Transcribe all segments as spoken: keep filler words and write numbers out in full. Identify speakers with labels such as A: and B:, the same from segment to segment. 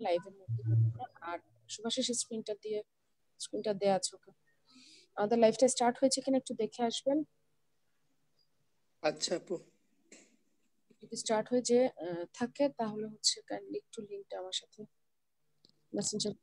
A: লাইভের মধ্যে করবেন না। আর শুভাশিস স্ক্রিনটা দিয়ে স্ক্রিনটা দেয়া আছে ওকে। আমাদের লাইভটা স্টার্ট হয়েছে কিনা একটু দেখে আসবেন।
B: আচ্ছা আপু।
A: যদি স্টার্ট হয়ে যে থাকে তাহলে হচ্ছে কাইন্ডলি একটু লিংকটা আমার সাথে মেসেঞ্জার।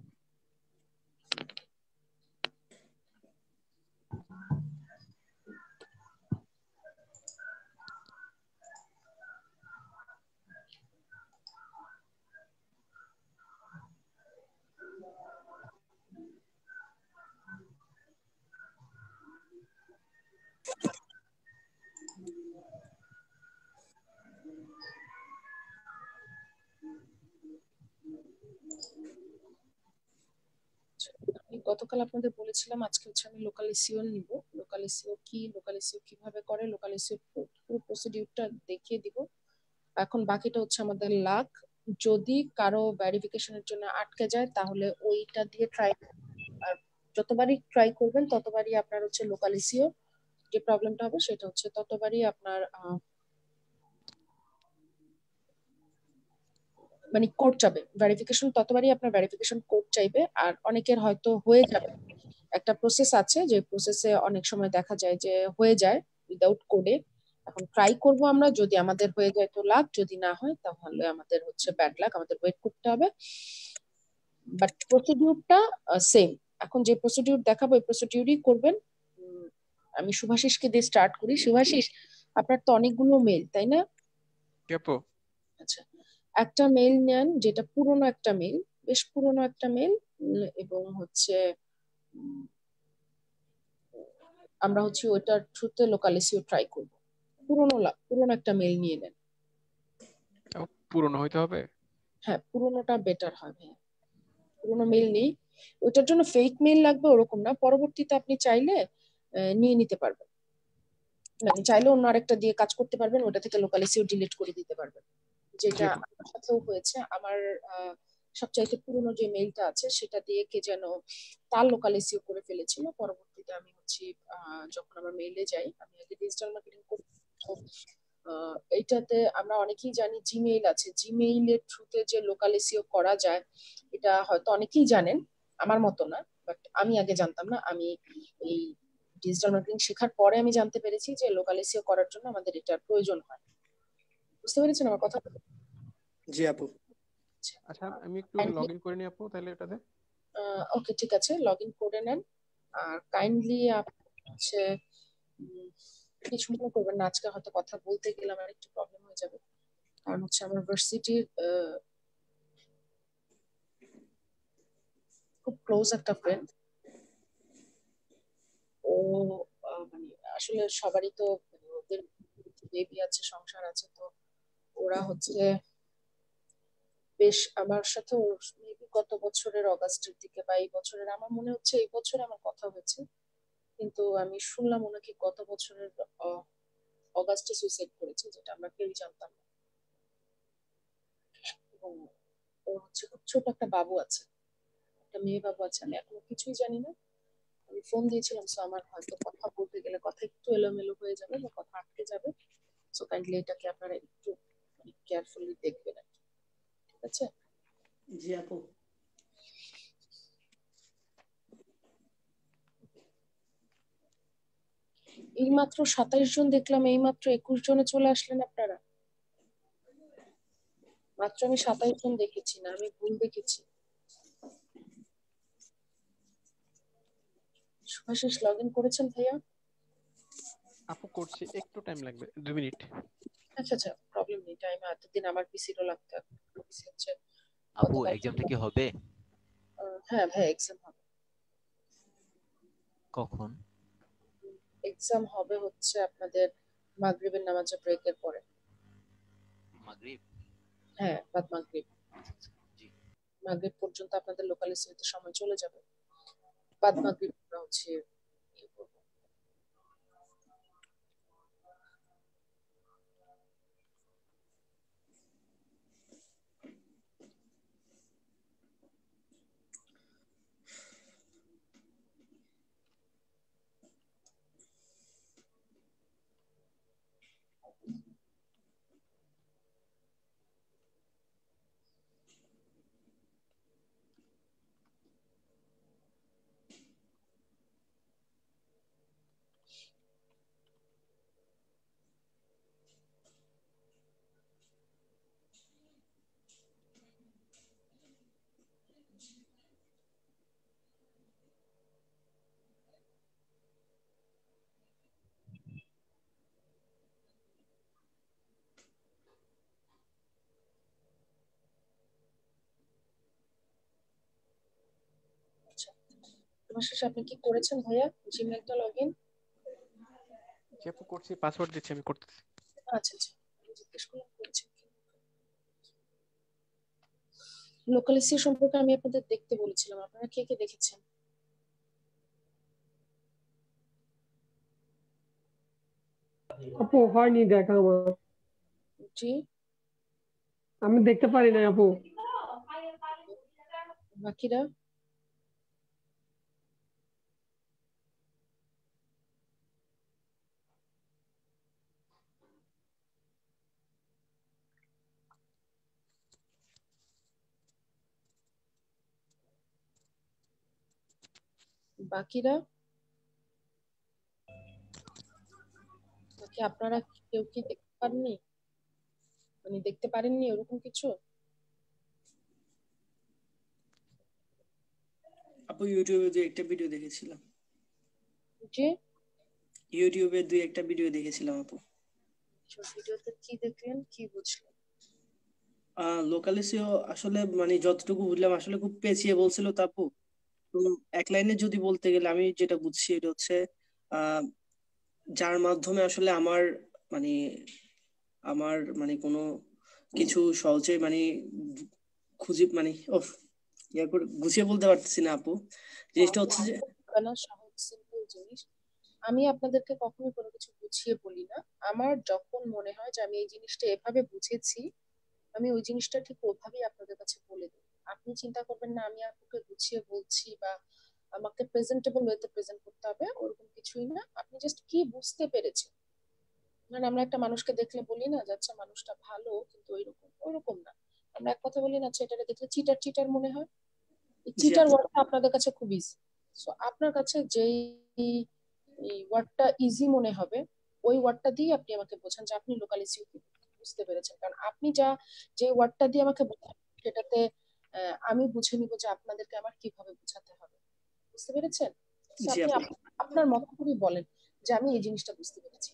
A: গতকাল আপনাদের বলেছিলাম আজকে হচ্ছে আমি লোকাল এসইও নিব। লোকাল এসইও কি, লোকাল এসইও কিভাবে করে, লোকাল এসইও পুরো প্রসিডিউরটা দেখিয়ে দিব। এখন বাকিটা হচ্ছে আমাদের লাক। যদি কারো ভেরিফিকেশনের জন্য আটকে যায় তাহলে ওইটা দিয়ে ট্রাই, আর যতবারই ট্রাই করবেন ততবারই আপনার হচ্ছে লোকাল এসইও যে প্রবলেমটা হবে সেটা হচ্ছে ততবারই আপনার মানে কোড চাবে, ভেরিফিকেশন ততবারই আপনার ভেরিফিকেশন কোড চাইবে। আর অনেকের হয়তো হয়ে যাবে, একটা প্রসেস আছে যে প্রসেসে অনেক সময় দেখা যায় যে হয়ে যায় উইদাউট কোডে। এখন ট্রাই করব আমরা, যদি আমাদের হয়ে যায় তো লাক, যদি না হয় তাহলে আমাদের হচ্ছে ব্যাড লাক, আমাদের ওয়েট করতে হবে। বাট প্রসিডিউরটা সেম। এখন যে প্রসিডিউর দেখাবো এই প্রসিডিউরই করবেন। আমি শুভাশিসকে দিয়ে স্টার্ট করি। শুভাশিস, আপনার তো অনেকগুলো মেল তাই না? আচ্ছা, একটা মেল নেন যেটা পুরনো একটা মেল, বেশ পুরনো একটা মেল, এবং হচ্ছে আমরা হচ্ছে ওইটার থ্রুতে লোকাল এসইও ট্রাই করব। পুরনো পুরনো একটা মেল নিয়ে নেন।
C: পুরনো হইতে হবে?
A: হ্যাঁ, পুরনোটা বেটার হবে। পুরনো মেল নেই, ওইটার জন্য ফেক মেল লাগবে ওরকম না, পরবর্তীতে আপনি চাইলে নিয়ে নিতে পারবেন, মানে চাইলে অন্য আরেকটা দিয়ে কাজ করতে পারবেন, ওটা থেকে লোকাল এসইও ডিলিট করে দিতে পারবেন। যেটা আমার সাথেও হয়েছে। আমার সবচাইতে পুরনো যে মেইলটা আছে সেটা দিয়ে কে যেন তার লোকাল এসইও করে ফেলেছিল। পরবর্তীতে আমি হচ্ছে যখন আমার মেইলে যাই, আমি আগে ডিজিটাল মার্কেটিং করতে, এইটাতে আমরা অনেকেই জানি জিমেইল আছে, জিমেইলের থ্রুতে যে লোকাল এসইও করা যায় এটা হয়তো অনেকেই জানেন, আমার মতো না, বাট আমি আগে জানতাম না। আমি এই ডিজিটাল মার্কেটিং শেখার পরে আমি জানতে পেরেছি যে লোকাল এসইও করার জন্য আমাদের এটার প্রয়োজন হয়। বুঝতে পেরেছেন আমার কথা?
B: জি আপু।
C: আচ্ছা, আমি একটু লগইন করে নিই আপু তাহলে এটাতে।
A: ওকে, ঠিক আছে, লগইন করে নেন। আর কাইন্ডলি হচ্ছে কিছু মনে করবেন না, আজকে হয়তো কথা বলতে গেলে আমার একটু প্রবলেম হয়ে যাবে, কারণ হচ্ছে আমার ভার্সিটির খুব ক্লোজ একটা ফ্রেন্ড। ও মানে আসলে সবারই তো ওদের বেবি আছে, সংসার আছে, তো ওরা হচ্ছে বেশ আমার সাথে মেবি গত বছরের অগাস্টের দিকে বা এই বছরের, আমার মনে হচ্ছে এই বছর আমার কথা হয়েছে, কিন্তু আমি শুনলাম ওনাকে গত বছরের অগাস্টে সুইসাইড করেছে, যেটা আমরা কেউই জানতাম না। এবং ওর হচ্ছে খুব ছোট একটা বাবু আছে, একটা মেয়ে বাবু আছে, আমি এখনো কিছুই জানি না। আমি ফোন দিয়েছিলাম, সো আমার হয়তো কথা বলতে গেলে কথা একটু এলোমেলো হয়ে যাবে বা কথা আটকে যাবে, সো কাইন্ডলি এটাকে আপনারা একটু কেয়ারফুলি দেখবেন আর কি, ঠিক আছে?
B: জি আপু।
A: এই মাত্র সাতাইশ জন দেখলাম, এই মাত্র একুশ জনে চলে আসলেন আপনারা। মাত্র আমি সাতাইশ জন দেখেছি, না আমি ভুল দেখেছি? শুভাশিস লগ ইন করেছেন ভাইয়া?
C: আপু করছি, একটু টাইম লাগবে, দুই মিনিট।
A: আচ্ছা আচ্ছা, প্রবলেম নেই, টাইম এতদিন আমার পিসিরও লাগতে হচ্ছে।
D: আপু এক্সামটা কি হবে?
A: হ্যাঁ ভাই, এক্সাম হবে।
D: কখন?
A: এক্সাম হবে হচ্ছে আপনাদের মাগরিবের নামাজের ব্রেকের পরে।
D: মাগরিব?
A: হ্যাঁ, বাদ মাগরিব। জি, মাগরিব পর্যন্ত আপনাদের লোকাল এসইতে সময় চলে যাবে, বাদ মাগরিব আমরা হচ্ছে তোমার শেষে আপনি কি করেছেন ভাইয়া জিমেইলটা লগইন?
C: জি আপু করছি, পাসওয়ার্ড দিচ্ছি, আমি করতেছি।
A: আচ্ছা আচ্ছা, আমি জিজ্ঞেস করলাম করেছেন কি। লোকাল এসইও সম্পর্কে আমি আপনাদের দেখতে বলেছিলাম, আপনারা কে কে দেখেছেন?
E: আপু হয়নি দেখা আমার,
A: জি,
E: আমি দেখতে পারি না আপু।
A: বাকিরা? বাকিরা নাকি আপনারা কেউ কি দেখতে পারেননি, মানে দেখতে পারেননি ওরকম কিছু?
B: আপু ইউটিউবে দুই একটা ভিডিও দেখেছিলাম।
A: জি,
B: ইউটিউবে দুই একটা ভিডিও দেখেছিলাম আপু।
A: ভিডিওতে কি দেখলেন, কি বুঝলেন?
B: আহ লোকাল এসইও আসলে মানে যতটুকু বুঝলাম আসলে খুব পেঁচিয়ে বলছিল তো আপু। তো এক লাইনে যদি বলতে গেলে আমি যেটা বুঝছি এটা হচ্ছে আহ যার মাধ্যমে আসলে আমার মানে আমার মানে কোনো কিছু সহজে মানে খুঁজে মানে ও ইয়া করে গুছিয়ে বলতে পারতেছি না আপু। জিনিসটা হচ্ছে যে
A: না, সহজ সিম্পল জিনিস। আমি আপনাদেরকে কখনোই কোনো কিছু বুঝিয়ে বলি না। আমার যখন মনে হয় যে আমি এই জিনিসটা এভাবে বুঝেছি, আমি ওই জিনিসটা ঠিক ওভাবেই আপনাদের কাছে বলে দিই। আপনি চিন্তা করবেন না আমি আপনাকে গুছিয়ে বলছি বা আমাকে প্রেজেন্টেবল ওয়েতে প্রেজেন্ট করতে হবে, ওরকম কিছুই না। আপনি জাস্ট কি বুঝতে পেরেছেন, মানে আমরা একটা মানুষকে দেখলে বলি না যে আচ্ছা মানুষটা ভালো, কিন্তু ওইরকম ওরকম না। আমরা এক কথা বলি না, আচ্ছা এটা দেখলে চিটার চিটার মনে হয়। এই
B: জি
A: চিটার
B: আপু
A: ওয়ার্ডটা আপনাদের কাছে খুব ইজি। সো আপনার কাছে যেই এই ওয়ার্ডটা ইজি মনে হবে, ওই ওয়ার্ডটা দিয়ে আপনি আমাকে বোঝান যে আপনি লোকাল এসইও বুঝতে পেরেছেন। কারণ আপনি যা যে ওয়ার্ডটা দিয়ে আমাকে বোঝান সেটাতে আহ, আমি বুঝে নিব যে আপনাদেরকে আমার কিভাবে বোঝাতে হবে। বুঝতে পেরেছেন? So
B: জি
A: আপনি
B: আপু
A: আপ- আপনার মতো করে বলেন যে আমি এই জিনিসটা বুঝতে পেরেছি।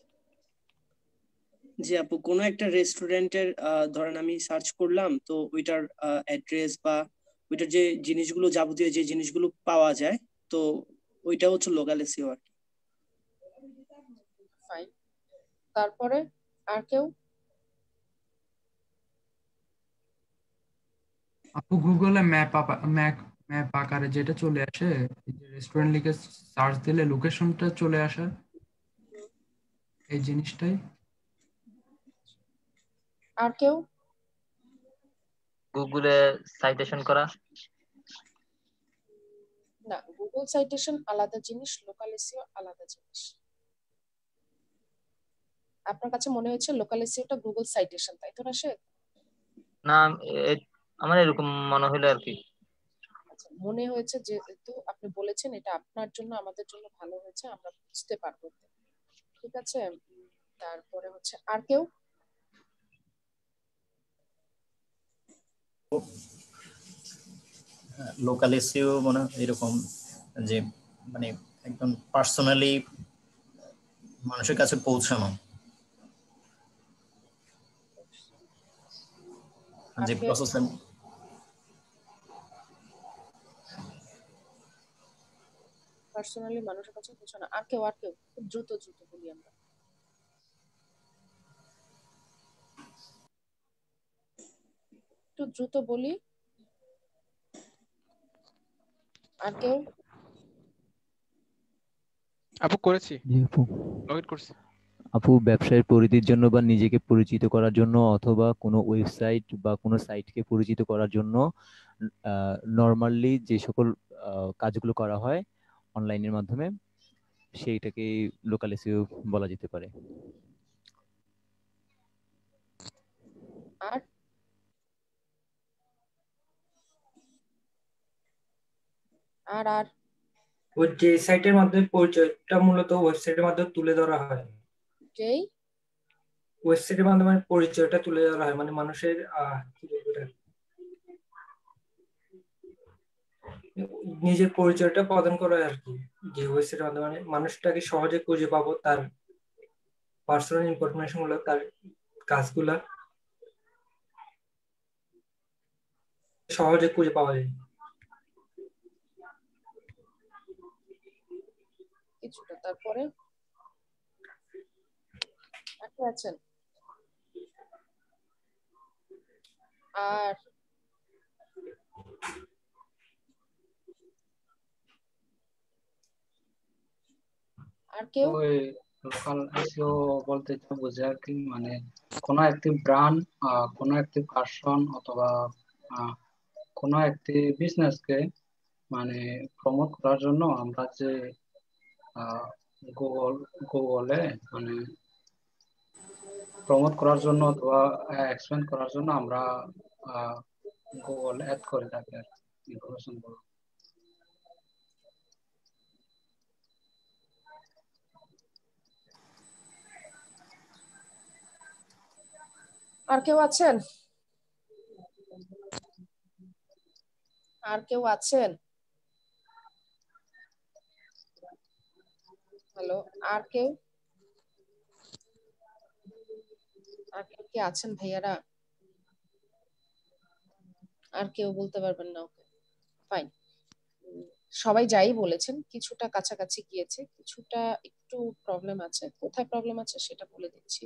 B: জি আপু কোনো একটা রেস্টুরেন্টের ধরেন আমি সার্চ করলাম তো ওইটার অ্যাড্রেস বা ওইটার যে জিনিসগুলো যাবতীয় যে জিনিসগুলো পাওয়া যায় তো ওইটা হচ্ছে লোকাল এসইও আর কি।
A: ফাইন, তারপরে আর কেউ?
F: আপু গুগলে ম্যাপ ম্যাপ ম্যাপ আকারে যেটা চলে আসে, এই যে রেস্টুরেন্ট লিখে সার্চ দিলে লোকেশনটা চলে আসে, এই জিনিসটাই।
A: আর কেউ?
G: গুগলে সাইটেশন করা।
A: না, গুগল সাইটেশন আলাদা জিনিস, লোকাল এসইও আলাদা জিনিস। আপনার কাছে মনে হয়েছে লোকাল এসইওটা গুগল সাইটেশন, তাই তো রাশেদ?
G: না, এ- আমার এরকম মনে হলো আর কি।
A: আচ্ছা, মনে হয়েছে যেহেতু আপনি বলেছেন, এটা আপনার জন্য আমাদের জন্য ভালো হয়েছে, আমরা বুঝতে পারবো। ঠিক আছে, উম, তারপরে হচ্ছে আর কেউ?
H: লোকাল এসইও মানে এরকম যে মানে একদম পার্সোনালি মানুষের কাছে পৌঁছানো,
A: আর
H: যে
A: কেউ?
H: প্রসেস।
A: পার্সোনালি মানুষের কাছে পৌঁছানো। আর কেউ? আর কেউ? খুব দ্রুত দ্রুত বলি আমরা, একটু দ্রুত বলি। আর কেউ?
C: আপু করেছি,
D: জি আপু।
C: লগ ইন করছি।
D: আপু ব্যবসায়ের পরিধির জন্য বা নিজেকে পরিচিত করার জন্য অথবা কোনো ওয়েবসাইট বা কোনো সাইটকে পরিচিত করার জন্য নর্মালি যে সকল আহ, কাজগুলো করা হয় অনলাইনের মাধ্যমে, সেইটাকে লোকাল এসইও বলা যেতে পারে।
A: আর আর আর
E: ওই যে সাইটের মাধ্যমে পরিচয়টা মূলত ওয়েবসাইটের মাধ্যমে তুলে ধরা হয়।
A: যেই
E: ওয়েবসাইটের মাধ্যমে পরিচয়টা তুলে ধরা হয়, মানে মানুষের আহ কি বলবো এটা, নিজের পরিচয়টা প্রদান করা হয় আর কি। যে ওয়েবসাইটের মাধ্যমে মানে মানুষটাকে সহজে খুঁজে পাবো, তার পার্সোনাল ইনফরমেশন গুলো, তার কাজগুলা সহজে খুঁজে পাওয়া যায়।
A: কিছুটা। তারপরে আর কে আছেন? আর আর কেউ?
I: ওই লোকাল এসইও বলতে যা বোঝায় আর কি, মানে কোনো একটি ব্র্যান্ড, কোনো একটি পার্সন অথবা আহ, কোনো একটি বিজনেসকে মানে প্রমোট করার জন্য আমরা যে গুগল গুগলে মানে প্রমোট করার জন্য অথবা এক্সপ্লেন করার জন্য আমরা গুগল অ্যাড করে থাকি আর ইনফরমেশন গুলো।
A: আর কেউ আছেন? আর কেউ আছেন? হ্যালো, আর কেউ? আর কেউ কি আছেন ভাইয়ারা? আর কেউ বলতে পারবেন না? Okay, fine. সবাই যাই বলেছেন, কিছুটা কাছাকাছি গিয়েছে, কিছুটা একটু প্রবলেম আছে। কোথায় প্রবলেম আছে সেটা বলে দিচ্ছি।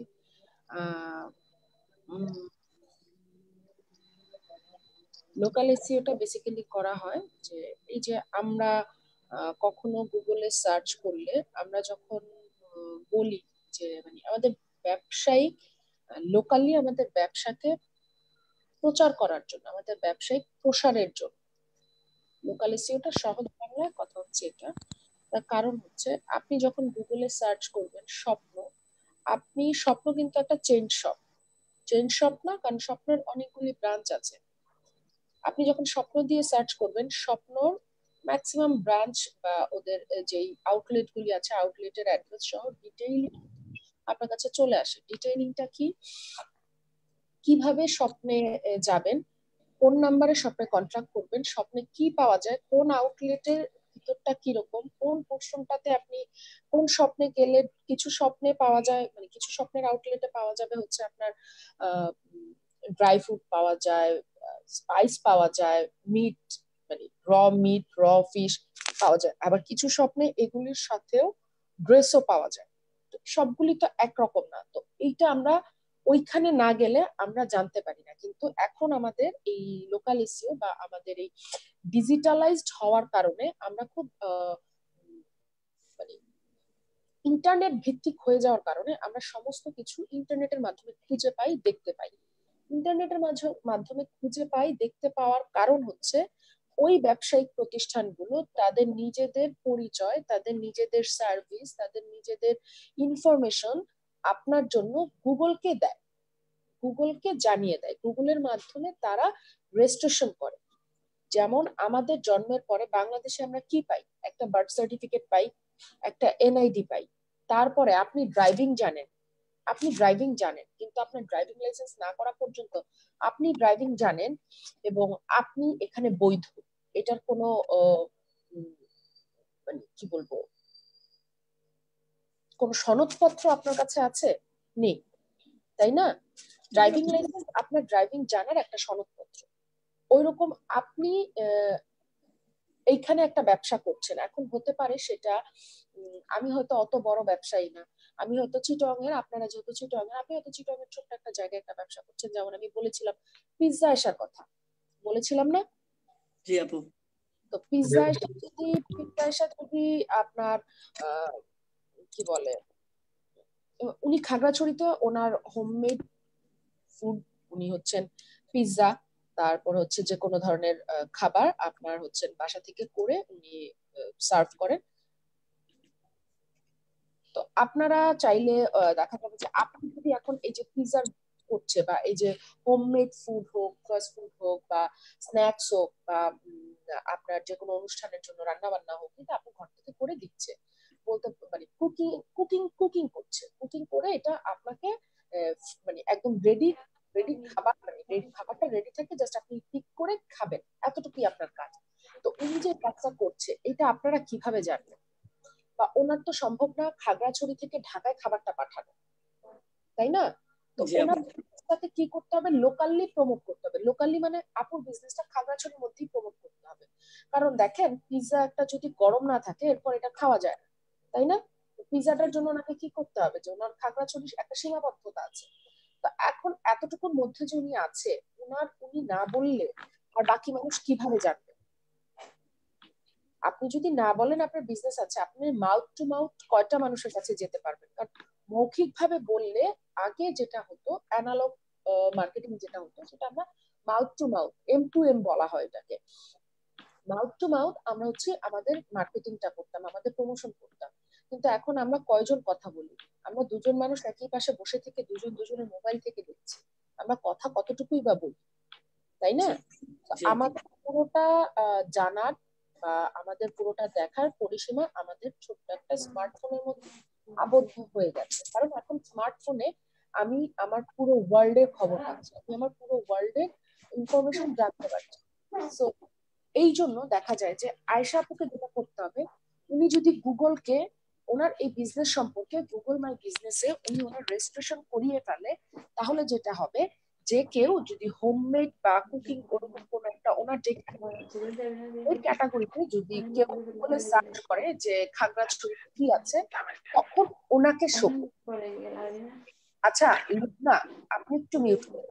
A: লোকাল এসইওটা বেসিক্যালি করা হয় যে এই যে আমরা কখনো গুগলে সার্চ করলে আমরা যখন বলি যে মানে আমাদের ব্যবসায়িক লোকালি আমাদের ব্যবসাকে প্রচার করার জন্য, আমাদের ব্যবসায়িক প্রসারের জন্য লোকাল এসইওটা সহজ বাংলায় কথা হচ্ছে এটা। তার কারণ হচ্ছে আপনি যখন গুগলে সার্চ করবেন স্বপ্ন, আপনি স্বপ্ন কিন্তু একটা চেইন শপ, চেইন শপ না, কারণ স্বপ্নের অনেকগুলি ব্রাঞ্চ আছে। আপনি যখন স্বপ্ন দিয়ে সার্চ করবেন, স্বপ্নর ম্যাক্সিমাম ব্রাঞ্চ বা ওদের যেই আউটলেট গুলি আছে আউটলেটের অ্যাড্রেস সহ ডিটেইলিং আপনার কাছে চলে আসে। ডিটেইলিংটা কি, কিভাবে স্বপ্নে যাবেন, কোন নাম্বারে স্বপ্নে কন্ট্রাক্ট করবেন, স্বপ্নে কি পাওয়া যায়, কোন আউটলেটের ভিতরটা কিরকম, কোন পোর্শনটাতে আপনি কোন স্বপ্নে গেলে কিছু স্বপ্নে পাওয়া যায়, মানে কিছু স্বপ্নের আউটলেটে পাওয়া যাবে হচ্ছে আপনার আহ ড্রাই ফ্রুট পাওয়া যায়, স্পাইস পাওয়া যায়, মিট মানে র মিট র ফিশ পাওয়া যায়, আবার কিছু স্বপ্নে এগুলির সাথেও ড্রেসও পাওয়া যায়। তো সবগুলি তো একরকম না, তো এইটা আমরা ওইখানে না গেলে আমরা জানতে পারি না। কিন্তু এখন আমাদের এই লোকাল এসইও বা আমাদের এই ডিজিটালাইজড হওয়ার কারণে আমরা খুব মানে ইন্টারনেট ভিত্তিক হয়ে যাওয়ার কারণে আমরা সমস্ত কিছু ইন্টারনেটের মাধ্যমে খুঁজে পাই, দেখতে পাই। ইন্টারনেটের মাধ্যমে খুঁজে পাই, দেখতে পাওয়ার কারণ হচ্ছে ওই ব্যবসায়িক প্রতিষ্ঠানগুলো তাদের নিজেদের পরিচয়, তাদের নিজেদের সার্ভিস, তাদের নিজেদের ইনফরমেশন আপনার জন্য গুগলকে দেয়, গুগলকে জানিয়ে দেয়। গুগলের মাধ্যমে তারা রেজিস্ট্রেশন করে। যেমন আমাদের জন্মের পরে বাংলাদেশে আমরা কি পাই? একটা বার্থ সার্টিফিকেট পাই, একটা এনআইডি পাই। তারপরে আপনি ড্রাইভিং জানেন, আপনি ড্রাইভিং জানেন কিন্তু আপনার ড্রাইভিং লাইসেন্স না করা পর্যন্ত আপনি ড্রাইভিং জানেন এবং আপনি এখানে বৈধ, এটার কোনো মানে কি বলবো, কোন সনদপত্র আপনার কাছে আছে? নেই, তাই না? ড্রাইভিং লাইসেন্স আপনার ড্রাইভিং জানার একটা সনদপত্র। ওইরকম আপনি এইখানে একটা ব্যবসা করছেন, এখন হতে পারে সেটা আমি হয়তো অত বড় ব্যবসায়ী না, আমি হয়তো চিটং এর, আপনারা যেহেতু চিটং এর, আপনি হয়তো চিটং এর ছোট্ট একটা জায়গায় একটা ব্যবসা করছেন। যেমন আমি বলেছিলাম পিৎজা আসার কথা, বলেছিলাম না?
B: জি আপু।
A: তো পিৎজা এসে যদি পিৎজা এসে যদি আপনার কি বলে, উনি খাগড়াছড়িতে ওনার হোমমেড ফুড, উনি হচ্ছেন পিৎজা, তারপর হচ্ছে যে কোনো ধরনের খাবার আপনার হচ্ছে বাসা থেকে করে উনি সার্ভ করেন। তো আপনারা চাইলে দেখা যাবে যে আপনি যদি এখন এই যে পিৎজা করছে বা এই যে হোমমেড ফুড হোক, ফাস্ট ফুড হোক বা স্ন্যাক্স হোক বা আপনার যে কোনো অনুষ্ঠানের জন্য রান্না বান্না হোক, কিন্তু আপনি ঘর থেকে করে দিচ্ছে, বলতে মানে কুকিং কুকিং কুকিং করছে, কুকিং করে এটা আপনাকে মানে একদম রেডি রেডি খাবার, মানে রেডি খাবারটা রেডি থাকে, জাস্ট আপনি পিক করে খাবেন, এতটুকুই আপনার কাজ। তো উনি যে কাজটা করছে এটা আপনারা কিভাবে জানবেন? বা ওনার তো সম্ভব না খাগড়াছড়ি থেকে ঢাকায় খাবারটা পাঠানো, তাই না? তো ওনার সাথে কি করতে হবে? লোকালি প্রমোট করতে হবে। লোকালি মানে আপুর বিজনেসটা খাগড়াছড়ির মধ্যেই প্রমোট করতে হবে। কারণ দেখেন পিৎজা একটা যদি গরম না থাকে এরপর এটা খাওয়া যায় না, তাই না? পিজাটার জন্য ওনাকে কি করতে হবে, যে ওনার খাগড়াছড়ির একটা সীমাবদ্ধতা আছে। তো এখন এতটুকুর মধ্যে যে উনি আছে, উনার উনি না বললে আর বাকি মানুষ কিভাবে জানবে? আপনি যদি না বলেন আপনার বিজনেস আছে, আপনি মাউথ টু মাউথ কয়টা মানুষের কাছে যেতে পারবেন? কারণ মৌখিক ভাবে বললে আগে যেটা হতো, অ্যানালগ মার্কেটিং যেটা হতো, সেটা আমরা mouth to mouth, M to M বলা হয় এটাকে। মাউথ টু মাউথ আমরা হচ্ছে আমাদের মার্কেটিংটা করতাম, আমাদের প্রমোশন করতাম। কিন্তু এখন আমরা কয়জন কথা বলি? আমরা দুজন মানুষ একই পাশে বসে থেকে দুজন দুজনের মোবাইল থেকে দেখছি, আমরা কথা কতটুকুই বা বলি, তাই না? আমাদের পুরোটা জানার বা আমাদের পুরোটা দেখার পরিসীমা আমাদের ছোট্ট একটা স্মার্টফোনের মধ্যে আবদ্ধ হয়ে গেছে। কারণ এখন স্মার্টফোনে আমি আমার পুরো ওয়ার্ল্ডের খবর পাচ্ছি, আমি আমার পুরো ওয়ার্ল্ডের ইনফরমেশন জানতে পারছি। সো এই জন্য দেখা যায় যে আয়েশা আপুকে যেটা করতে হবে, উনি যদি গুগলকে ওনার এই বিজনেস সম্পর্কে গুগল মাই বিজনেসে উনি ওনার রেজিস্ট্রেশন করিয়ে ফেলে, তাহলে যেটা হবে যে কেউ যদি হোমমেড বা কুকিং ওরকম কোন একটা ওনার যে ওই ক্যাটাগরিতে যদি কেউ গুগলে সার্চ করে যে খাগড়াছড়িতে কি আছে, তখন ওনাকে শো। আচ্ছা না, আপনি একটু মিউট করুন।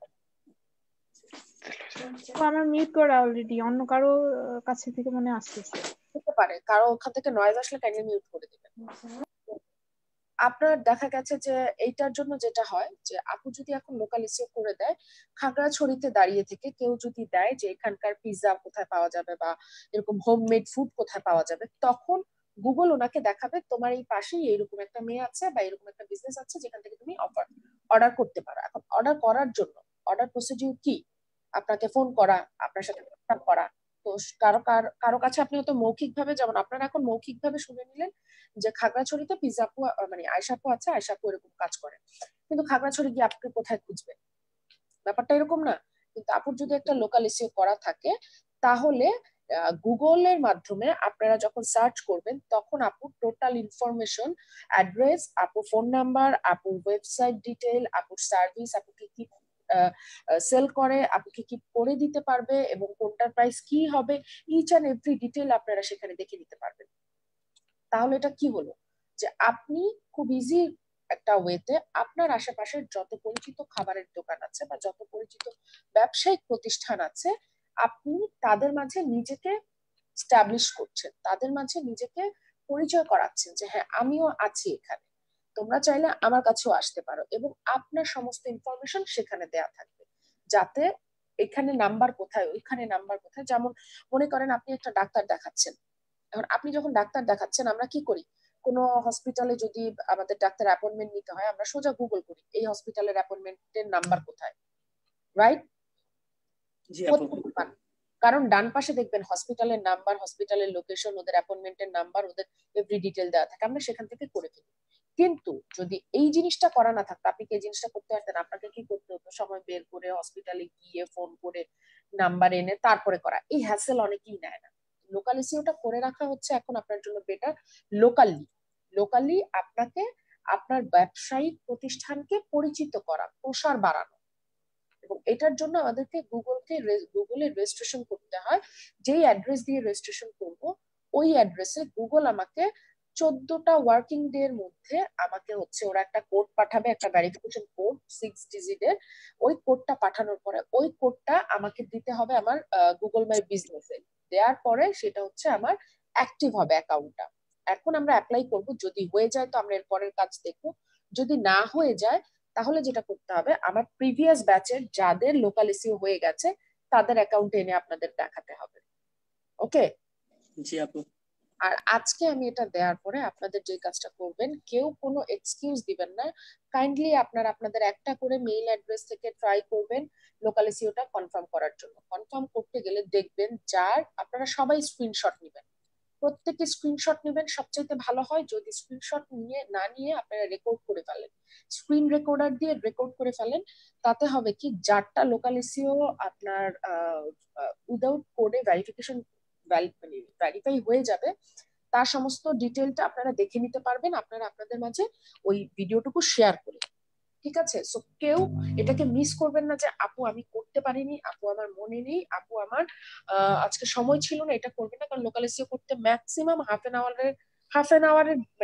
J: আমার মিউট করা অলরেডি, অন্য কারো কাছে থেকে মনে আসতেছে।
A: হতে পারে কারো ওখান থেকে নয়েজ আসলে কাইন্ডলি মিউট করে দিবেন। আপনার দেখা গেছে যে এইটার জন্য যেটা হয় যে আপু যদি এখন লোকাল এসিও করে দেয়, খাগড়াছড়িতে দাঁড়িয়ে থেকে কেউ যদি দেয় যে এখানকার পিৎজা কোথায় পাওয়া যাবে বা এরকম হোমমেড ফুড কোথায় পাওয়া যাবে, তখন গুগল ওনাকে দেখাবে তোমার এই পাশেই এরকম একটা মেয়ে আছে বা এরকম একটা বিজনেস আছে যেখান থেকে তুমি অফার অর্ডার করতে পারো। এখন অর্ডার করার জন্য অর্ডার প্রসিডিউর কি? আপনাকে ফোন করা, আপনার সাথে কন্টাক্ট করা। তো কারো কারো কাছে আপনি হয়তো মৌখিক ভাবে, যেমন আপনারা এখন মৌখিক ভাবে শুনে নিলেন যে খাগড়াছড়িতে পিৎজা আপু মানে আয়েশা আপু আছে, আয়েশা আপু এরকম কাজ করে, কিন্তু খাগড়াছড়ি গিয়ে আপনি কোথায় খুঁজবে? ব্যাপারটা এরকম না। কিন্তু আপুর যদি একটা লোকাল এসিও করা থাকে, তাহলে গুগলের মাধ্যমে আপনারা যখন সার্চ করবেন তখন আপুর টোটাল ইনফরমেশন, অ্যাড্রেস, আপুর ফোন নাম্বার, আপুর ওয়েবসাইট ডিটেইল, আপুর সার্ভিস, আপুকে কি সেল করে, আপুকে কি করে দিতে পারবে এবং কোনটার প্রাইস কি হবে, ইচ অ্যান্ড এভরি ডিটেইল আপনারা সেখানে দেখে নিতে পারবেন। তাহলে এটা কি হলো যে আপনি খুব ইজি একটা ওয়েতে আপনার আশেপাশের যত পরিচিত খাবারের দোকান আছে বা যত পরিচিত ব্যবসায়িক প্রতিষ্ঠান আছে, আপনি তাদের মাঝে নিজেকে স্টাবলিশ করছেন, তাদের মাঝে নিজেকে পরিচয় করাচ্ছেন যে হ্যাঁ আমিও আছি এখানে, তোমরা চাইলে আমার কাছেও আসতে পারো, এবং আপনার সমস্ত ইনফরমেশন সেখানে দেয়া থাকবে, যাতে এখানে নাম্বার কোথায়, ওইখানে নাম্বার কোথায়। যেমন মনে করেন আপনি একটা ডাক্তার দেখাচ্ছেন, এখন আপনি যখন ডাক্তার দেখাচ্ছেন আমরা কি করি, কোনো হসপিটালে যদি আমাদের ডাক্তার অ্যাপয়েন্টমেন্ট নিতে হয় আমরা সোজা গুগল করি এই হসপিটালের অ্যাপয়েন্টমেন্টের নাম্বার কোথায়, রাইট? কারণ ডান পাশে দেখবেন হসপিটালের নাম্বার, হসপিটালের লোকেশন, ওদের অ্যাপয়েন্টমেন্টের নাম্বার, ওদের এভরি ডিটেল দেওয়া থাকে, আমরা সেখান থেকে করে ফেলি। কিন্তু যদি এই জিনিসটা করা না থাকতো, আপনি কি এই জিনিসটা করতে পারতেন? আপনাকে কি করতে হতো? সময় বের করে হসপিটালে গিয়ে ফোন করে নাম্বার এনে তারপরে করা, এই হ্যাসেল অনেকেই নেয় না। লোকাল এসিওটা করে রাখা হচ্ছে এখন আপনার জন্য বেটার। লোকালি লোকালি আপনাকে আপনার ব্যবসায়িক প্রতিষ্ঠানকে পরিচিত করা, প্রসার বাড়ানো, এবং এটার জন্য আমাদেরকে গুগলকে গুগলে রেজিস্ট্রেশন করতে হয়। যেই অ্যাড্রেস দিয়ে রেজিস্ট্রেশন করব ওই অ্যাড্রেসে গুগল আমাকে চোদ্দটা ওয়ার্কিং ডে এর মধ্যে আমাকে হচ্ছে ওরা একটা কোড পাঠাবে, একটা ভেরিফিকেশন কোড সিক্স ডিজিটের। ওই কোডটা পাঠানোর পরে ওই কোডটা আমাকে দিতে হবে আমার গুগল মাই বিজনেসে, দেওয়ার পরে সেটা হচ্ছে আমার অ্যাক্টিভ হবে অ্যাকাউন্টটা। এখন আমরা অ্যাপ্লাই করব, যদি হয়ে যায় তো আমরা এর পরের কাজ দেখবো, যদি না হয়ে যায় তাহলে যেটা করতে হবে আমার প্রিভিয়াস ব্যাচের যাদের লোকাল এসিও হয়ে গেছে তাদের অ্যাকাউন্টে এনে আপনাদের দেখাতে হবে। ওকে
B: জি আপু।
A: আর আজকে আমি এটা দেওয়ার পরে আপনাদের যে কাজটা করবেন, কেউ কোনো এক্সকিউজ দিবেন না, কাইন্ডলি আপনারা আপনাদের একটা করে মেইল অ্যাড্রেস থেকে ট্রাই করবেন লোকাল এসিওটা কনফার্ম করার জন্য। কনফার্ম করতে গেলে দেখবেন যার আপনারা সবাই স্ক্রিনশট নেবেন, প্রত্যেকে স্ক্রিনশট নেবেন। সবচাইতে ভালো হয় যদি স্ক্রিনশট নিয়ে না নিয়ে আপনারা রেকর্ড করে ফেলেন, স্ক্রিন রেকর্ডার দিয়ে রেকর্ড করে ফেলেন। তাতে হবে কি, যারটা লোকাল এসিও আপনার উইদাউট কোডে ভেরিফিকেশন ভেরিফাই হয়ে যাবে, তার সমস্ত ডিটেলটা আপনারা দেখে নিতে পারবেন আপনারা আপনাদের মাঝে ওই ভিডিওটুকু শেয়ার করে। ঠিক আছে? সো কেউ এটাকে মিস করবেন না যে আপু আমি করতে পারিনি, আপু আমার মনে নেই, আপু আমার আজকে সময় ছিল না, এটা করবেন না। কারণ লোকাল এসিও করতে ম্যাক্সিমাম হাফ এন আওয়ারের হাফ এন আওয়ারের মানে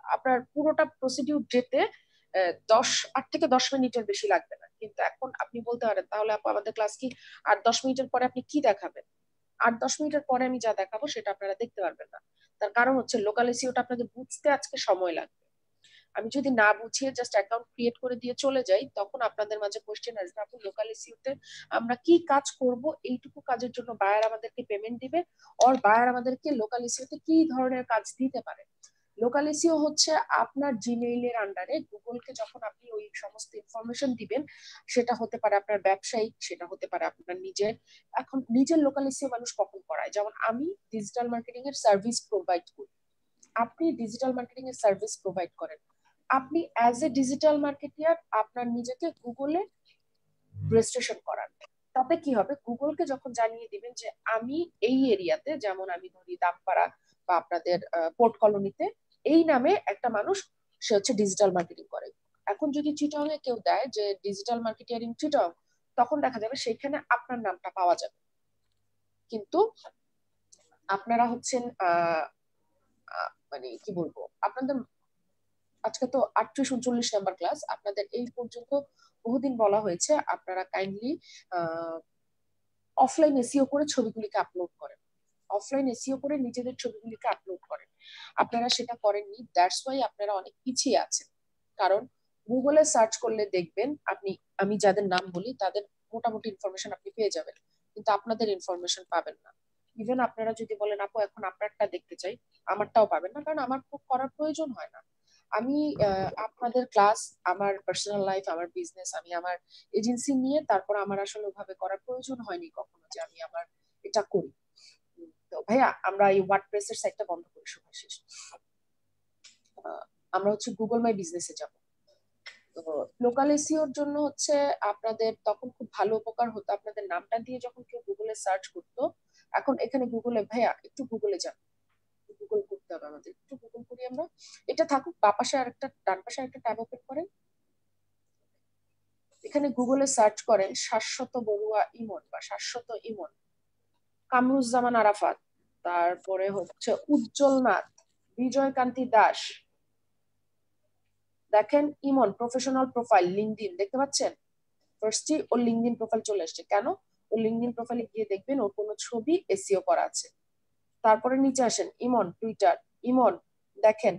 A: আপনার পুরোটা প্রসিডিউর যেতে দশ আট থেকে দশ মিনিটের বেশি লাগবে না। কিন্তু এখন আপনি বলতে পারেন তাহলে আপু আমাদের ক্লাস কি আট দশ মিনিটের পরে আপনি কি দেখাবেন? আট দশ মিনিটের পরে আমি যা দেখাবো সেটা আপনারা দেখতে পারবেন না। তার কারণ হচ্ছে লোকাল এসইওটা আপনাদের বুঝতে আজকে সময় লাগবে। আমি যদি না বুঝিয়ে জাস্ট অ্যাকাউন্ট ক্রিয়েট করে দিয়ে চলে যাই তখন আপনাদের মাঝে কোশ্চেন আসবে আপু লোকাল এসইওতে আমরা কি কাজ করব, এইটুকু কাজের জন্য বায়ার আমাদেরকে পেমেন্ট দিবে, আর বায়ার আমাদেরকে লোকাল এসইওতে কি ধরনের কাজ দিতে পারে। লোকাল এসইও হচ্ছে আপনার জিমেইলের আন্ডারে গুগলকে যখন আপনি ওই সমস্ত ইনফরমেশন দিবেন, সেটা হতে পারে আপনার ব্যবসায়িক, সেটা হতে পারে আপনার নিজের। এখন নিজের লোকাল এসইও মানুষ কখন করায়, যেমন আমি ডিজিটাল মার্কেটিং এর সার্ভিস প্রোভাইড করি, আপনি ডিজিটাল মার্কেটিং এর সার্ভিস প্রোভাইড করেন, আপনি অ্যাজ এ ডিজিটাল মার্কেটিয়ার আপনার নিজেকে গুগলে রেজিস্ট্রেশন করান। তাতে কি হবে, গুগলকে যখন জানিয়ে দিবেন যে আমি এই এরিয়াতে, যেমন আমি ধরি দামপাড়া বা আপনাদের পোর্ট কলোনিতে এই নামে একটা মানুষ, সে হচ্ছে ডিজিটাল মার্কেটিং করে। এখন যদি চিটং এ কেউ দেয় যে ডিজিটাল মার্কেটিয়ার ইন চিটং, তখন দেখা যাবে সেখানে আপনার নামটা পাওয়া যাবে। কিন্তু আপনারা হচ্ছেন আহ মানে কি বলবো, আপনাদের আজকে তো আটত্রিশ উনচল্লিশ নাম্বার ক্লাস, আপনাদের এই পর্যন্ত বহুদিন বলা হয়েছে আপনারা কাইন্ডলি অফলাইন এসইও করে ছবিগুলিকে আপলোড করেন, অফলাইন এসইও করে নিজেদের ছবিগুলিকে আপলোড করেন। আপনারা সেটা করেননি, দ্যাটস ওয়াই আপনারা অনেক পিছিয়ে আছেন। কারণ গুগলে সার্চ করলে দেখবেন আপনি, আমি যাদের নাম বলি তাদের মোটামুটি ইনফরমেশন আপনি পেয়ে যাবেন, কিন্তু আপনাদের ইনফরমেশন পাবেন না। ইভেন আপনারা যদি বলেন আপু এখন আপনারটা দেখতে চাই, আমারটাও পাবেন না, কারণ আমার খুব করার প্রয়োজন হয় না। আমি আপনাদের ক্লাস, আমার পার্সোনাল লাইফ, আমার বিজনেস, আমি আমার এজেন্সি নিয়ে তারপর আমার আসলে ওভাবে করার প্রয়োজন হয়নি কখনো যে আমি আমার এটা করি। তো ভাইয়া আমরা এই ওয়ার্ডপ্রেস এর সাইটটা বন্ধ করি, শুভাশিস আমরা হচ্ছে গুগল মাই বিজনেসে যাব। তো লোকাল এসইওর জন্য হচ্ছে আপনাদের তখন খুব ভালো উপকার হতো আপনাদের নামটা দিয়ে যখন কেউ গুগলে সার্চ করতো। এখন এখানে গুগলে, ভাইয়া একটু গুগলে যান, গুগল করতে হবে আমাদের, একটু গুগল করি আমরা। এটা থাকুক, বা পাশে আরেকটা, ডান পাশে আরেকটা ট্যাব ওপেন করেন। এখানে গুগলে সার্চ করেন শাশ্বত বড়ুয়া ইমন বা শাশ্বত ইমন, কামরুজ্জামান আরাফাত, তারপরে হচ্ছে উজ্জ্বল নাথ, বিজয়কান্তি দাস। দেখেন ইমন প্রফেশনাল প্রোফাইল লিঙ্কডইন দেখতে পাচ্ছেন, ফার্স্টে ওর লিঙ্কডইন প্রোফাইল চলে আসছে। কেন? ওর লিঙ্কডইন প্রোফাইলে গিয়ে দেখবেন ওর কোনো ছবি এসইও করা আছে। তারপরে নিচে আসেন ইমন টুইটার, ইমন দেখেন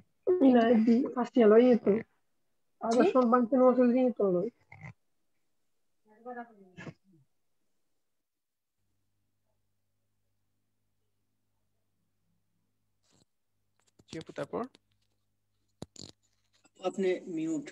C: তারপর
B: আপনি মিউট।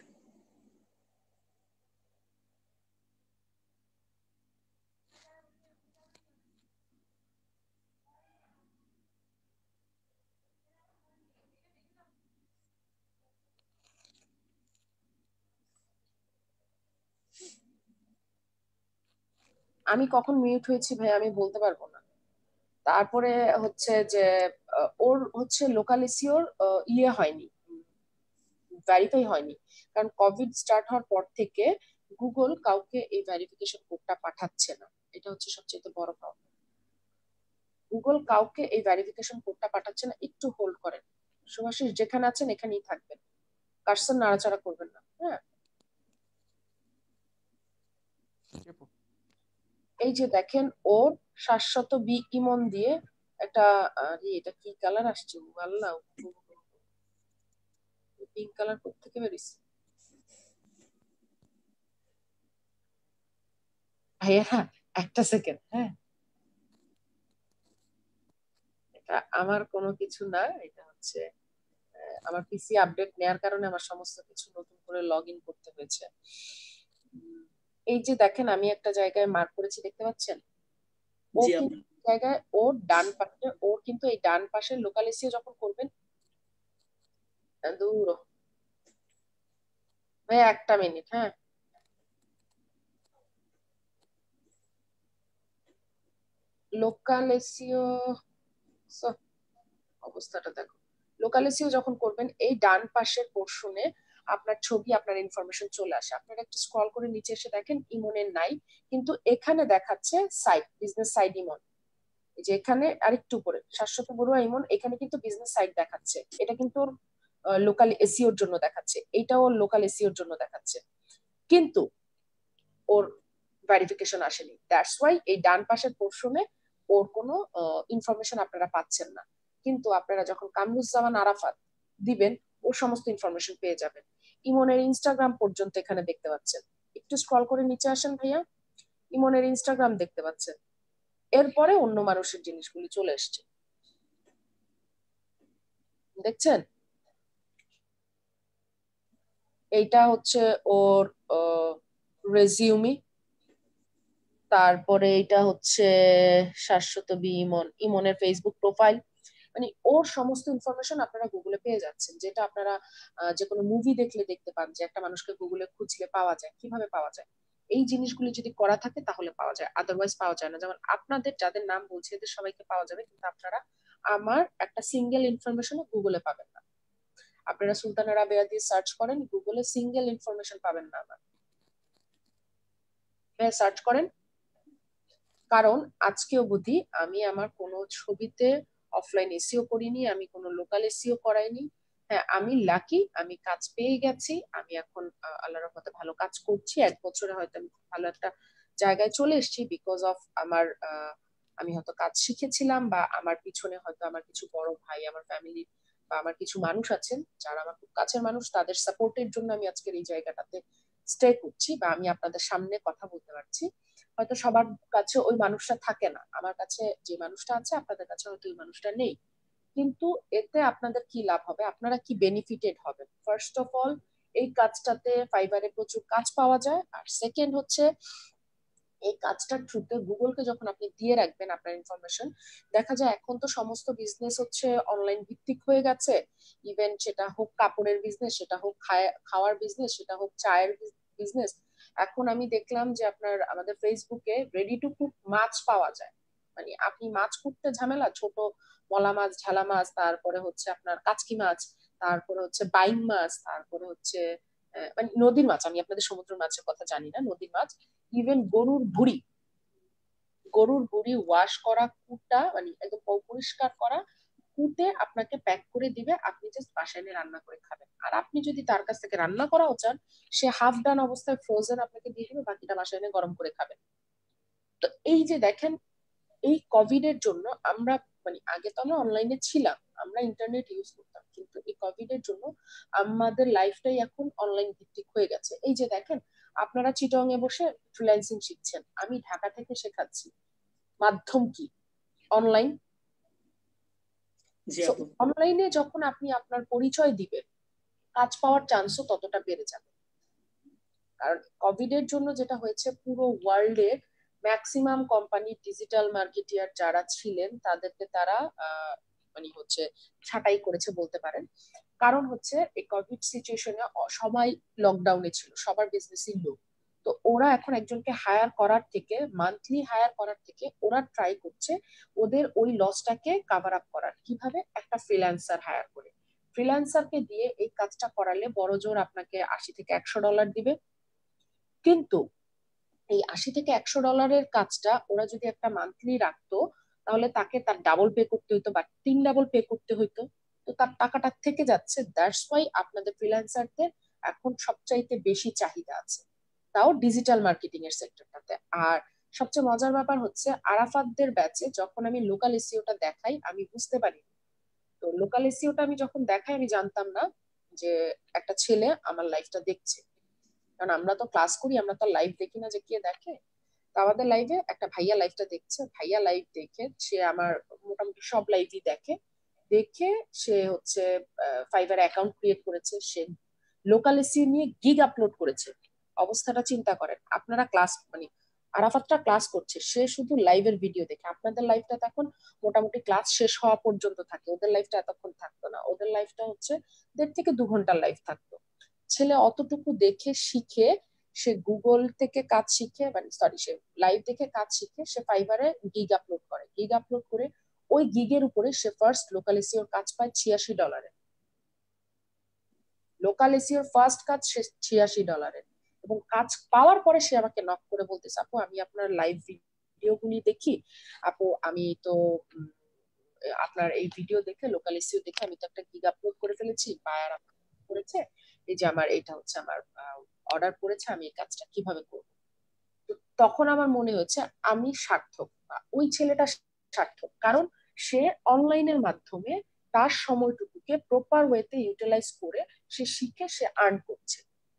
A: আমি কখন মিউট হয়েছি ভাই আমি বলতে পারবো না। তারপরে হচ্ছে যে ওর হচ্ছে লোকাল এসইওর ইয়ে হয়নি, ভেরিফাই হয়নি, কারণ কোভিড স্টার্ট হওয়ার পর থেকে গুগল কাউকে এই ভেরিফিকেশন কোডটা পাঠাচ্ছে না। এটা হচ্ছে সবচেয়ে বড় প্রবলেম, গুগল কাউকে এই ভেরিফিকেশন কোডটা পাঠাচ্ছে না। একটু হোল্ড করেন, শুভাশিস যেখানে আছেন এখানেই থাকবেন, কার্সর নাড়াচাড়া করবেন না। হ্যাঁ, এই যে দেখেন ওর শাশ্বত বি ইমন দিয়ে একটা, এটা কি কালার আসছে আল্লাহ, পিঙ্ক কালার কোত্থেকে বেরিয়েছে ভাইয়া? একটা সেকেন্ড, হ্যাঁ এটা আমার কোনো কিছু না, এটা হচ্ছে আমার পিসি আপডেট নেয়ার কারণে আমার সমস্ত কিছু নতুন করে লগ ইন করতে হয়েছে। এই যে দেখেন আমি একটা জায়গায় মার্ক করেছি দেখতে পাচ্ছেন, ও কিন্তু জায়গায় ওর ডান পাশে, ওর কিন্তু এই ডান পাশের লোকাল এসইও যখন করবেন, দূর ভাই একটা মিনিট, হ্যাঁ লোকাল এসইও অবস্থাটা দেখো, লোকাল এসইও যখন করবেন এই ডান পাশের পোর্শনে আপনার ছবি, আপনার ইনফরমেশন চলে আসে। আপনারা একটু স্ক্রল করে নিচে এসে দেখেন ইমনের নাই, কিন্তু এখানে দেখাচ্ছে সাইট, বিজনেস সাইট ইমন। এই যে এখানে আরেকটু উপরে শাশ্বত বড়ুয়া ইমন, এখানে কিন্তু বিজনেস সাইট দেখাচ্ছে। এটা কিন্তু লোকাল এসিওর জন্য দেখাচ্ছে, এইটাও লোকাল এসিওর জন্য দেখাচ্ছে, কিন্তু ওর ভেরিফিকেশন আসেনি। দ্যাটস ওয়াই এই ডান পাশের পোর্শনে ওর কোনো ইনফরমেশন আপনারা পাচ্ছেন না। কিন্তু আপনারা যখন কামরুজ্জামান আরাফাত দিবেন ওর সমস্ত ইনফরমেশন পেয়ে যাবেন। ইমনের ইনস্টাগ্রাম পর্যন্ত এখানে দেখতে পাচ্ছেন। একটু স্ক্রল করে নিচে আসেন ভাইয়া, ইমনের ইনস্টাগ্রাম দেখতে পাচ্ছেন। এরপরে অন্য মানুষের জিনিসগুলি চলে এসছে, দেখছেন? এইটা হচ্ছে ওর রেজিউমি, তারপরে এটা হচ্ছে শাশ্বত বি ইমন, ইমনের ফেসবুক প্রোফাইল। মানে ওর সমস্ত ইনফরমেশন আপনারা গুগলে পেয়ে যাচ্ছেন, যেটা আপনারা যে কোনো মুভি দেখলে দেখতে পান যে একটা মানুষকে গুগলে খুঁজলে পাওয়া যায়। কিভাবে পাওয়া যায়? এই জিনিসগুলি যদি করা থাকে তাহলে পাওয়া যায়, আদারওয়াইজ পাওয়া যায় না। যেমন আপনাদের যাদের নাম বলছি এদের সবাইকে পাওয়া যাবে, কিন্তু আপনারা আমার একটা সিঙ্গেল ইনফরমেশনও গুগলে পাবেন না। আপনারা সুলতানা রাবেয়া দিয়ে সার্চ করেন, গুগলে সিঙ্গেল ইনফরমেশন পাবেন না আমার। হ্যাঁ, সার্চ করেন। কারণ আজকে অবধি আমি আমার কোনো ছবিতে অফলাইন এসিও করিনি, আমি কোনো লোকাল এসিও করাইনি। হ্যাঁ, আমি লাকি, আমি কাজ পেয়ে গেছি, আমি এখন আল্লাহর রহমতে ভালো কাজ করছি। এক বছরে হয়তো আমি ভালো একটা জায়গায় চলে এসেছি বিকজ অফ আমার আমি হয়তো কাজ শিখেছিলাম, বা আমার পিছনে হয়তো আমার কিছু বড় ভাই, আমার ফ্যামিলি বা আমার কিছু মানুষ আছেন যারা আমার খুব কাছের মানুষ, তাদের সাপোর্টের জন্য আমি আজকের এই জায়গাটাতে স্টে করছি, বা আমি আপনাদের সামনে কথা বলতে পারছি। হয়তো সবার কাছে ওই মানুষটা থাকে না, আমার কাছে যে মানুষটা আছে আপনাদের কাছে হয়তো ওই মানুষটা নেই, কিন্তু এতে আপনাদের কি লাভ হবে, আপনারা কি বেনিফিটেড হবেন? ফার্স্ট অফ অল এই কাজটাতে ফাইবারে প্রচুর কাজ পাওয়া যায়, আর সেকেন্ড হচ্ছে এই কাজটার থ্রুতে গুগলকে যখন আপনি দিয়ে রাখবেন আপনার ইনফরমেশন, দেখা যায় এখন তো সমস্ত বিজনেস হচ্ছে অনলাইন ভিত্তিক হয়ে গেছে। ইভেন সেটা হোক কাপড়ের বিজনেস, সেটা হোক খাওয়ার বিজনেস, সেটা হোক চায়ের বিজনেস। এখন আমি দেখলাম যে আপনার আমাদের ফেসবুকে রেডি টু কুক মাছ পাওয়া যায়। মানে আপনি মাছ কুটতে ঝামেলা, ছোট মলা মাছ, ঝালা মাছ, তারপরে হচ্ছে আপনার কাচকি মাছ, তারপরে হচ্ছে বাইম মাছ, তারপরে হচ্ছে মানে নদীর মাছ, আমি আপনাদের সমুদ্র মাছের কথা জানি না, নদীর মাছ। ইভেন গরুর ভুড়ি, গরুর ভুড়ি ওয়াশ করা, কুটা মানে একদম পরিষ্কার করা, কুটে আপনাকে প্যাক করে দিবে, আপনি জাস্ট বাসায় এনে রান্না করে খাবেন। আর আপনি যদি তার কাছ থেকে রান্না করাও চান, সে হাফ ডান অবস্থায় ফ্রোজেন আপনাকে দিয়ে দিবে, বাকিটা বাসায় এনে গরম করে খাবেন। তো এই যে দেখেন, এই কোভিড এর জন্য আমরা মানে আগে তো আমরা অনলাইনে ছিলাম, আমরা ইন্টারনেট ইউজ করতাম, কিন্তু এই কোভিড এর জন্য আমাদের লাইফটাই এখন অনলাইন ভিত্তিক হয়ে গেছে। এই যে দেখেন, আপনারা চিটং এ বসে ফ্রিল্যান্সিং শিখছেন, আমি ঢাকা থেকে শেখাচ্ছি, মাধ্যম কি? অনলাইন। অনলাইনে যখন আপনি আপনার পরিচয় দিবেন, কাজ পাওয়ার চান্সও ততটা বেড়ে যাবে। কারণ কোভিড এর জন্য যেটা হয়েছে, পুরো ওয়ার্ল্ডে ম্যাক্সিমাম কোম্পানি ডিজিটাল মার্কেটিয়ার যারা ছিলেন তাদেরকে তারা মানে হচ্ছে ছাঁটাই করেছে বলতে পারেন। কারণ হচ্ছে এই কোভিড সিচুয়েশনে সবাই লকডাউনে ছিল, সবার বিজনেসই লো। তো ওরা এখন একজনকে হায়ার করার থেকে, মান্থলি হায়ার করার থেকে ওরা ট্রাই করছে ওদের ওই লসটাকে কাভার আপ করার। কিভাবে? একটা ফ্রিল্যান্সার হায়ার করে। ফ্রিল্যান্সারকে দিয়ে এই কাজটা করালে বড় জোর আপনাকে আশি থেকে একশো ডলার দিবে, কিন্তু এই আশি থেকে একশো ডলারের কাজটা ওরা যদি একটা মান্থলি রাখতো, তাহলে তাকে তার ডাবল পে করতে হইতো বা তিন ডাবল পে করতে হইতো। তো তার টাকাটা থেকে যাচ্ছে। দ্যাটস ওয়াই আপনাদের ফ্রিল্যান্সারদের এখন সবচাইতে বেশি চাহিদা আছে, তাও ডিজিটাল মার্কেটিং এর সেক্টরটাতে। আর সবচেয়ে মজার ব্যাপার হচ্ছে, আরাফাতদের ব্যাচে যখন আমি লোকাল এসইওটা দেখাই, আমি বুঝতে পারি, তো লোকাল এসইওটা আমি যখন দেখাই আমি জানতাম না যে একটা ছেলে আমার লাইফটা দেখছে। কারণ আমরা তো ক্লাস করি, আমরা তো লাইভ দেখি না যে কে দেখে। তো আমাদের লাইভে একটা ভাইয়া লাইভটা দেখছে, ভাইয়া লাইভ দেখে সে আমার মোটামুটি সব লাইভই দেখে, দেখে সে হচ্ছে ফাইবার অ্যাকাউন্ট ক্রিয়েট করেছে, সে লোকাল এসইও নিয়ে গিগ আপলোড করেছে। অবস্থাটা চিন্তা করেন, আপনারা ক্লাস মানে আরাফাতটা ক্লাস করছে, সে শুধু লাইভের ভিডিও দেখে। আপনাদের লাইভটা তখন মোটামুটি ক্লাস শেষ হওয়া পর্যন্ত থাকে, ওদের লাইভটা এতক্ষণ থাকতো না, ওদের লাইভটা হচ্ছে দেড় থেকে দু ঘন্টার লাইভ থাকতো। ছেলে অতটুকু দেখে শিখে, সে গুগল থেকে কাজ শিখে, মানে সরি সে লাইভ দেখে কাজ শিখে সে ফাইবারে গিগ আপলোড করে, গিগ আপলোড করে ওই গিগের উপরে সে ফার্স্ট লোকাল এসইওর কাজ পায় ছিয়াশি ডলারে। লোকাল এসইওর ফার্স্ট কাজ সে ছিয়াশি ডলারে, এবং কাজ পাওয়ার পরে সে আমাকে নক করে বলতেছে, আপু আমি আপনার লাইভ ভিডিওগুলি দেখি, আপু আমি তো আপনার এই ভিডিও দেখে, লোকাল এসইও দেখে আমি তো একটা গিগ আপলোড করে ফেলেছি, বায়ার করেছে, এই যে আমার এটা হচ্ছে আমার অর্ডার করেছে, আমি এই কাজটা কিভাবে করব। তখন আমার মনে হচ্ছে আমি সার্থক, ওই ছেলেটা সার্থক, কারণ সে অনলাইনের মাধ্যমে তার সময়টুকুকে প্রপার ওয়েতে ইউটিলাইজ করে সে শিখে সে আর্ন করছে।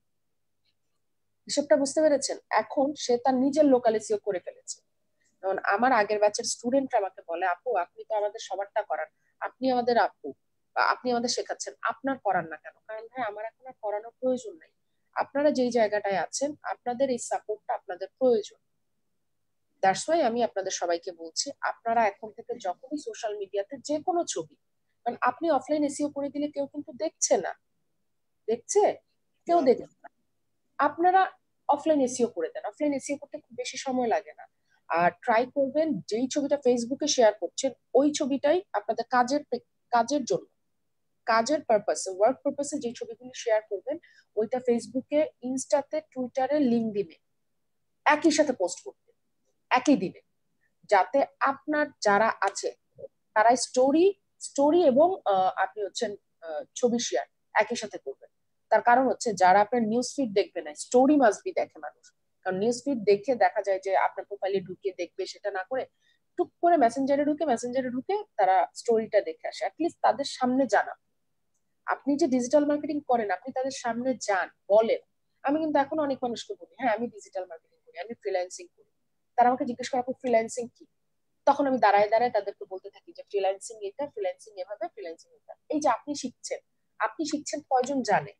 A: হিসেবটা বুঝতে পেরেছেন? এখন সে তার নিজের লোকাল এসইও করে ফেলেছে। যেমন আমার আগের ব্যাচের স্টুডেন্টরা আমাকে বলে, আপু আপনি তো আমাদের সবারটা করান, আপনি আমাদের আপু, আপনি আমাদের শেখাচ্ছেন, আপনার করান না কেন? কারণ ভাই আমার এখন আর করানোর প্রয়োজন নেই। আপনারা যেই জায়গাটায় আছেন, আপনাদের এই সাপোর্টটা আপনাদের প্রয়োজন। দ্যাটস ওয়াই আমি আপনাদের সবাইকে বলছি, আপনারা এখন থেকে যখনই সোশ্যাল মিডিয়াতে যে কোনো ছবি, কারণ আপনি অফলাইন এসইও করে দিলে কেউ কিন্তু দেখছে না, দেখছে কেউ দেখছে না, আপনারা অফলাইন এসইও করে দেন। অফলাইন এসইও করতে খুব বেশি সময় লাগে না। আর ট্রাই করবেন যেই ছবিটা ফেসবুকে শেয়ার করছেন ওই ছবিটাই আপনাদের কাজের কাজের জন্য, কাজের পারপাসে, ওয়ার্ক পারপাসে যে ছবিগুলি শেয়ার করবেন ওইটা ফেসবুকে, ইনস্টাতে, টুইটারে, লিঙ্কডইনে একই সাথে পোস্ট করতে একই দিনে, যাতে আপনার যারা আছে তারা স্টোরি স্টোরি এবং আপনি হচ্ছেন ছবি শেয়ার একই সাথে করবেন। তার কারণ হচ্ছে যারা আপনার নিউজ ফিড দেখবে না, স্টোরি মাস্ট বি দেখে মানুষ। কারণ নিউজ ফিড দেখে দেখা যায় যে আপনার প্রোফাইলে ঢুকে দেখবে, সেটা না করে টুক করে মেসেঞ্জারে ঢুকে মেসেঞ্জারে ঢুকে তারা স্টোরিটা দেখে আসে। অ্যাটলিস্ট তাদের সামনে জানা, আপনি যে ডিজিটাল মার্কেটিং করেন আপনি তাদের সামনে যান, বলেন। আমি কিন্তু এখন অনেক মানুষকে বলি, হ্যাঁ আমি ডিজিটাল মার্কেটিং করি, আমি ফ্রিল্যান্সিং করি। তারা আমাকে জিজ্ঞেস করে আপু ফ্রিল্যান্সিং কি? তখন আমি দাঁড়ায় দাঁড়ায় তাদেরকে বলতে থাকি যে ফ্রিল্যান্সিং এটা, ফ্রিল্যান্সিং এভাবে, ফ্রিল্যান্সিং এটা। এই যে আপনি শিখছেন, আপনি শিখছেন, কয়জন জানে?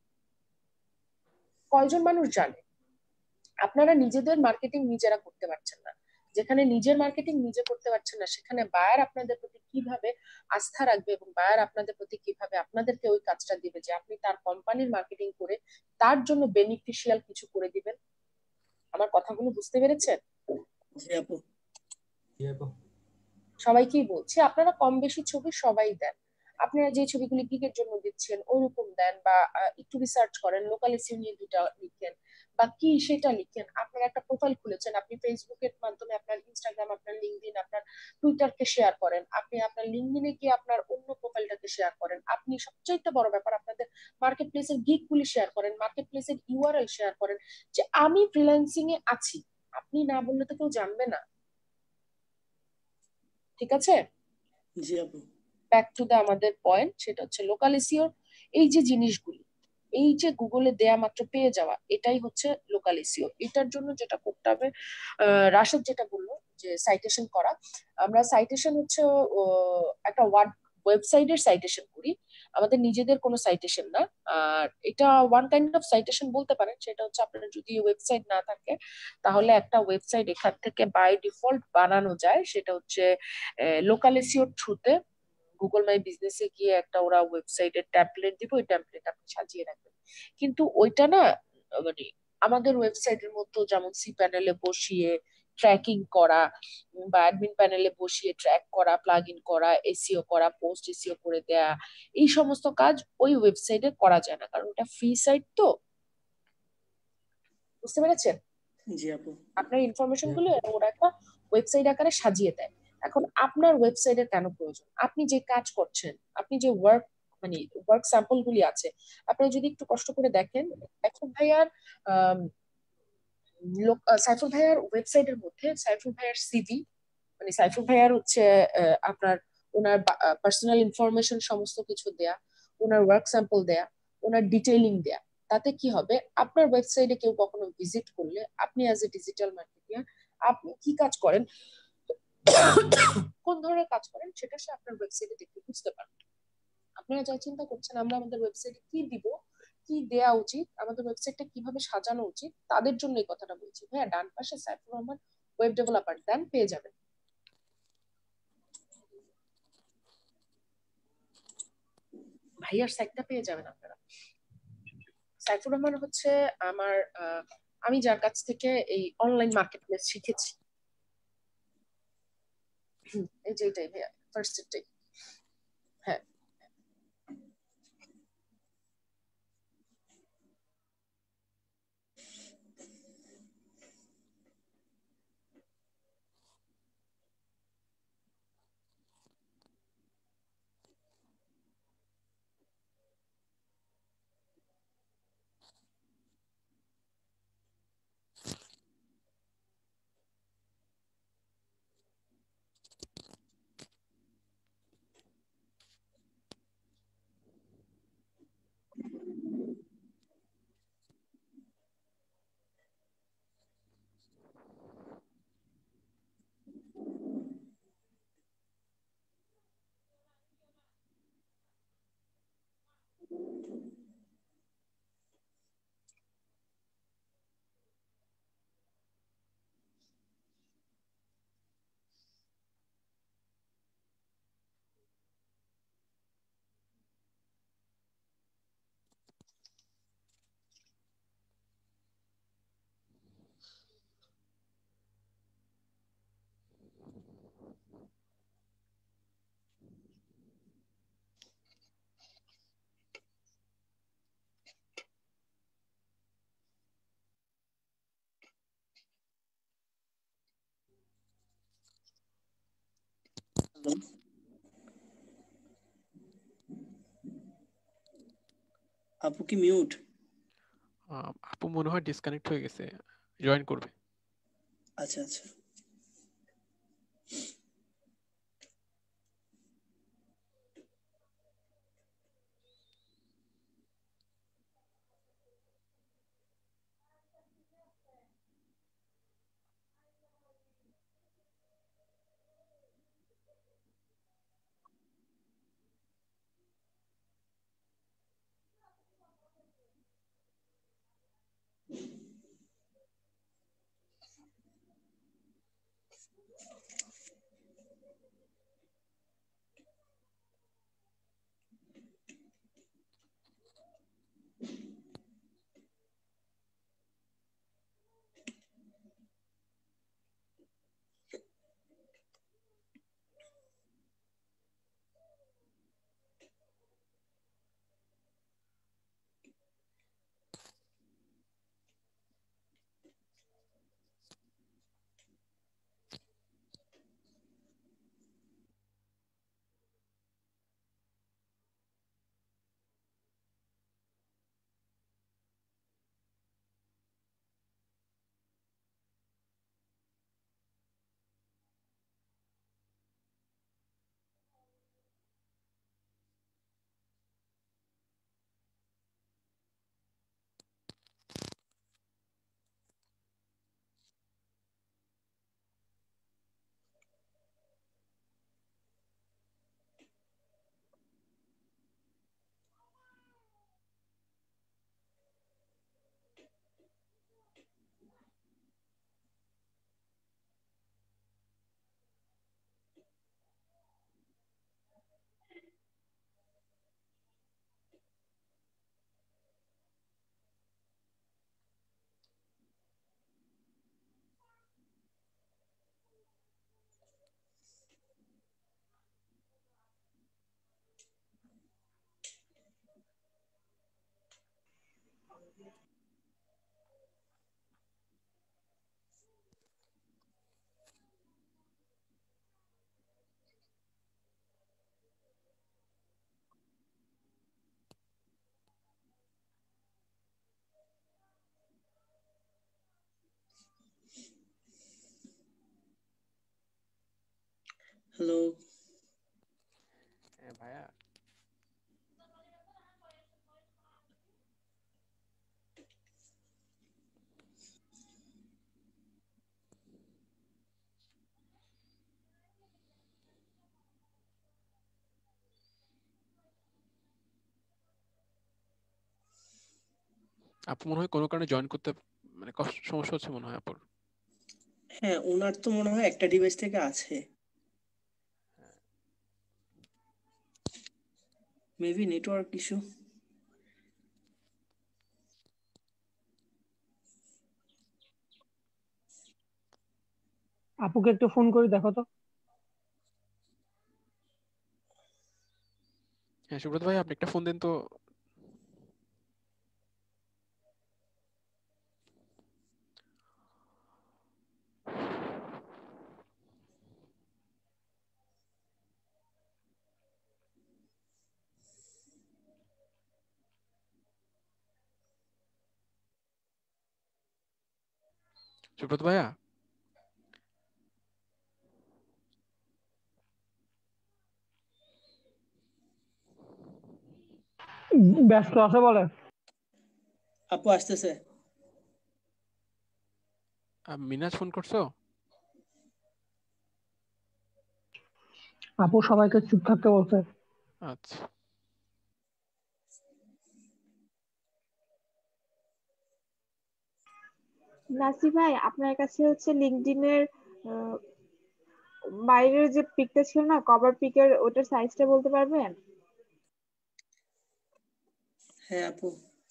A: কয়জন মানুষ জানে? আপনারা নিজেদের মার্কেটিং নিজেরা করতে পারছেন না। যেখানে নিজের মার্কেটিং নিজে করতে পারছেন না, সেখানে বায়ার আপনাদের প্রতি কিভাবে আস্থা রাখবে এবং বায়ার আপনাদের প্রতি কিভাবে আপনাদেরকে ওই কাজটা দিবে যে আপনি তার কোম্পানির মার্কেটিং করে তার জন্য বেনিফিশিয়াল কিছু করে দিবেন? আমার কথাগুলো বুঝতে পেরেছেন?
B: জি আপু।
E: জি আপু।
A: সবাইকেই বলছি, আপনারা কম বেশি ছবি সবাই দেন। আপনারা যে ছবিগুলি গিগের জন্য দিচ্ছেন ওইরকম দেন, বা একটু রিসার্চ করেন, লোকাল এসইও নিয়ে দুটা লিখেন বা কি সেটা লিখেন। আপনার একটা প্রোফাইল খুলেছেন, আপনি ফেসবুকের মাধ্যমে আপনার ইনস্টাগ্রাম, আপনার লিঙ্কডইন, আপনার টুইটারকে শেয়ার করেন, আপনি আপনার লিঙ্কডইনে গিয়ে আপনার অন্য প্রোফাইলটাকে শেয়ার করেন, আপনি সবচাইতে বড় ব্যাপার আপনাদের মার্কেট প্লেসের গিগগুলি শেয়ার করেন, মার্কেট প্লেসের ইউআরএল শেয়ার করেন যে আমি ফ্রিল্যান্সিং এ আছি। আপনি না বললে তো কেউ জানবে না, ঠিক আছে?
B: জি আপু।
A: ব্যাক টু দা আমাদের পয়েন্ট, সেটা হচ্ছে লোকাল এসইও। এই যে জিনিসগুলি, এই যে গুগলে দেয়া মাত্র পেয়ে যাওয়া, এটাই হচ্ছে লোকাল এসইও। এটার জন্য যেটা করতে হবে, রাশেদ যেটা বললো যে সাইটেশন করা, আমরা সাইটেশন হচ্ছে একটা ওয়ার্ড ওয়েবসাইটের সাইটেশন করি, আমাদের নিজেদের কোনো সাইটেশন না। আর এটা ওয়ান কাইন্ড অফ সাইটেশন বলতে পারেন। সেটা হচ্ছে আপনার যদি ওয়েবসাইট না থাকে তাহলে একটা ওয়েবসাইট এখান থেকে বাই ডিফল্ট বানানো যায়, সেটা হচ্ছে লোকাল এসইওর থ্রুতে। গুগল মাই বিজনেসে গিয়ে একটা ওরা ওয়েবসাইটের ট্যাম্পলেট দিব, ওই ট্যাম্পলেট আপনি সাজিয়ে রাখবেন। কিন্তু ওইটা না মানে আমাদের ওয়েবসাইটের মতো যেমন সি প্যানেলে বসিয়ে ট্র্যাকিং করা বা অ্যাডমিন প্যানেলে বসিয়ে ট্র্যাক করা, প্লাগ ইন করা, এসইও করা, পোস্ট এসইও করে দেয়া, এই সমস্ত কাজ ওই ওয়েবসাইটে করা যায় না, কারণ ওটা ফ্রি সাইট। তো বুঝতে পেরেছেন?
B: জি আপু।
A: আপনার ইনফরমেশন গুলো ওরা একটা ওয়েবসাইট আকারে সাজিয়ে দেয়। এখন আপনার ওয়েবসাইটের কেন প্রয়োজন? আপনি যে কাজ করছেন, আপনি যে ওয়ার্ক মানে ওয়ার্ক স্যাম্পল গুলি আছে, আপনি যদি একটু কষ্ট করে দেখেন, সাইফুল ভাইয়ার সাইফুল ভাইয়ার ওয়েবসাইটের মধ্যে সাইফুল ভাইয়ার সিভি, মানে সাইফুল ভাইয়ার হচ্ছে আপনার ওনার পার্সোনাল ইনফরমেশন সমস্ত কিছু দেয়া, ওনার ওয়ার্ক স্যাম্পল দেয়া, ওনার ডিটেইলিং দেয়া। তাতে কি হবে, আপনার ওয়েবসাইটে কেউ কখনো ভিজিট করলে আপনি অ্যাজ এ ডিজিটাল মার্কেটিয়ার আপনি কি কাজ করেন, কোন ধরনের কাজ করেন, সেটা সে আপনার ওয়েবসাইটে দেখে বুঝতে পারবে। আপনারা যা চিন্তা করছেন আমরা আমাদের ওয়েবসাইটে কি দিব, কি দেয়া উচিত, আমাদের ওয়েবসাইটটা কিভাবে সাজানো উচিত, তাদের জন্য এই কথাটা বলছি। হ্যাঁ, ডান পাশে সাইফুর রহমান ওয়েব ডেভেলপার দেন, পেয়ে যাবেন। ভাইয়ার সাইটটা পেয়ে যাবেন আপনারা। সাইফুর রহমান হচ্ছে আমার আমি যার কাছ থেকে এই অনলাইন মার্কেট প্লেস শিখেছি। এই যে এটাই ভাইয়া, ফার্স্ট এটাই। হ্যাঁ,
B: হ্যালো, আপু কি মিউট?
C: আহ, আপু মনে হয় ডিসকানেক্ট হয়ে গেছে, জয়েন করবে।
B: আচ্ছা আচ্ছা। হ্যালো,
C: হ্যাঁ ভাইয়া, আপু মনে হয় কোনো কারণে জয়েন করতে মানে কষ্ট সমস্যা হচ্ছে মনে হয় আপুর।
B: হ্যাঁ ওনার তো মনে হয় একটা ডিভাইস থেকে আছে, মেবি নেটওয়ার্ক ইস্যু।
K: আপুকে একটু ফোন করে দেখো তো।
C: হ্যাঁ সুব্রত ভাই, আপনি একটা ফোন দেন তো। সুব্রত ভাইয়া,
K: ব্যস্ত আছে বলে।
B: আপু আসতেছে।
C: আহ, মিনাজ ফোন করছো?
K: আপু সবাইকে চুপ থাকতে বলছে।
C: আচ্ছা।
J: নাসি ভাই, আপনার কাছে হচ্ছে লিঙ্কডইনের বাইরের যে পিকটা ছিল না, কভার পিকের, ওটার সাইজটা বলতে পারবেন?
B: হ্যাঁ আপু,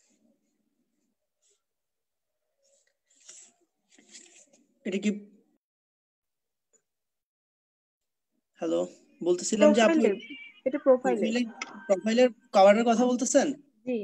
B: এটা কি, হ্যালো, বলতেছিলাম যে আপু
J: প্রোফাইলে, এটা প্রোফাইলে।
B: প্রোফাইলে প্রোফাইলের কভারের কথা বলতেছেন?
J: জি।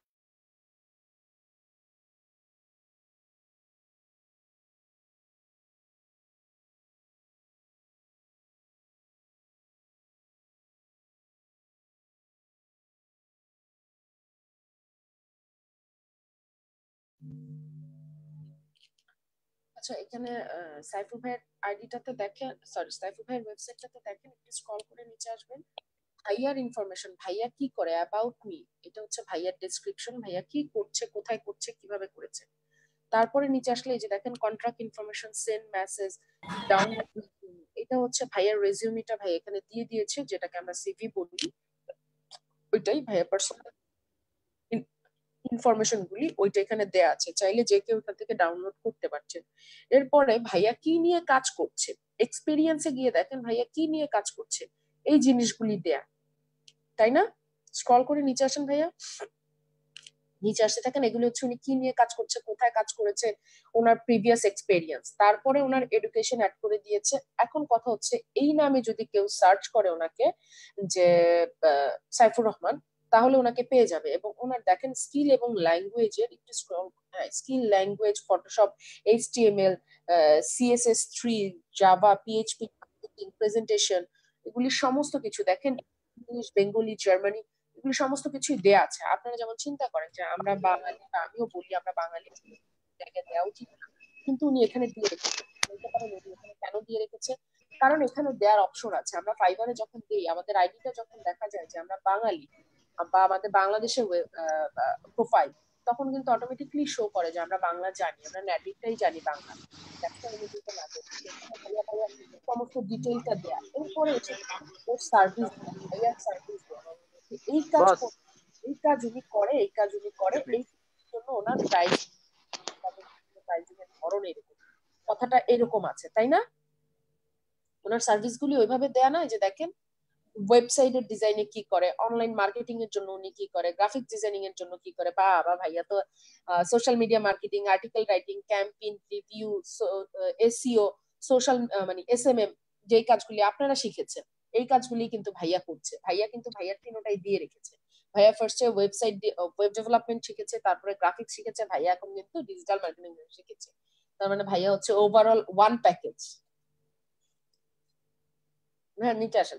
A: আচ্ছা, এখানে আহ, সাইফুল ভাইয়ের আইডিটাতে দেখেন, সরি সাইফুল ভাইয়ের ওয়েবসাইটটাতে দেখেন, একটু স্ক্রল করে নিচে আসবেন। ভাইয়ার ইনফরমেশন, ভাইয়া কি করে, অ্যাবাউট মি, এটা হচ্ছে ভাইয়ার ডেসক্রিপশন, ভাইয়া কি করছে, কোথায় করছে, কিভাবে করেছে। তারপরে নিচে আসলে এই যে দেখেন contract information, send message, download, এটা হচ্ছে ভাইয়ার রেজিউমিটা ভাই এখানে দিয়ে দিয়েছে, যেটাকে আমরা সিভি বলি। ওইটাই ভাইয়া পার্সোনাল ইনফরমেশন গুলি ওইটা এখানে দেয়া আছে, চাইলে যে কেউ ওখান থেকে ডাউনলোড করতে পারছেন। এরপরে ভাইয়া কি নিয়ে কাজ করছে, এক্সপিরিয়েন্সে গিয়ে দেখেন ভাইয়া কি নিয়ে কাজ করছে, এই জিনিসগুলি দেয়া, তাই না? স্ক্রল করে নিচে আসেন ভাইয়া, নিচে আসতে থাকেন। এগুলো হচ্ছে উনি কি নিয়ে কাজ করছে, কোথায় কাজ করেছে, ওনার প্রিভিয়াস এক্সপেরিয়েন্স, তারপরে ওনার এডুকেশন অ্যাড করে দিয়েছে। এখন কথা হচ্ছে এই নামে যদি কেউ সার্চ করে ওনাকে, যে সাইফুর রহমান, তাহলে ওনাকে পেয়ে যাবে। এবং ওনার দেখেন স্কিল এবং ল্যাঙ্গুয়েজের একটু scroll, skill, language, Photoshop, HTML, CSS three, Java, PHP, presentation, এগুলি সমস্ত কিছু দেখেন, ইংলিশ, বেঙ্গলি, জার্মানি, এগুলি সমস্ত কিছুই দেয়া আছে। আপনারা যেমন চিন্তা করেন যে আমরা বাঙালি, বা আমিও বলি আমরা বাঙালি, জায়গায় দেওয়া উচিত না, কিন্তু উনি এখানে দিয়ে রেখেছে। বলতে পারেন উনি এখানে কেন দিয়ে রেখেছে, কারণ এখানে দেওয়ার অপশন আছে। আমরা ফাইবারে যখন দিই, আমাদের আইডিটা যখন দেখা যায় যে আমরা বাঙালি বা আমাদের বাংলাদেশের প্রোফাইল, তখন কিন্তু অটোমেটিকলি শো করে যে আমরা বাংলা জানি, আমরা নেটিভটাই জানি বাংলা। সমস্ত ডিটেইলটা দেয়া, এরপরে এসে ওর সার্ভিস, ভাইয়ার সার্ভিস এই কাজ
G: বস
A: করে, এই কাজ উনি করে, এই কাজ উনি করে, এই জন্য ওনার প্রাইস, প্রাইসিং এর ধরন এরকম, কথাটা এরকম আছে, তাই না? ওনার সার্ভিস গুলি ওইভাবে দেয়া না, যে দেখেন ওয়েবসাইটের ডিজাইনে কি করে, অনলাইন মার্কেটিং এর জন্য উনি কি করে, গ্রাফিক ডিজাইনিং এর জন্য কি করে, বা বা ভাইয়া তো social media marketing, article writing, campaign, review, SEO, social মানে এসএমএম, যেই কাজগুলি আপনারা শিখেছেন, এই কাজগুলি কিন্তু ভাইয়া করছে। ভাইয়া কিন্তু ভাইয়ার তিনটাই দিয়ে রেখেছে। ভাইয়া ফার্স্টে ওয়েবসাইট, ওয়েব ডেভেলপমেন্ট শিখেছে, তারপরে গ্রাফিক্স শিখেছে, ভাইয়া এখন কিন্তু ডিজিটাল মার্কেটিং শিখেছে। তার মানে ভাইয়া হচ্ছে ওভারঅল ওয়ান প্যাকেজ। হ্যাঁ, নিচে আসেন।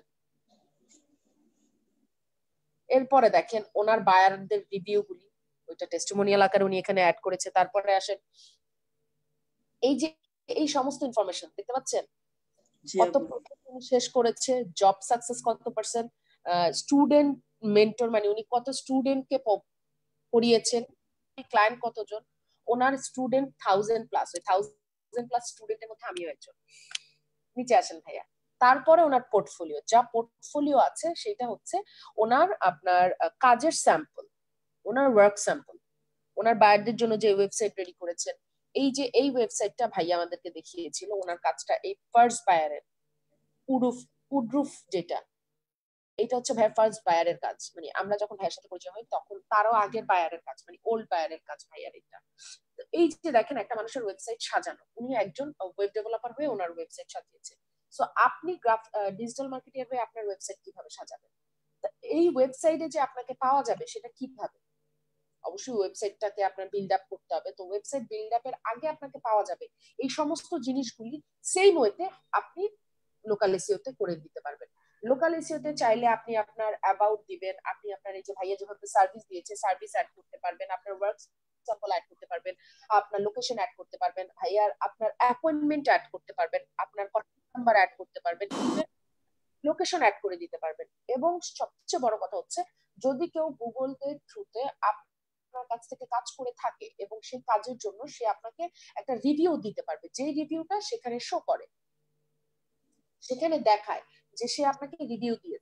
A: এরপরে দেখেন ওনার বায়ারদের রিভিউ গুলি, ওইটা টেস্টিমোনিয়াল আকারে উনি এখানে অ্যাড করেছে। তারপরে আসেন এই যে এই সমস্ত ইনফরমেশন দেখতে পাচ্ছেন, কত শেষ করেছে, জব সাকসেস কত পার্সেন্ট, স্টুডেন্ট মেন্টর মানে উনি কত স্টুডেন্টকে পড়িয়েছেন, ক্লায়েন্ট কতজন, ওনার স্টুডেন্ট থাউজেন্ড প্লাস, ওই থাউজেন্ড প্লাস স্টুডেন্টের মধ্যে আমিও একজন। নিচে আসেন ভাইয়া। তারপরে ওনার পোর্টফোলিও, যা পোর্টফোলিও আছে সেটা হচ্ছে ওনার আপনার কাজের স্যাম্পল, ওনার ওয়ার্ক স্যাম্পল, ওনার বায়ারদের জন্য যে ওয়েবসাইট রেডি করেছেন। এই যে এই ওয়েবসাইটটা ভাইয়া আমাদেরকে দেখিয়েছিল ওনার কাজটা, এই ফার্স্ট বায়ারের উডুফ উডরুফ, যেটা এটা হচ্ছে ভাইয়ার ফার্স্ট বায়ারের কাজ, মানে আমরা যখন ভাইয়ের সাথে পরিচয় হই তখন তারও আগের বায়ারের কাজ, মানে ওল্ড বায়ারের কাজ ভাইয়ার এটা। এই যে দেখেন একটা মানুষের ওয়েবসাইট সাজানো, উনি একজন ওয়েব ডেভেলপার হয়ে ওনার ওয়েবসাইট সাজিয়েছে। সো আপনি গ্রাফ ডিজিটাল মার্কেটিং হয়ে আপনার ওয়েবসাইট কিভাবে সাজাবেন, এই ওয়েবসাইটে যে আপনাকে পাওয়া যাবে সেটা কিভাবে, অবশ্যই ওয়েবসাইটটাকে আপনার বিল্ড আপ করতে হবে। তো ওয়েবসাইট বিল্ড আপের আগে আপনাকে পাওয়া যাবে এই সমস্ত জিনিসগুলি সেম ওয়েতে আপনি লোকাল এসইওতে করে দিতে পারবেন। লোকাল এসইওতে চাইলে আপনি আপনার অ্যাবাউট দিবেন, আপনি আপনার এই যে ভাইয়া যেভাবে সার্ভিস দিয়েছে সার্ভিস অ্যাড করতে পারবেন, আপনার ওয়ার্ক স্যাম্পল অ্যাড করতে পারবেন, আপনার লোকেশন অ্যাড করতে পারবেন, ভাইয়ার আপনার অ্যাপয়েন্টমেন্ট অ্যাড করতে পারবেন, আপনার কন্ট্যাক্ট নাম্বার অ্যাড করতে পারবেন, লোকেশন অ্যাড করে দিতে পারবেন। এবং সবচেয়ে বড় কথা হচ্ছে যদি কেউ গুগল পে থ্রুতে আপনার কাছ থেকে কাজ করে থাকে এবং সেই কাজের জন্য সে আপনাকে একটা রিভিউ দিতে পারবে, যে রিভিউটা সেখানে শো করে, সেখানে দেখায় যে সে আপনাকে রিভিউ দিয়েছে,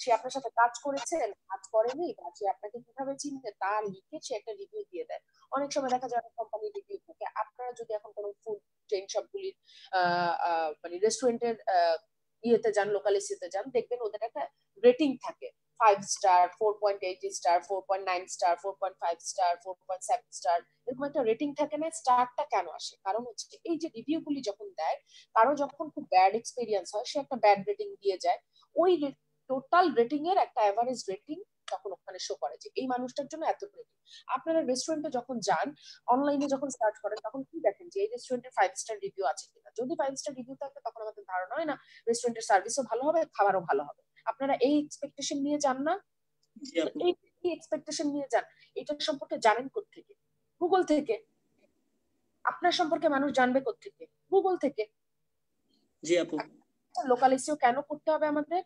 A: সে আপনার সাথে কাজ করেছে কাজ করেনি বা সে আপনাকে কিভাবে চিনবে তা লিখে সে একটা রিভিউ দিয়ে দেয়। অনেক সময় দেখা যায় কোম্পানি রিভিউ থাকে। আপনারা যদি এখন কোনো ফুড চেইন সবগুলির মানে রেস্টুরেন্টের ইয়েতে যান, লোকাল এসিতে যান, দেখবেন ওদের একটা রেটিং থাকে, five star, four point eight star, four point nine star, four point five star, four point seven star, এরকম একটা রেটিং থাকে না। স্টারটা কেন আসে? কারণ হচ্ছে এই যে রিভিউ গুলি যখন দেয়, কারো যখন খুব ব্যাড এক্সপিরিয়েন্স হয় সে একটা ব্যাড রেটিং দিয়ে যায়, ওই টোটাল রেটিং এর একটা এভারেজ রেটিং তখন ওখানে শো করে যে এই মানুষটার জন্য এত রেটিং। আপনারা রেস্টুরেন্টে যখন যান, অনলাইনে যখন সার্চ করেন, তখন কি দেখেন যে এই রেস্টুরেন্টের ফাইভ স্টার রিভিউ আছে কিনা। যদি ফাইভ স্টার রিভিউ থাকে তখন আমাদের ধারণা হয় না রেস্টুরেন্টের সার্ভিসও ভালো হবে, খাবারও ভালো হবে। আপনারা এই এক্সপেকটেশন নিয়ে যান না? এই এক্সপেকটেশন নিয়ে যান। এটা সম্পর্কে জানেন কোত্থেকে? গুগল থেকে। আপনার সম্পর্কে মানুষ জানবে কোত্থেকে? গুগল থেকে।
B: জি আপু।
A: লোকাল এসইও কেন করতে হবে আমাদের?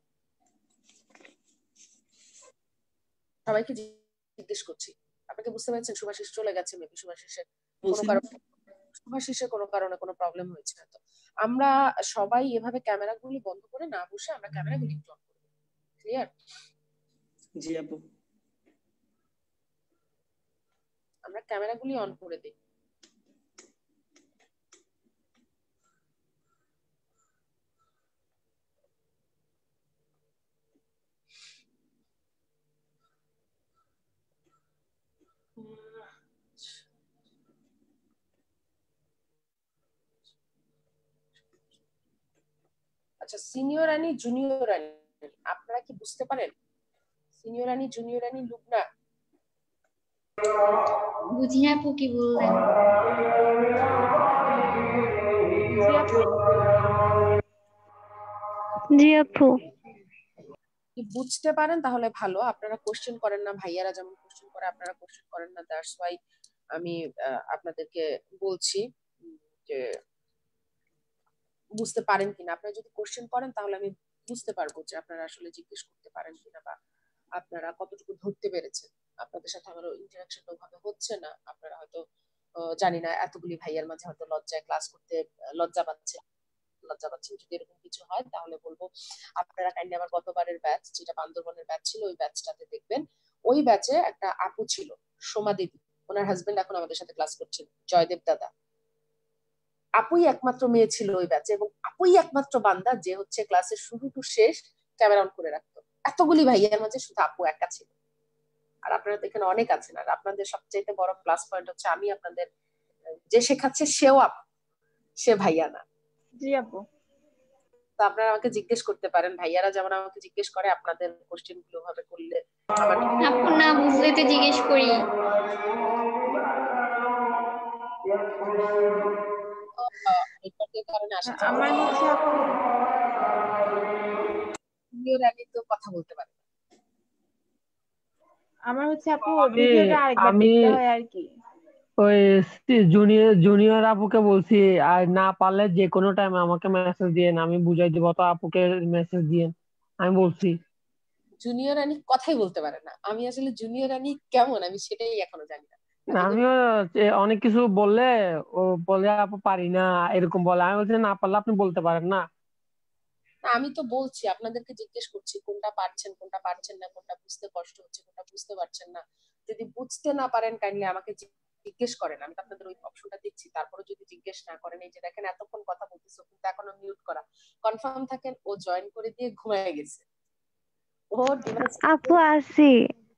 A: সবাইকে জিজ্ঞেস করছি। আপনাকে বুঝতে পারছেন? সুভাষিস চলে গেছে, মেবি সুভাষিসের কোনো কারণে সুভাষিসের কোনো কারণে কোনো প্রবলেম হয়েছে না। তো আমরা সবাই এভাবে ক্যামেরাগুলি বন্ধ করে না বসে আমরা ক্যামেরাগুলি একটু অন করব। ক্লিয়ার?
B: জি আপু।
A: আমরা ক্যামেরাগুলি অন করে দিই। আচ্ছা, সিনিয়র রানী, জুনিয়র রানী, আপনারা কি বুঝতে পারেন? Senior Rani, junior Rani, Lubna?
L: বুঝি না আপু কি বললেন।
J: জি আপু।
A: কি বুঝতে পারেন তাহলে ভালো। আপনারা কোশ্চেন করেন না, ভাইয়ারা যেমন কোশ্চেন করে আপনারা কোশ্চেন করেন না, দ্যাটস ওয়াই আমি আপনাদেরকে বলছি যে বুঝতে পারেন কিনা। আপনারা যদি কোশ্চেন করেন তাহলে আমি বুঝতে পারবো যে আপনারা আসলে জিজ্ঞেস করতে পারেন কিনা বা আপনারা কতটুকু ধরতে পেরেছেন। আপনাদের সাথে আমার ইন্টারাকশনটা ওভাবে হচ্ছে না, আপনারা হয়তো জানি না এতগুলি ভাইয়ার মাঝে হয়তো লজ্জায় ক্লাস করতে লজ্জা পাচ্ছে লজ্জা পাচ্ছেন। যদি এরকম কিছু হয় তাহলে বলবো আপনারা কাইন্ডলি আমার গতবারের ব্যাচ, যেটা বান্দরবনের ব্যাচ ছিল, ওই ব্যাচটাতে দেখবেন। ওই ব্যাচে একটা আপু ছিল, সোমা দেবী, ওনার হাজবেন্ড এখন আমাদের সাথে ক্লাস করছেন, জয়দেব দাদা। আপুই একমাত্র মেয়ে ছিল ওই ব্যাচে, এবং আপুই একমাত্র বান্দা যে হচ্ছে ক্লাসের শুরু টু শেষ ক্যামেরা অন করে রাখতো। এতগুলি ভাইয়ার মাঝে শুধু আপু একা ছিল। আর আপনারা তো এখানে অনেক আছেন। আর আপনাদের সবচেয়ে বড় প্লাস পয়েন্ট হচ্ছে আমি আপনাদের যে শেখাচ্ছে সেও আপু, সে ভাইয়া না।
J: জি আপু।
A: তো আপনারা আমাকে জিজ্ঞেস করতে পারেন, ভাইয়ারা যেমন আমাকে জিজ্ঞেস করে, আপনাদের কোশ্চেন গুলো ভাবে করলে আমার
L: আপু না বুঝলে তো জিজ্ঞেস করি।
J: আমার হচ্ছে আপু
A: তো কথা বলতে পারে।
J: আমার হচ্ছে আপু ভিডিওটা আরেকবার দেখতে হয় আর কি।
K: ওই জুনিয়র জুনিয়র আপুকে বলছি, আর না পারলে যে কোনো টাইমে আমাকে মেসেজ দিয়েন, আমি বুঝাই দিব। তো আপুকে মেসেজ দিয়েন, আমি বলছি।
A: জুনিয়র রানী কথাই বলতে পারে না। আমি আসলে জুনিয়র রানী কেমন আমি সেটাই এখনো জানি না।
K: আমিও অনেক কিছু বললে ও বলে আপু পারি না এরকম বলে। আমি বলছি না পারলে আপনি বলতে পারেন না।
A: আমি তো বলছি, আপনাদেরকে জিজ্ঞেস করছি কোনটা পারছেন কোনটা পারছেন না, কোনটা বুঝতে কষ্ট হচ্ছে কোনটা বুঝতে পারছেন না। যদি বুঝতে না পারেন কাইন্ডলি আমাকে জিজ্ঞেস করেন, আমি আপনাদের ওই অপশনটা দিচ্ছি। তারপরে যদি জিজ্ঞেস না করেন, এই যে দেখেন এতক্ষণ কথা বলতেছো কিন্তু এখনো মিউট করা, কনফার্ম থাকেন ও জয়েন করে দিয়ে ঘুমায় গেছে। ও
J: আপু আসি।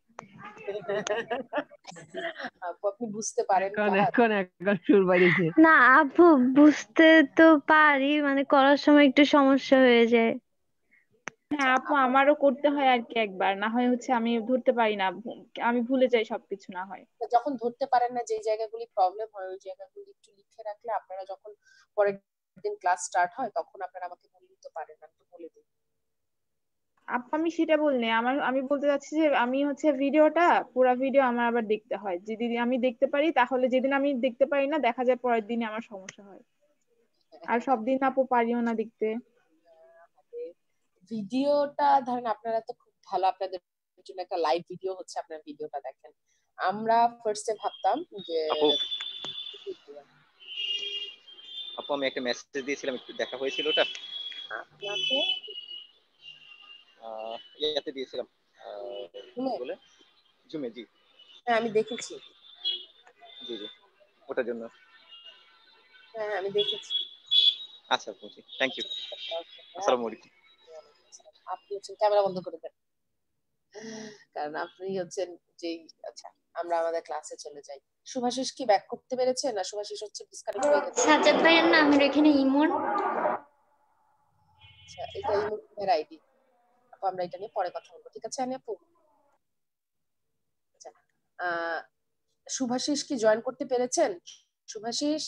A: আপু আপনি বুঝতে পারেন
K: এখন এখন সুর বাইরেছে
J: না আপু বুঝতে তো পারি, মানে করার সময় একটু সমস্যা হয়ে যায়। হ্যাঁ আপু আমারও করতে হয় আর কি একবার, না হয় হচ্ছে আমি ধরতে পারি না, আমি ভুলে যাই সবকিছু। না হয়
A: যখন ধরতে পারেন না যে জায়গাগুলি প্রবলেম হয়, ওই জায়গাগুলি একটু লিখে রাখলে আপনারা যখন পরের দিন ক্লাস স্টার্ট হয় তখন আপনারা আমাকে বলে দিতে পারেন, আমি তো বলে দিই।
J: আপু আমি সেটা বলনি, আমার আমি বলতে চাচ্ছি যে আমি হচ্ছে ভিডিওটা পুরো ভিডিও আমার আবার দেখতে হয়। যেদিন আমি দেখতে পারি তাহলে, যেদিন আমি দেখতে পারি না দেখা যায় পরের দিনে আমার সমস্যা হয়। আর সব দিন আপু পারিও না দেখতে।
A: ভিডিওটা ধরেন আপনারা তো খুব ভালো, আপনাদের জন্য একটা লাইভ ভিডিও হচ্ছে, আপনার ভিডিওটা দেখেন। আমরা ফার্স্টে ভাবতাম যে
M: আপু আপু আমি একটা মেসেজ দিয়েছিলাম, একটু দেখা হয়েছিল ওটা?
A: আপনাকে
M: আহ, ইয়াতে দিয়েছিলাম আহ, কি বলে জুমে। জি
A: হ্যাঁ আমি দেখেছি।
M: জি জি ওটার জন্য।
A: হ্যাঁ আমি দেখেছি।
M: আচ্ছা বুঝি, থ্যাংক ইউ, আসসালামু আলাইকুম।
A: আপনি হচ্ছেন ক্যামেরা বন্ধ করে দেন, কারণ আপনি হচ্ছেন যেই। আচ্ছা আমরা আমাদের ক্লাসে চলে যাই। শুভাশিস কি ব্যাক করতে পেরেছে না শুভাশিস হচ্ছে ডিসকানেক্ট হয়ে গেছে?
L: সাজ্জাদ ভাইয়ের নামের এখানে ইমন।
A: আচ্ছা এটা ইমোনের আইডি। আপু আমরা এটা নিয়ে পরে কথা বলবো, ঠিক আছে? আমি আপু আচ্ছা আহ শুভাশিস কি জয়েন করতে পেরেছেন? শুভাশিস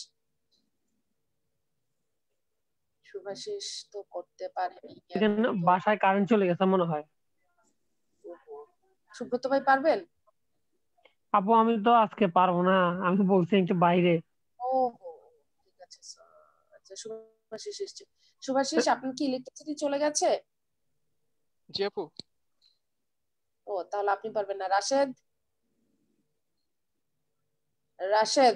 A: শুভাশিস তো করতে পারেনি।
K: এখানে বাসায় কারেন্ট চলে গেছে মনে হয়।
A: সুব্রত ভাই পারবেন?
K: আপু আমি তো আজকে পারবো না, আমি বলছি একটু বাইরে।
A: ও ঠিক আছে। আচ্ছা শুভাশিস এসছে। শুভাশিস আপনি কি ইলেকট্রিসিটি চলে গেছে?
C: জি আপু।
A: ও তাহলে আপনি পারবেন না। রাশেদ রাশেদ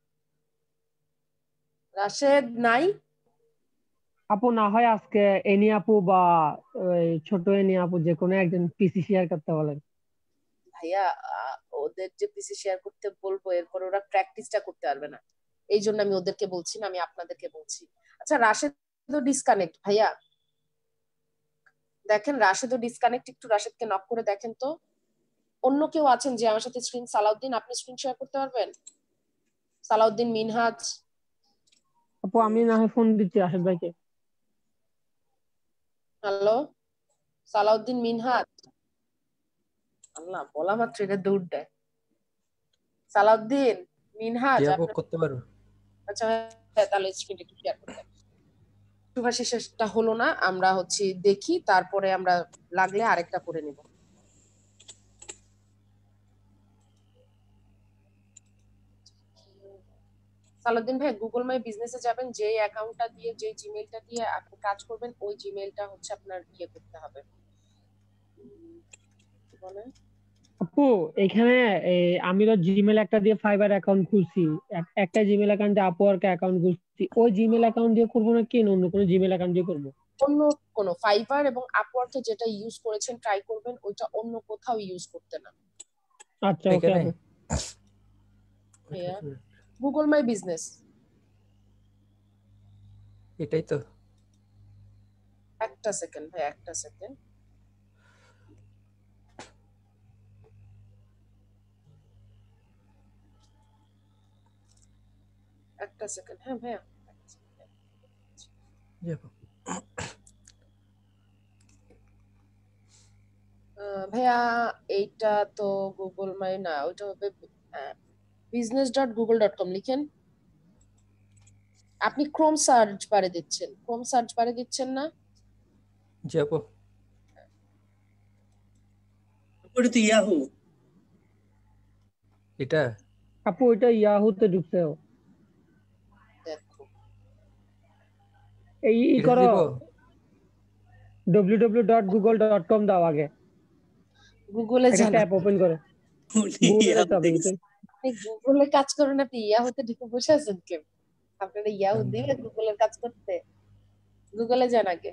A: রাশেদ নাই?
K: আপু না হয় আজকে এনি আপু বা ওই ছোট এনি আপু যে কোনো একজন পিসি শেয়ার করতে বলেন।
A: ভাইয়া আহ, ওদের যে পিসি শেয়ার করতে বলবো এরপর ওরা প্র্যাকটিসটা করতে পারবে না, এই জন্য আমি ওদেরকে বলছি না, আমি আপনাদেরকে বলছি। আচ্ছা রাশেদও ডিসকানেক্ট ভাইয়া, দেখেন রাশেদও ডিসকানেক্ট, একটু রাশেদকে নক করে দেখেন তো। অন্য কেউ আছেন যে আমার সাথে স্ক্রিন? সালাউদ্দিন আপনি স্ক্রিন শেয়ার করতে পারবেন? সালাউদ্দিন, মিনহাজ।
K: আপু আমি না হয় ফোন দিচ্ছি রাশেদ ভাইকে।
A: হ্যালো সালাউদ্দিন, মিনহাজ। আল্লাহ বলা মাত্র এটা দৌড় দেয়। সালাউদ্দিন, মিনহাজ
N: করতে পারো।
A: আচ্ছা তাহলে স্ক্রিন একটু শেয়ার করে দেন। শুভাশিসটা হলো না, আমরা হচ্ছে দেখি, তারপরে আমরা লাগলে আরেকটা করে নিব। সালাউদ্দিন ভাই গুগল মাই বিজনেসে যাবেন, যে অ্যাকাউন্টটা দিয়ে যে জিমেইলটা দিয়ে আপনি কাজ করবেন ওই জিমেইলটা হচ্ছে আপনার ইয়ে করতে হবে। কি বলেন
K: আপু এখানে আমি তো জিমেল একটা দিয়ে ফাইবার অ্যাকাউন্ট খুলছি, এক- একটা জিমেল অ্যাকাউন্ট দিয়ে আপওয়ার্ক অ্যাকাউন্ট খুলছি, ওই জিমেল অ্যাকাউন্ট দিয়ে করবো না কি অন্য কোনো জিমেল অ্যাকাউন্ট দিয়ে করবো?
A: অন্য কোন ফাইবার এবং আপওয়ার্কে যেটা ইউজ করেছেন ট্রাই করবেন, ওইটা অন্য কোথাও ইউজ করতে না।
K: আচ্ছা ওকে আপু।
A: গুগল মাই বিজনেস
N: এটাই তো।
A: একটা সেকেন্ড ভাই, একটা সেকেন্ড। একটা সেকেন্ড হ্যাঁ ভাইয়া। ভাইয়া এইটা তো গুগল মাই না, ওইটা হবে business dot Google dot com লিখেন। আপনি ক্রোম সার্চ বারে দিচ্ছেন, ক্রোম সার্চ বারে দিচ্ছেন না?
N: জি আপু।
B: ওটা তো ইয়াহু।
N: এটা
K: আপু ওইটা ইয়াহুতে ঢুকছে।
A: দেখো
K: এই ই করো W W W dot Google dot com দাও আগে।
A: গুগলে
K: একটা
A: যান,
K: ট্যাব ওপেন করো। গুগলে যেতে হবে কিন্তু।
A: আপনি গুগলে কাজ করেন, আপনি ইয়াহুতে ঢুকে বসে আছেন কেন? আপনারা ইয়াহু দিবে গুগলের কাজ করতে? গুগলে যান আগে।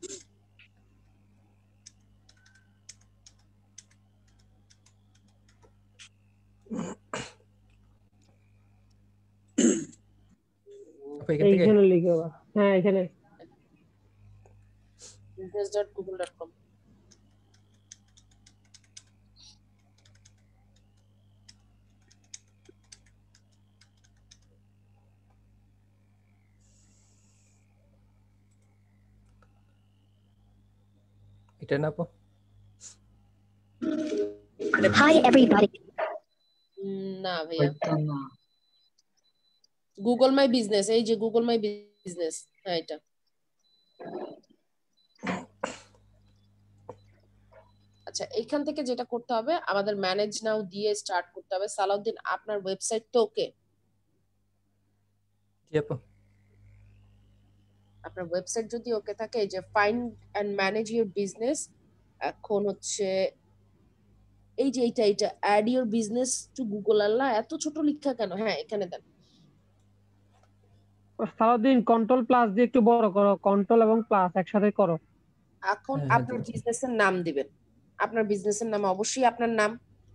K: এইখানে লিখো। হ্যাঁ এখানে
A: business dot google dot com।
N: এটা না আপু?
O: Hi everybody.
A: না ভাইয়া, গুগল মাই বিজনেস, এই যে গুগল মাই বিজনেস, হ্যাঁ এটা। আচ্ছা এখান থেকে যেটা করতে হবে আমাদের ম্যানেজ নাও দিয়ে স্টার্ট করতে হবে। সালাউদ্দিন আপনার ওয়েবসাইট তো ওকে?
N: জি আপু।
A: আপনার ওয়েবসাইট যদি ওকে থাকে, এই যে find and manage your business, এখন হচ্ছে এই যে এইটা এটা add your business to Google. আল্লাহ এত ছোট লেখা কেন? হ্যাঁ এখানে দেন।
K: সারাদিন কন্ট্রোল প্লাস দিয়ে একটু বড় করো, কন্ট্রোল এবং প্লাস একসাথে করো।
A: এখন
N: হ্যাঁ হ্যাঁ
A: আপনার
N: দিচ্ছি।
A: বিজনেসের নাম দিবেন, আপনার বিজনেসের নাম অবশ্যই আপনার নাম,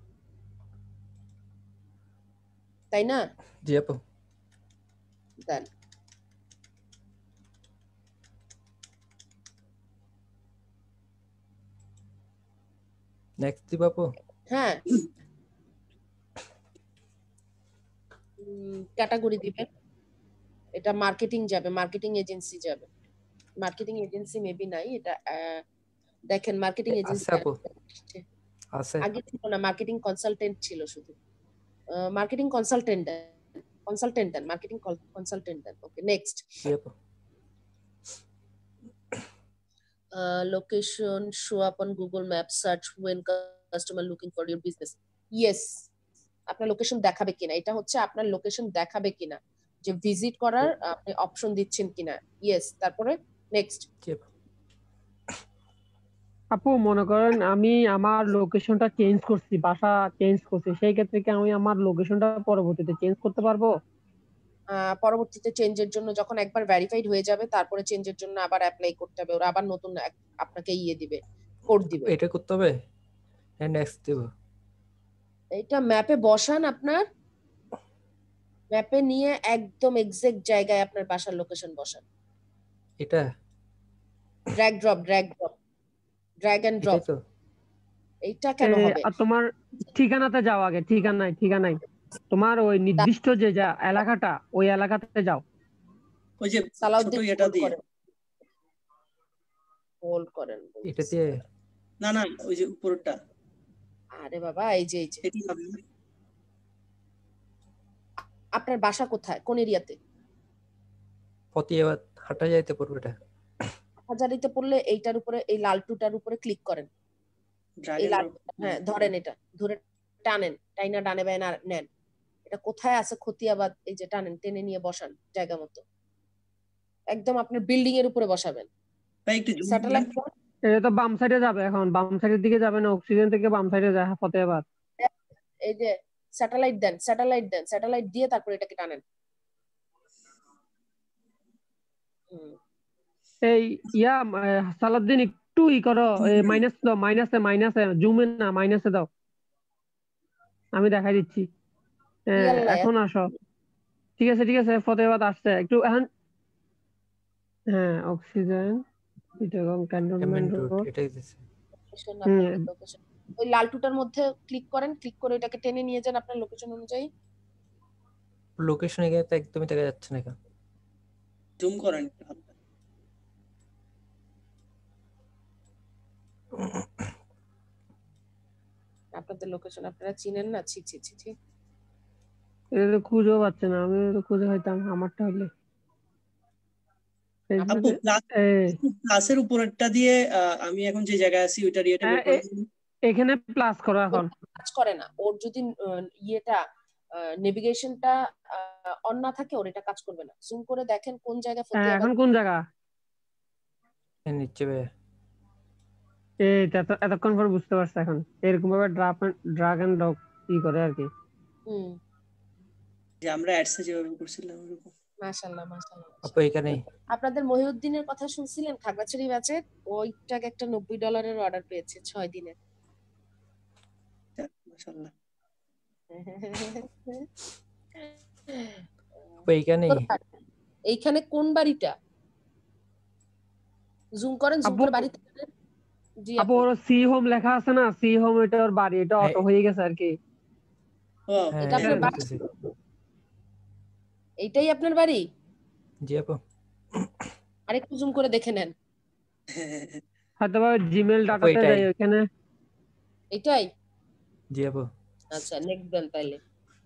A: তাই না?
N: জি আপু।
A: দেন
N: নেক্সট দিব আপু।
A: হ্যাঁ, ক্যাটাগরি দিবেন, এটা মার্কেটিং যাবে, মার্কেটিং এজেন্সি যাবে, মার্কেটিং এজেন্সি মেবি নাই এটা, আহ, দেখেন মার্কেটিং
N: এ, আছে
A: এজেন্সি
N: আপু আছে।
A: আগে ছিল না, মার্কেটিং কনসালটেন্ট ছিল শুধু, মার্কেটিং কনসালটেন্ট কনসালটেন্ট দেন, মার্কেটিং কনসালটেন্ট দেন। ওকে নেক্সট,
N: জি আপু।
A: Location show up on Google map search when customer looking for your business. Yes, আপনার লোকেশন দেখাবে কিনা, এটা হচ্ছে আপনার লোকেশন দেখাবে কিনা, যে ভিজিট করার আপনি অপশন দিচ্ছেন কিনা। ইয়েস, তারপরে নেক্সট।
N: জি আপু।
K: আপু মনে করেন আমি আমার লোকেশনটা চেঞ্জ করছি, বাসা চেঞ্জ করছি, সেই ক্ষেত্রে কি আমি আমার লোকেশনটা পরবর্তীতে চেঞ্জ করতে পারবো?
A: আহ, পরবর্তীতে চেঞ্জের জন্য যখন একবার ভেরিফাইড হয়ে যাবে তারপরে চেঞ্জের জন্য আবার অ্যাপ্লাই করতে হবে, ওরা আবার নতুন এক- আপনাকে ইয়ে দিবে, কোড দিবে।
N: এটা করতে হবে। হ্যাঁ নেক্সট দিব।
A: এটা ম্যাপে বসান, আপনার ম্যাপে নিয়ে একদম এক্সাক্ট জায়গায় আপনার বাসার লোকেশন বসান।
N: এটা
A: drag drop drag drop drag and
N: এটাই
A: ড্রপ।
N: তো।
A: এইটা কেন
K: এ,
A: হবে?
K: আর তোমার ঠিকানাতে যাও আগে, ঠিকানায় ঠিকানায় তোমার ওই নির্দিষ্ট যে যা এলাকাটা, ওই এলাকাতে যাও।
B: ওই যে ছোট
A: সালাউদ্দিন
B: এটা
A: হোল্ড
B: দিয়ে,
A: করেন, হোল্ড করেন
N: এটা
A: বলতেছি।
N: দিয়ে
B: না না ওই যে উপরটা,
A: আরে বাবা, এই যে এই যে
B: এটি হবে না?
A: আপনার বাসা কোথায়, কোন এরিয়াতে?
N: ফতেহাবাদ হাঁটা যাইতে পড়বে এটা।
A: হাজারিতে পড়লে এইটার উপরে, এই লাল টুটার উপরে ক্লিক করেন,
B: ড্রাগ
A: এই
B: এন্ড
A: লাল,
B: ড্রপ।
A: হ্যাঁ ধরেন, এটা ধরে টানেন, টাইনা ডানে বাইনা নেন। এটা কোথায় আছে? খতিয়াবাদ, এই যে টানেন, টেনে নিয়ে বসান জায়গা মতো, একদম আপনার বিল্ডিং এর উপরে বসাবেন।
B: ভাই একটু জুম করেন।
A: স্যাটেলাইট
K: এটা তো বাম সাইডে যাবে, এখন বাম সাইডের দিকে যাবে না, অক্সিজেন থেকে বাম সাইডে যায় ফতেহাবাদ।
A: এই যে স্যাটেলাইট দেন, স্যাটেলাইট দেন, স্যাটেলাইট দিয়ে তারপর এটাকে টানেন। হুম,
K: এই ইয়া আহ, সালাউদ্দিন একটু ই করো, মাইনাস দাও, মাইনাসে মাইনাসে জুমে না মাইনাসে দাও, আমি দেখাই দিচ্ছি। এ,
A: ইয়াল্লা,
K: এখন আসো, ঠিক আছে ঠিক আছে, ফতেহাবাদ আসছে একটু এখন। হ্যাঁ oxygen, Chittagong cantonment
N: road
K: road.
N: এটাই দিছে।
A: লোকেশন,
K: হুম
A: আপনার লোকেশন ওই লাল টুটার মধ্যে ক্লিক করেন, ক্লিক করে এটাকে টেনে নিয়ে যান আপনার লোকেশন অনুযায়ী।
N: লোকেশন এখানে তো একদমই দেখা যাচ্ছে না কেন।
B: জুম করেন।
A: আপনাদের লোকেশন আপনারা চিনেন না, ছি ছি ছি ছি।
K: এটা তো খুঁজেও পাচ্ছে না, আমি তো খুঁজে পাইতাম আমারটা হলে।
B: আপু
K: ফেসবুকে
B: প্লাস
K: এই
B: প্লাসের উপরেরটা দিয়ে আহ, আমি এখন যে জায়গায় আছি ওইটা রিয়েটা বের
K: এ-
B: করে
K: এ- এখানে প্লাস করো এখন।
A: কাজ করে না ওর, যদি আহ, ইয়েটা নেভিগেশনটা অন না থাকে ওর এটা কাজ করবে না। জুম করে দেখেন কোন জায়গায়
K: হ্যাঁ,
A: ফতিয়াবাদ।
K: এখন কোন জায়গা?
N: হ্যাঁ নিচে ভাই।
K: এই তো এত- এতক্ষণ পর বুঝতে পারছি এখন, এরকম ভাবে ড্রাপ ড্রাগ এন্ড ড্রপ ই করে আর কি।
A: হুম,
B: যে আমরা অ্যাডসে যেভাবে করছিলাম ওরকম।
A: মাশাআল্লাহ মাশাআল্লাহ।
N: আপু এখানেই
A: আপনাদের মহিউদ্দিনের কথা শুনছিলেন, খাগড়াছড়ি ব্যাচে? ওইটাকে একটা নব্বই ডলারের অর্ডার পেয়েছে ছয় দিনে।
B: মাশাআল্লাহ।
N: আপু এইখানেই।
A: এইখানে কোন বাড়িটা? জুম করেন, জুম
K: আপু
A: করে বাড়িতে যাবেন। জি
K: আপু
A: আপু,
K: ওর সি হোম লেখা আছে না, সি হোম, এটা ওর বাড়ি, এটা অটো হয়ে গেছে আর কি।
B: ও
N: হ্যাঁ
A: এটা আপনার
N: এই
A: বাড়ি?
N: দেখতেছি।
A: এইটাই আপনার বাড়ি?
N: জি আপু।
A: আরেকটু জুম করে দেখে নেন।
K: হয়তো বা জিমেল
N: আপু
K: ডাটাতে
N: এটাই।
K: যাই ওখানে।
A: এটাই?
N: জি আপু।
A: আচ্ছা নেক্সট দেন তাইলে।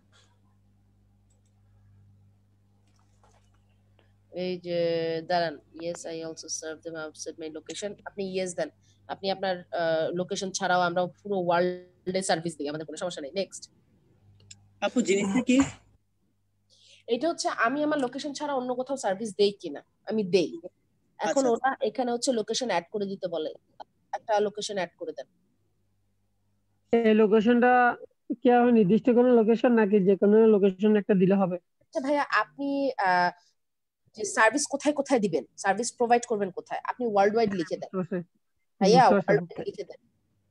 A: এই যে দাঁড়ান, yes I also serve them outside my location. আপনি ইয়েস দেন। আপনি আপনার লোকেশন ছাড়াও আমরা পুরো ওয়ার্ল্ডে সার্ভিস দিই, আমাদের কোনো সমস্যা নেই। নেক্সট।
B: আপু জিনিসটা কি?
A: এটা হচ্ছে আমি আমার লোকেশন ছাড়া অন্য কোথাও সার্ভিস দেই কিনা, আমি দেই। এখন
B: আচ্ছা
A: ওরা এখানে হচ্ছে লোকেশন অ্যাড করে দিতে বলে, একটা লোকেশন অ্যাড করে দেন।
K: এই লোকেশনটা কি হবে নির্দিষ্ট কোনো লোকেশন, নাকি যে কোনো লোকেশন একটা দিলে হবে?
A: আচ্ছা ভাইয়া, আপনি আহ, যে সার্ভিস কোথায় কোথায় দিবেন, সার্ভিস প্রোভাইড করবেন কোথায়, আপনি ওয়ার্ল্ড ওয়াইড লিখে দেন।
K: বুঝতে পারছি।
A: ভাইয়া
K: বুঝতে
A: ওয়ার্ল্ড
K: পারছি
A: লিখে দেন,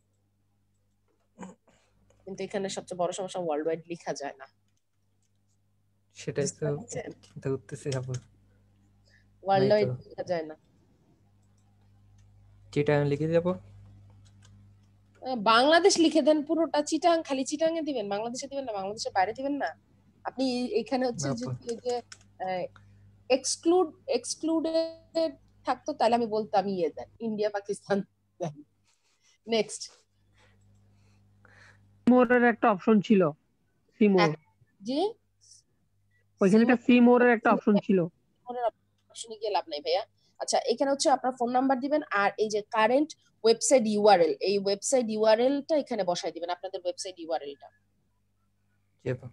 A: কিন্তু এখানে সবচেয়ে বড় সমস্যা ওয়ার্ল্ড ওয়াইড লেখা যায় না।
N: সেটাই
A: বুঝতে
N: তো
A: পারছেন?
N: চিন্তা করতেছি আপু।
A: ওয়ার্ল্ড
N: নাই
A: ওয়াইড
N: তো
A: লেখা যায় না।
N: চিটাগাং লিখে যাবো।
A: আহ, বাংলাদেশ লিখে দেন পুরোটা, চিটাং খালি চিটাং এ দিবেন, বাংলাদেশে দিবেন না, বাংলাদেশের বাইরে দিবেন না। আপনি এখানে হচ্ছে
N: না
A: যদি
N: আপু
A: এই যে এক্সক্লুড এক্সক্লুডেড থাকতো তাহলে আমি বলতাম ইয়ে দেন, ইন্ডিয়া পাকিস্তান দেন। নেক্সট।
K: মোরের একটা অপশন ছিল, সিমোর,
A: জি
K: ওইখানে একটা সিমোরের একটা অপশন ছিল।
A: অপশনে গিয়ে লাভ নাই ভাইয়া। আচ্ছা এখানে হচ্ছে আপনার ফোন নাম্বার দিবেন, আর এই যে কারেন্ট ওয়েবসাইট ইউআরএল, এই ওয়েবসাইট ইউআরএলটা এখানে বসাই দিবেন, আপনাদের ওয়েবসাইট ইউআরএলটা।
N: জি আপু।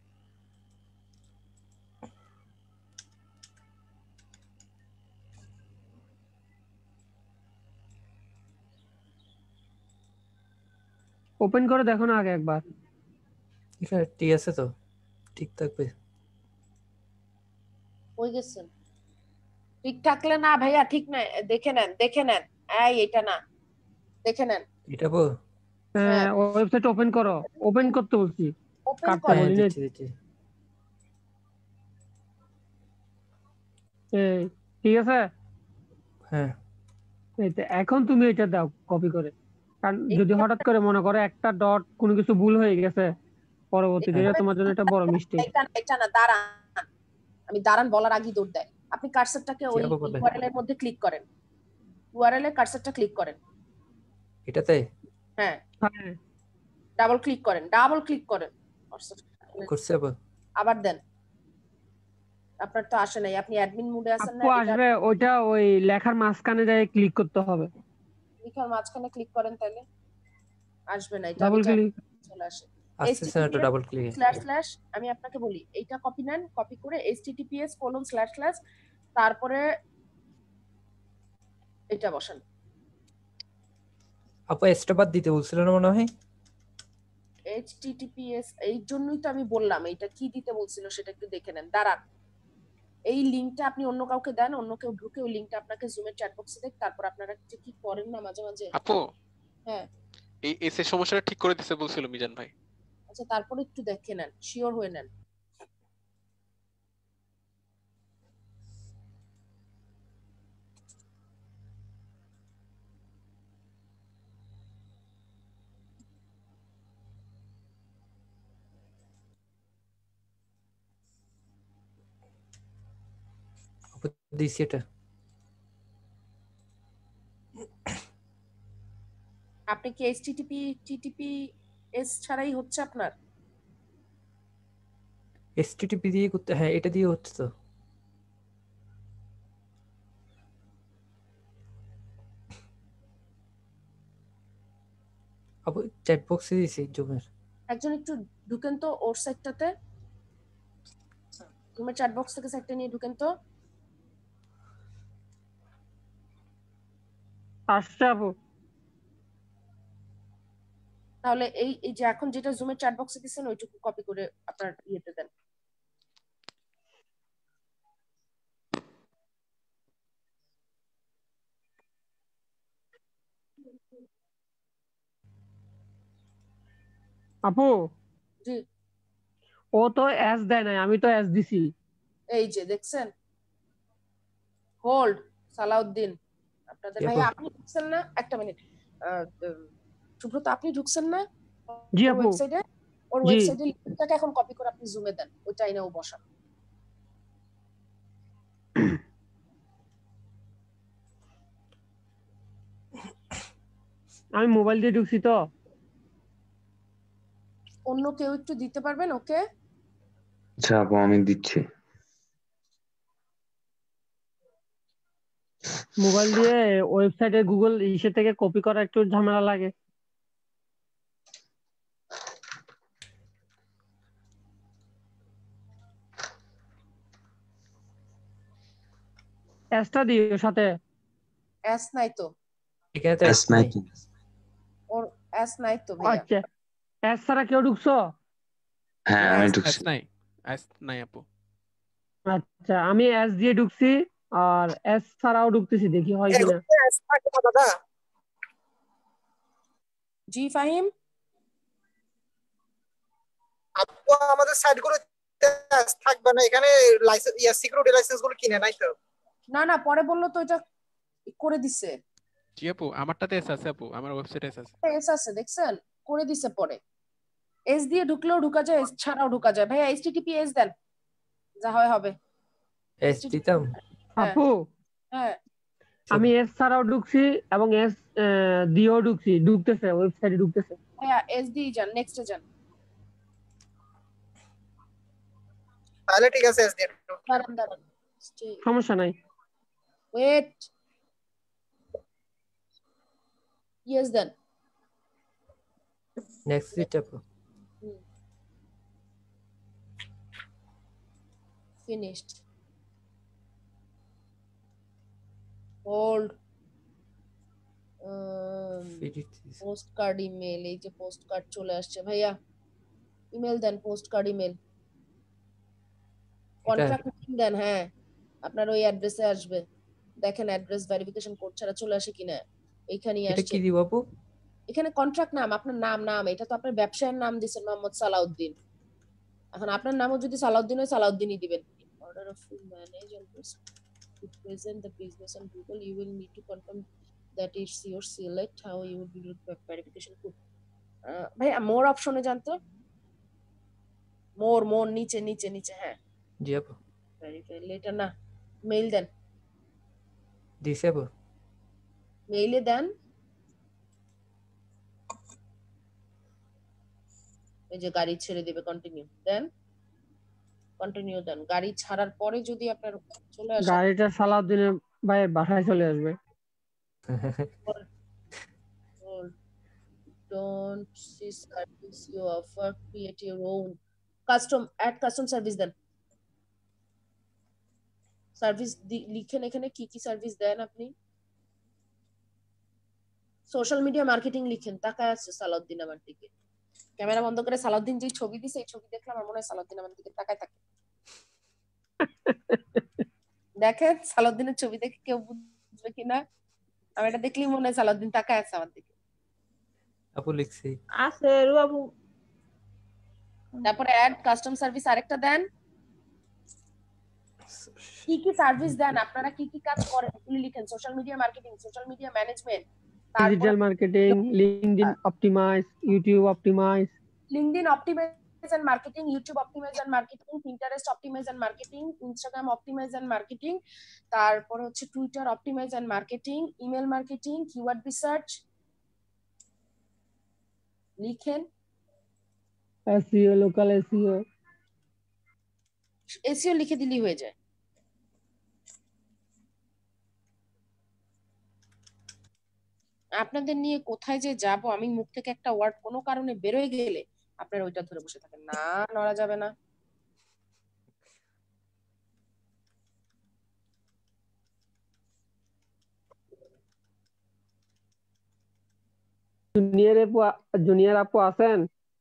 K: ওপেন করে দেখো না আগে একবার।
N: এখানে ঠিক আছে তো, ঠিক থাকবে।
A: হয়ে গেছেন? ঠিক থাকলে না ভাইয়া, ঠিক নাই, দেখে নেন দেখে নেন, এই এটা না, দেখে নেন।
N: এটা আপু
K: হ্যাঁ ওয়েবসাইট ওপেন করো, ওপেন করতে বলছি,
A: ওপেন
K: কাটতে
A: করেন।
K: বলি না।
N: দিচ্ছি দিচ্ছি।
K: এই ঠিক আছে,
N: হ্যাঁ
K: এই তো, এখন তুমি এটা দাও কপি করে, কারণ যদি হঠাৎ করে মনে করো একটা ডট কোনো কিছু ভুল হয়ে গেছে পরবর্তীতে, এটা তোমার জন্য একটা বড় মিস্টেক।
A: এটা না এটা না, দাঁড়ান, আমি দাঁড়ান বলার আগেই দৌড় দেয়। আপনি কার্সারটাকে
N: জি
A: ওই
N: আপু বলেন।
A: ইউআরএল এর মধ্যে ক্লিক করেন, ইউআরএল এর কার্সারটা ক্লিক করেন।
N: এটাতে
A: হ্যাঁ
K: হ্যাঁ
A: ডাবল ক্লিক করেন, ডাবল ক্লিক করেন,
N: করছি আপু।
A: আবার দেন। আপনার তো আসে নাই, আপনি অ্যাডমিন মোডে আছেন না।
K: আপু
A: এটা
K: আসবে, ওইটা ওই লেখার মাঝখানে যায় ক্লিক করতে হবে।
A: লিখার মাঝখানে ক্লিক করেন, তাহলে আসবে না, এটা
K: ডাবল
A: আমি
K: ক্লিক
A: চলে আসে।
N: আসতেছে না তো ডাবল ক্লিক।
A: স্ল্যাশ স্ল্যাশ আমি আপনাকে বলি, এইটা কপি নেন, কপি করে এইচটিটিপিএস কোলন স্ল্যাশ স্ল্যাশ তারপরে এটা বসান।
N: আপু স্টপার দিতে বলছিল না মনে হয়।
A: এইচটিটিপিএস, এই জন্যই তো আমি বললাম এইটা কি দিতে বলছিল সেটা একটু দেখে নেন। দাঁড়ান, এই লিংকটা আপনি অন্য কাউকে দেন, অন্য কেউ ঢুকে ওই লিংকটা আপনাকে জুমের চ্যাট বক্সে দেখ, তারপর আপনারা যে কি করেন না মাঝে মাঝে।
C: আপু
A: হ্যাঁ
C: এই এসে সমস্যাটা ঠিক করে দিতে বলছিল মিজান ভাই।
A: আচ্ছা তারপরে একটু দেখে নেন, শিওর হয়ে নেন।
N: আপু দিছি এটা।
A: আপনি কি এইচটিটিপি টিটিপিএস ছাড়াই হচ্ছে আপনার?
N: এসটিটিপি দিয়ে করতে, হ্যাঁ এটা দিয়ে হচ্ছে তো। আপু চ্যাট বক্সে দিছি জুমের।
A: একজন একটু ঢুকেন তো ওর সাইটটাতে, জুমের চ্যাট বক্স থেকে সাইটটা নিয়ে ঢুকেন তো।
K: আসছে আপু।
A: তাহলে এই এই যে এখন যেটা জুমের চ্যাট বক্সে দিচ্ছেন ওইটুকু কপি করে আপনার ইয়েতে দেন।
K: আপু
A: জি
K: ও তো এস দেয় নাই, আমি তো এস দিছি।
A: এই যে দেখছেন, হোল্ড সালাউদ্দিন আপনাদের ভাই, আপনি ঢুকছেন না? একটা মিনিট, সুব্রত আপনি ঢুকছেন না
K: জি আপু।
A: ওয়েবসাইটে? ওর
K: জি
A: ওয়েবসাইটে লিংকটাকে এখন কপি করে আপনি জুমে দেন, ওইটা এনেও বসান।
K: আমি মোবাইল দিয়ে ঢুকছি তো।
A: অন্য কেউ একটু দিতে পারবেন ওকে?
P: আচ্ছা আপু আমি দিচ্ছি।
K: মোবাইল দিয়ে ওয়েবসাইটে গুগল ইসে থেকে কপি করা একটু ঝামেলা লাগে। এসটা দিও সাথে।
A: এস নাই তো,
N: এখানে তো
P: এস নাই তো।
A: ওর এস নাই তো ভাইয়া।
K: আচ্ছা এস ছাড়া কেউ ঢুকছো?
P: হ্যাঁ আমি ঢুকছি।
C: এস নাই, এস নাই আপু।
K: আচ্ছা আমি এস দিয়ে ঢুকছি, আর এস ছাড়াও ঢুকতেছি, দেখি হয় কিনা।
A: দাদা জি ফাহিম
Q: আপু আমাদের সাইটগুলো থাকবে না এখানে লাইসেন্স ইয়া সিকিউরিটি লাইসেন্স গুলো কিনে নাই তো
A: না না পরে বললো তো এটা করে দিছে
C: জি আপু আমারটাতে এস আছে আপু আমার ওয়েবসাইটে এস আছে
A: এস আছে দেখছেন করে দিছে পরে এস দিয়ে ঢুকলেও ঢুকা যায় এস ছাড়াও ঢুকা যায় ভাইয়া এইচটিটিপি এস দেন যা হয় হবে
N: এস দিতাম
K: আপু
A: হ্যাঁ
K: আমি এস ছাড়াও ঢুকছি এবং এস দিয়েও ঢুকছি ঢুকতেছে ওয়েবসাইটে ঢুকতেছে
A: ভাইয়া এস দিয়ে যান নেক্সটে যান
Q: তাহলে ঠিক আছে এস দিয়ে
A: দাঁড়ান দাঁড়ান
K: সমস্যা নাই
A: ওয়েট ইয়েস দেন
N: নেক্সট দিতে আপু
A: finished hold postcard email এই যে পোস্ট কার্ড চলে আসছে ভাইয়া ইমেল দেন পোস্ট কার্ড ইমেল কন্ট্রাক্ট দেন হ্যাঁ আপনার ওই অ্যাড্রেসে আসবে দেখেন অ্যাড্রেস ভেরিফিকেশন কোড ছাড়া চলে আসে কিনা এইখানেই আসছে
N: এটা কি দিব আপু
A: এখানে কন্ট্রাক্ট নাম আপনার নাম নাম এটা তো আপনার ব্যবসায়ের নাম দিবেন মোহাম্মদ সালাউদ্দিন এখন আপনার নামও যদি সালাউদ্দিন হয় সালাউদ্দিনই দিবেন order of full manage and to present the business on Google you will need to confirm that it's your select how you will be verification code ভাই মোর অপশনে যান তো মোর মোর নিচে নিচে নিচে হ্যাঁ
N: জি আপু
A: ভেরিফাই লেটার না মেইল দেন
N: দিছে আপু
A: মেইলে দেন এই যে গাড়ি ছেড়ে দিবে কন্টিনিউ দেন কন্টিনিউ দেন গাড়ি ছাড়ার পরে যদি আপনার চলে আসে
K: গাড়িটা সালাউদ্দিনের ভাইয়ের বাসায় চলে আসবে
A: don't see service you offer create your own custom add custom service দেন সার্ভিস লিখেন এখানে কি কি সার্ভিস দেন আপনি সোশ্যাল মিডিয়া মার্কেটিং লিখেন তাকায় আছে সালাউদ্দিন আমার দিকে ক্যামেরা বন্ধ করে সালাউদ্দিন যে ছবি দিছে এই ছবি দেখলাম আমার মনে হয় সালাউদ্দিন আমার দিকে তাকায় থাকে দেখেন সালাউদ্দিনের ছবি দেখে কেউ বুঝবে কিনা আমি এটা দেখলেই মনে হয় সালাউদ্দিন তাকায় আছে আমার দিকে
N: আপু লিখছি
J: আছে রু আপু
A: তারপরে অ্যাড কাস্টম সার্ভিস আরেকটা দেন কি কি সার্ভিস দেন আপনারা কি কি কাজ করেন এগুলি লিখেন social media marketing social media management
K: digital marketing LinkedIn optimise YouTube optimise
A: LinkedIn optimise and marketing YouTube optimize and marketing Pinterest optimize and marketing Instagram optimize and marketing তারপর হচ্ছে Twitter optimize and marketing email marketing keyword research লিখেন
K: SEO local SEO
A: SEO লিখে দিলেই হয়ে যায় আপনাদের নিয়ে কোথায় যে যাব আমি মুখ থেকে একটা ওয়ার্ড কোনো কারণে বের হয়ে গেলে আপনারা ওইটা ধরে বসে থাকেন না নড়া যাবে না
K: জুনিয়র আপু জুনিয়র আপু আছেন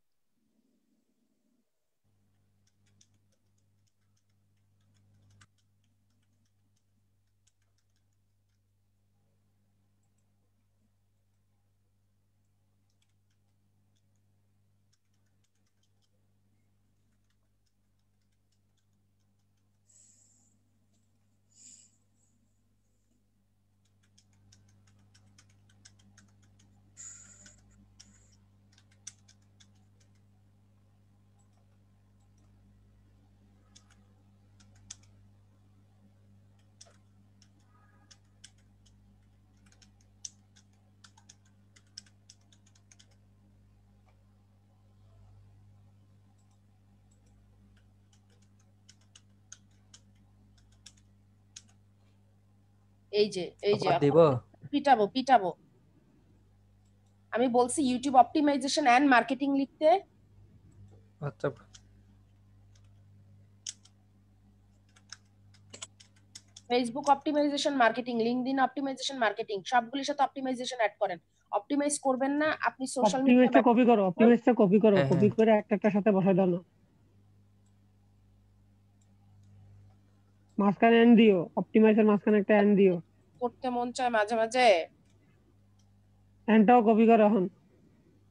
A: এই যে এই যে
N: দেব
A: পিটাবো পিটাবো আমি বলছি ইউটিউব অপটিমাইজেশন এন্ড মার্কেটিং লিখতে
N: আচ্ছা
A: Facebook optimization marketing LinkedIn optimization marketing সবগুলোর সাথে অপটিমাইজেশন অ্যাড করেন অপটিমাইজ করবেন না আপনি সোশ্যাল মিডিয়া
K: অপটিমাইজটা কপি করো অপটিমাইজটা কপি করো কপি করে একটা একটা সাথে বসাই দাও না মাঝখানে এন্ড দিও অপটিমাইজের মাঝখানে একটা এন্ড দিও
A: করতে মন চায় মাঝে মাঝে
K: এন্ডটাও কপি করো এখন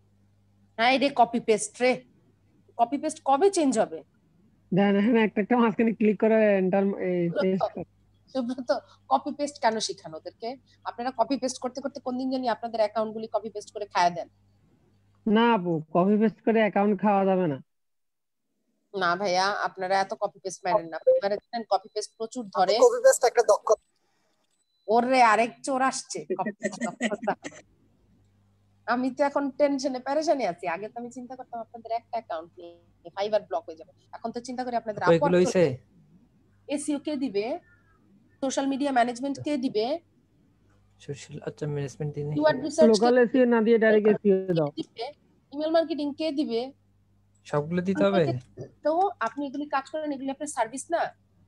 A: হ্যাঁ রে কপি পেস্ট রে কপি পেস্ট কবে চেঞ্জ হবে
K: দেন হ্যাঁ একটা একটা মাঝখানে ক্লিক করে এন্টার পেস্ট করে
A: সুব্রত কপি পেস্ট কেন শিখানো ওদেরকে আপনারা কপি পেস্ট করতে করতে কোন দিন জানি আপনাদের অ্যাকাউন্ট গুলি কপি পেস্ট করে খায় দেন
K: না আপু কপি পেস্ট করে অ্যাকাউন্ট খাওয়া যাবে না
A: না ভাইয়া আপনারা এত কপি পেস্ট মারেন না এবারে জানেন কপি পেস্ট প্রচুর ধরে
Q: কপি পেস্ট একটা দক্ষতা
A: ওরে আরেক চোর আসছে copy paste দক্ষতা। আমি তো এখন টেনশনে পেরেশানি আছি আগে তো আমি চিন্তা করতাম আপনাদের একটা অ্যাকাউন্ট নিয়ে ফাইবার ব্লক হয়ে যাবে এখন তো চিন্তা করি আপনাদের
N: এগুলো হইছে
A: এসইও কে দিবে সোশ্যাল মিডিয়া ম্যানেজমেন্ট কে দিবে
N: সোশ্যাল আচ্ছা ম্যানেজমেন্ট দিনে
A: কিওয়ার্ড রিসার্চ
K: লোকাল এসইও না দিয়ে ডাইরেক্ট এসইও দাও
A: ইমেল মার্কেটিং কে দিবে
N: সবগুলো দিতে হবে
A: তো আপনি এগুলি কাজ করেন এগুলি আপনার সার্ভিস না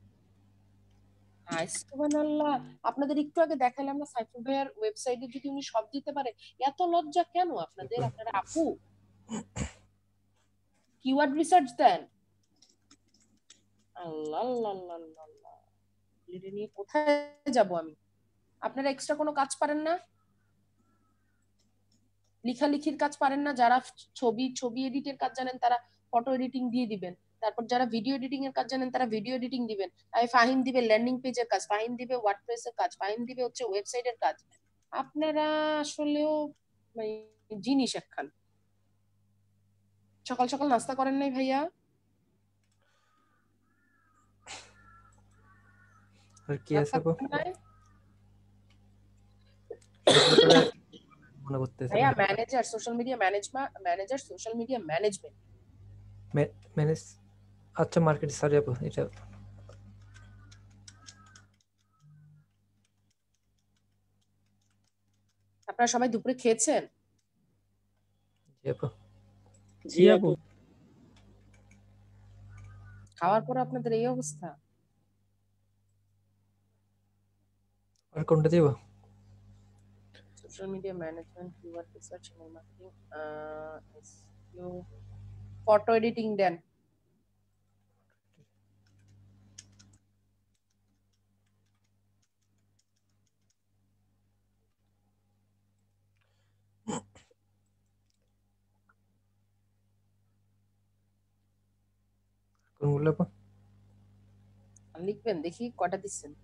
A: হাই সুবহানাল্লাহ আপনাদের একটু আগে দেখালাম না সাইফুল ভাইয়ার ওয়েবসাইটে যদি উনি সব দিতে পারে এত লজ্জা কেন আপনাদের আপনারা আপু কিওয়ার্ড রিসার্চ দেন আল্লাহ আল্লাহ আল্লাহ আল্লাহ এটা নিয়ে কোথায় যাব আমি আপনারা এক্সট্রা কোনো কাজ পারেন না লেখালেখির কাজ পারেন না যারা ছবি ছবি এডিটের কাজ জানেন তারা ফটো এডিটিং দিয়ে দিবেন তারপর যারা ভিডিও এডিটিং এর কাজ জানেন তারা ভিডিও এডিটিং দিবেন আর ফাহিম দিবে ল্যান্ডিং পেজের কাজ ফাহিম দিবে ওয়ার্ডপ্রেস এর কাজ ফাহিম দিবে হচ্ছে ওয়েবসাইটের কাজ আপনারা আসলেও মানে জিনিস একখান সকাল সকাল নাস্তা করেন নাই ভাইয়া
N: আর কি আছে গো মনে করতেছ
A: ভাইয়া manager social media management manager social media management
N: manage আচ্ছা মার্কেট সরি আপু এটা
A: আপনারা সবাই দুপুরে খেয়েছেন
N: জি আপু
B: জি আপু
A: খাওয়ার পর আপনাদের এই অবস্থা
N: আর কোনটা দিব
A: social media management keyword research email marketing SEO photo editing দেন
N: কোনগুলো আপু
A: লিখবেন দেখি কটা দিচ্ছেন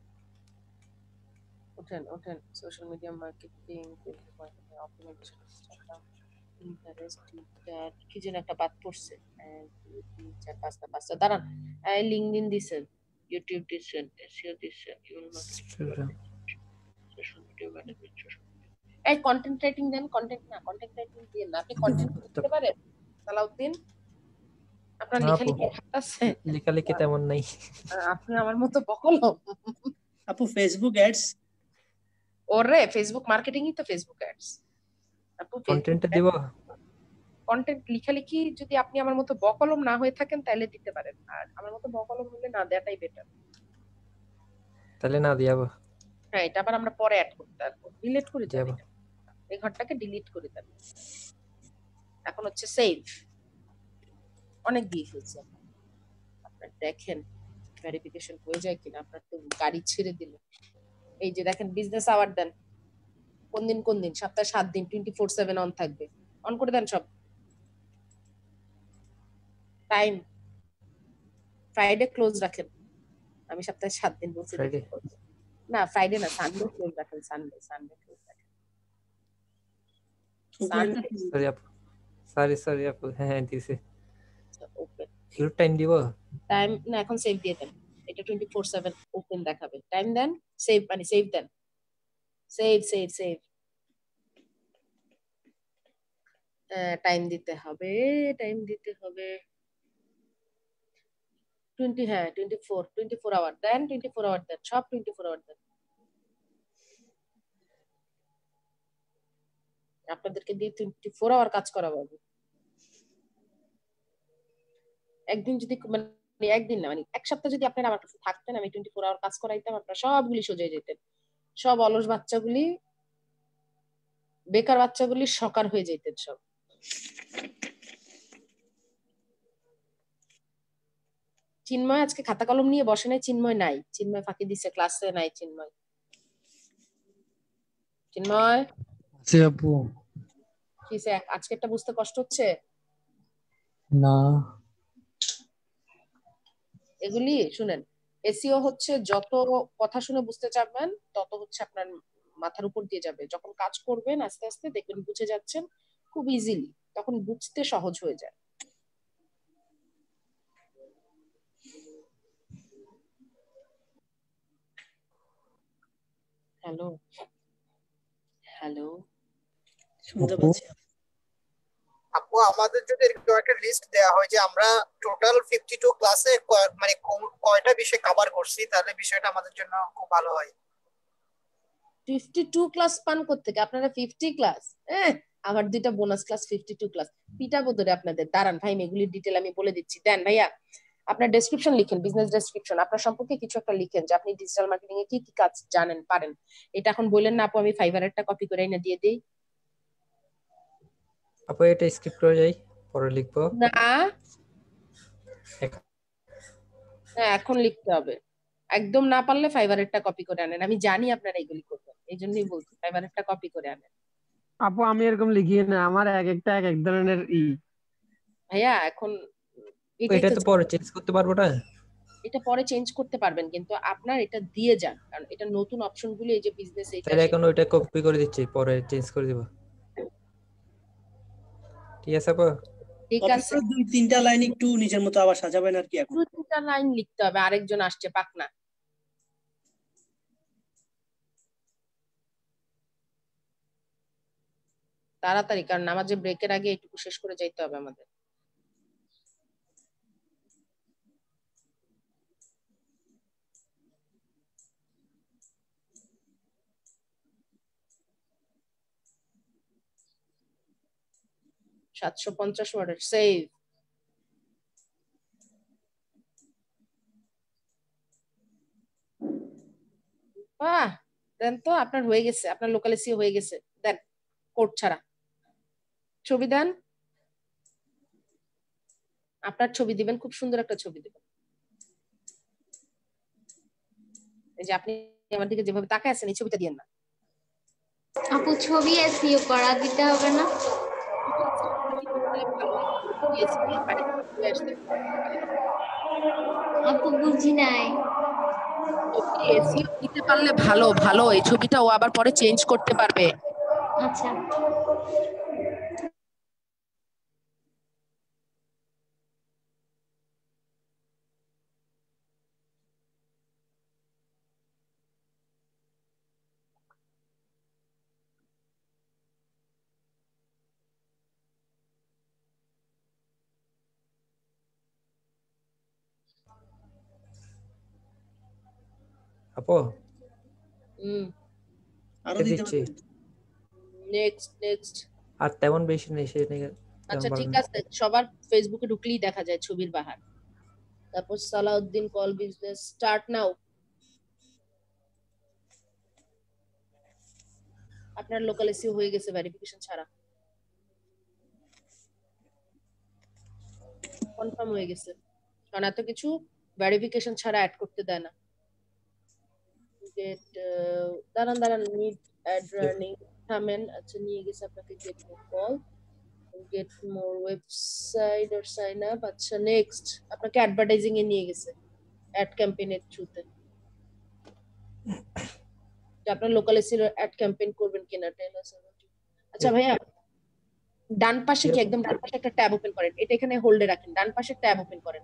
A: ওঠেন ওঠেন social media marketing optimization interest কি যেন একটা বাদ পড়ছে চার পাঁচটা পাঁচটা দাঁড়ান লিঙ্কডইন দিচ্ছেন ইউটিউব দিচ্ছেন এসইও দিচ্ছেন email marketing social media management এই কন্টেন্ট রাইটিং দেন কন্টেন্ট না কন্টেন্ট রাইটিং দিয়ে না আপনি কন্টেন্ট করতে পারেন সালাউদ্দিন আপনার লেখালেখি আছে
N: লেখালেখি তেমন নাই
A: আপনি আমার মতো বকলো
B: আপু ফেসবুক অ্যাডস
A: ওরে ফেসবুক মার্কেটিংই তো ফেসবুক অ্যাডস আপু
N: কন্টেন্ট দিব
A: কন্টেন্ট লেখালেখি যদি আপনি আমার মতো বকলম না হয়ে থাকেন তাহলে দিতে পারেন আর আমার মতো বকলম হলে না দেওয়াটাই বেটার
N: তাহলে না দিয়াবো
A: হ্যাঁ এটা আবার আমরা পরে অ্যাড করতে পারবো ডিলিট করে দেব এই ঘরটাকে ডিলিট করে দেব এখন হচ্ছে সেভ অনেক দিয়ে ফেলছে আপনারা দেখেন ভেরিফিকেশন হয়ে যায় কিনা আপনার তো গাড়ি ছেড়ে দিল এই যে দেখেন বিজনেস আওয়ার দেন কোন দিন কোন দিন সপ্তাহে সাত দিন টোয়েন্টি ফোর সেভেন অন থাকবে অন করে দেন সব টাইম ফ্রাইডে ক্লোজ রাখেন আমি সপ্তাহে সাত দিন বলছি না ফ্রাইডে না সানডে ক্লোজ রাখেন সানডে সানডে ক্লোজ রাখেন
N: সরি আপু সরি সরি আপু হ্যাঁ হ্যাঁ দিছি
A: ওপেন
N: ইউর টাইম দিব
A: টাইম না এখন সেভ দিয়ে দেন এটা টোয়েন্টি ফোর সেভেন ওপেন দেখাবে টাইম দেন সেভ মানে সেভ দেন সেভ সেভ সেভ টাইম দিতে হবে টাইম দিতে হবে টোয়েন্টি হ্যাঁ twenty four twenty four hour দেন টোয়েন্টি ফোর আওয়ার দেন সব টোয়েন্টি ফোর আওয়ার দেন আপনাদেরকে দিয়ে টোয়েন্টি ফোর আওয়ার কাজ করাবো একদিন যদি মানে একদিন না মানে এক সপ্তাহ যদি আপনারা আমার কাছে থাকতেন আমি টোয়েন্টি ফোর আওয়ার কাজ করাইতাম আপনারা সবগুলি সোজা যেতেন সব অলস বাচ্চাগুলি বেকার বাচ্চাগুলি সকার হয়ে যেতেন সব চিন্ময় আজকে খাতা কলম নিয়ে বসে নাই চিন্ময় নাই চিন্ময় ফাঁকি দিচ্ছে ক্লাসে নাই চিন্ময় চিন্ময়
F: আছে আপু
A: কিসে আজকেরটা বুঝতে কষ্ট হচ্ছে?
D: না
A: এগুলি শুনেন, এসইও হচ্ছে যত কথা শুনে বুঝতে চাবেন তত হচ্ছে আপনার মাথার উপর দিয়ে যাবে। যখন কাজ করবেন আস্তে আস্তে দেখবেন বুঝে যাচ্ছেন খুব ইজিলি, তখন বুঝতে সহজ হয়ে যায়। হ্যালো হ্যালো
B: শুনতে পাচ্ছি।
Q: আপু আমাদের যদি এরকম একটা লিস্ট দেওয়া হয় যে আমরা টোটাল ফিফটি টু ক্লাসে মানে কোন- কয়টা বিষয় কভার করছি, তাহলে বিষয়টা আমাদের জন্য খুব ভালো হয়।
A: ফিফটি টু ক্লাস পান কোত্থেকে? আপনারা ফিফটি ক্লাস? হ্যাঁ, আমার দুইটা bonus class fifty two class পিটাবো ধরে আপনাদের। দাঁড়ান ভাই, এগুলির ডিটেল আমি বলে দিচ্ছি। দেন ভাইয়া আপনার ডেসক্রিপশন লিখেন, বিজনেস ডেসক্রিপশন আপনার সম্পর্কে কিছু একটা লিখেন যে আপনি ডিজিটাল মার্কেটিং এ কি কি কাজ জানেন পারেন। এটা এখন বললেন না আপু, আমি ফাইবারেরটা কপি করে এনে দিয়ে দেই?
N: আপু এটা স্কিপ করে যাই, পরে লিখবো।
A: না
N: এক-
A: হ্যাঁ, এখন লিখতে হবে। একদম না পারলে ফাইবারেরটা কপি করে আনেন। আমি জানি আপনারা এগুলি করবেন, এই জন্যই বলছি ফাইবারেরটা কপি করে আনেন।
K: আপু আমি এরকম লিখি না, আমার এক একটা এক এক ধরনের ই।
A: ভাইয়া এখন এটাই
N: এটা
A: তো
N: তো পরে চেঞ্জ করতে পারবো না।
A: এটা পরে চেঞ্জ করতে পারবেন, কিন্তু আপনার এটা দিয়ে যান, কারণ এটা নতুন অপশনগুলো এই যে বিজনেস এটা
N: তাহলে এখন ওইটা কপি করে দিচ্ছি, পরে চেঞ্জ করে দিব। ঠিক আছে আপু?
A: ঠিক
B: কপি
A: আছে,
B: করে দুই তিনটা লাইন একটু নিজের মতো আবার সাজাবেন আর কি। এখন
A: দু তিনটা লাইন লিখতে হবে। আরেকজন আসছে পাকনা, তাড়াতাড়ি, কারণ নামাজের ব্রেকের আগে এটুকু শেষ করে যাইতে হবে আমাদের। সাতশো পঞ্চাশ ওয়ার্ডের সেভ। বাহ, দেন তো আপনার হয়ে গেছে, আপনার লোকাল এসিও হয়ে গেছে। দেন কোড ছাড়া ছবি দেন, আপনার ছবি দিবেন, খুব সুন্দর একটা ছবি দিবেন। এই যে আপনি আমার দিকে যেভাবে তাকায় আছেন, এই ছবিটা দিয়েন না।
L: আপু ছবি এসইও করা দিতে হবে না? আপু বুঝি নাই।
A: এসইও দিতে পারলে ভালো ভালো, এই ছবিটা ও আবার পরে চেঞ্জ করতে পারবে।
L: আচ্ছা
N: আপু
A: হুম,
B: আরো
N: এটা
B: দিতে
N: দিচ্ছি।
B: পারবেন।
A: Next next.
N: আর তেমন বেশি নেই, সে নেই তেমন
A: আচ্ছা
N: ভালো
A: ঠিক
N: না।
A: আছে, সবার ফেসবুকে ঢুকলেই দেখা যায় ছবির বাহার। তারপর Salauddin call business start now. আপনার লোকাল এসইও হয়ে গেছে ভেরিফিকেশন ছাড়া, কনফার্ম হয়ে গেছে, কারণ এত কিছু ভেরিফিকেশন ছাড়া অ্যাড করতে দেয় না। গেট দাঁড়ান দাঁড়ান নিড অ্যাড রানিং থামেন। আচ্ছা নিয়ে গেছে আপনাকে get more call, get more website আর সাইন আপ। আচ্ছা নেক্সট, আপনাকে অ্যাডভার্টাইজিং এ নিয়ে গেছে অ্যাড ক্যাম্পেইনের থ্রুতে। যে আপনার লোকাল এসির অ্যাড ক্যাম্পেইন করবেন কিনা টেলার। আচ্ছা ভাইয়া, ডান পাশে কি একদম ডান পাশে একটা ট্যাব ওপেন করেন, এটা এখানে হোল্ডে রাখেন, ডান পাশে ট্যাব ওপেন করেন।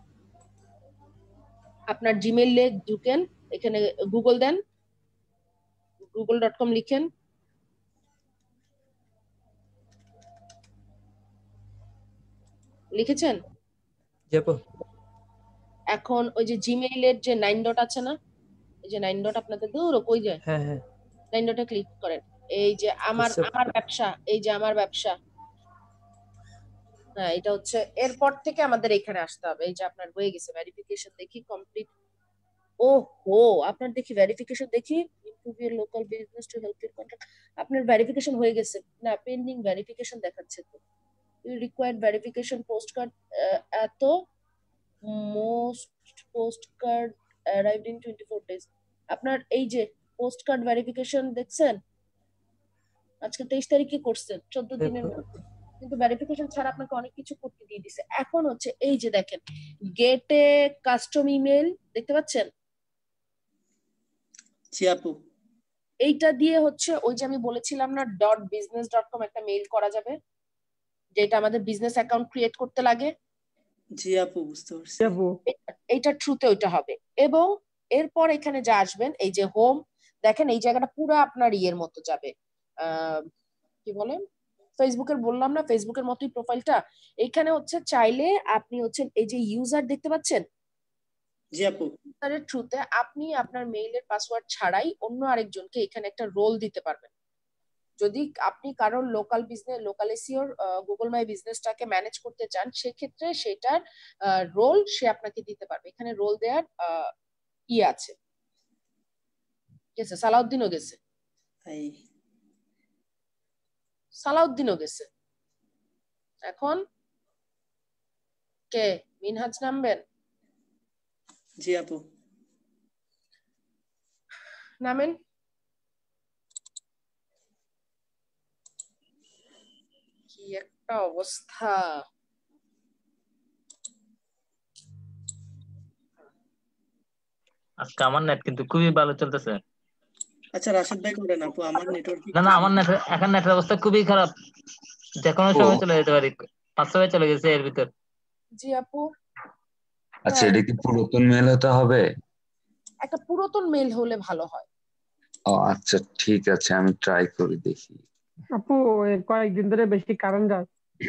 A: আপনার জিমেইলে ঢুকেন, এখানে গুগল দেন, গুগল ডট কম লিখেন, লিখেছেন? এখন ওই যে জিমেইলের যে নাইন ডট আছে না, এই যে নাইন ডট আপনাদের দূর কই যায়,
N: হ্যাঁ হ্যাঁ
A: নাইন ডটে ক্লিক করেন। এই যে আমার আমার ব্যবসা, এই যে আমার ব্যবসা, হ্যাঁ এটা হচ্ছে, এরপর থেকে আমাদের এখানে আসতে হবে। এই যে আপনার হয়ে গেছে ভেরিফিকেশন, দেখি কমপ্লিট। ও হো, আপনার দেখি ভেরিফিকেশন দেখি, improve your local business to help your contact. আপনার ভেরিফিকেশন হয়ে গেছে না? পেন্ডিং ভেরিফিকেশন দেখাচ্ছে তো। You required verification post card at most post card arrived in twenty four days. আপনার এই যে পোস্ট কার্ড ভেরিফিকেশন দেখছেন, আজকে তেইশ তারিখে করছেন, চোদ্দ দিনের মধ্যে, কিন্তু ভেরিফিকেশন ছাড়া আপনাকে অনেক কিছু করতে দিয়ে দিছে। এখন হচ্ছে এই যে দেখেন গেটে কাস্টম ইমেল দেখতে পাচ্ছেন?
B: জি আপু।
A: এইটা দিয়ে হচ্ছে ওই যে আমি বলেছিলাম না ডট বিজনেস ডট কম একটা মেইল করা যাবে, যেটা আমাদের বিজনেস অ্যাকাউন্ট ক্রিয়েট করতে লাগে।
B: জি আপু বুঝতে পারছি।
A: এইটা ট্রুতে ওইটা হবে। এবং এরপর এখানে যা আসবেন এই যে হোম, দেখেন এই জায়গাটা পুরো আপনার ইয়ের মতো যাবে, আহ কি বলেন ফেসবুকের বললাম না, ফেসবুকের মতোই প্রোফাইলটা। এখানে হচ্ছে চাইলে আপনি হচ্ছে এই যে ইউজার দেখতে পাচ্ছেন,
B: জি আপু,
A: ইউজারের থ্রুতে আপনি আপনার মেইলের পাসওয়ার্ড ছাড়াই অন্য আরেকজনকে এখানে একটা রোল দিতে পারবেন। যদি আপনি কারোর লোকাল বিজনেস লোকাল এসিওর গুগল মাই বিজনেসটাকে ম্যানেজ করতে চান, সেক্ষেত্রে সেটার রোল সে আপনাকে দিতে পারবে। এখানে রোল দেওয়ার ই আছে, গেছে সালাউদ্দিনও গেছে, সালাউদ্দিনও গেছে। এখন কে মিনহাজ নামবেন?
B: জি আপু
A: নামেন। কি একটা অবস্থা!
G: আজকে আমার নেট কিন্তু খুবই ভালো চলতেছে।
B: আচ্ছা রাশেদ ভাই করেন আপু, আমার নেটওয়ার্ক
G: না না আমার নেট এখন নেটের অবস্থা খুবই খারাপ, যে কোনো সময় চলে যেতে পারি। পাঁচ ছয় চলে গেছে এর ভিতর।
A: জি আপু।
P: আচ্ছা এটা কি পুরাতন মেল হতে হবে?
A: একটা পুরাতন মেল হলে ভালো হয়।
P: ও আচ্ছা ঠিক আছে, আমি ট্রাই করে দেখি।
K: আপু কয়েকদিন ধরে বেশি কারেন্ট যায়।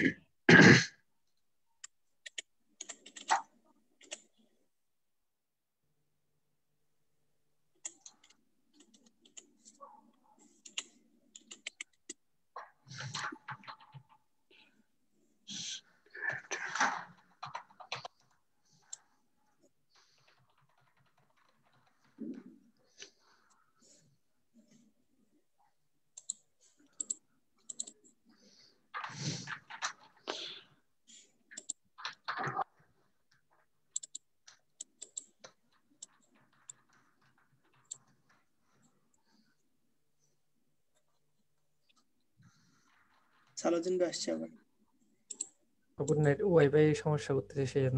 B: সালাউদ্দিন ভাই আসছে আবার।
N: আপুর নেট ওয়াইফাই সমস্যা করতেছে সেই জন্য।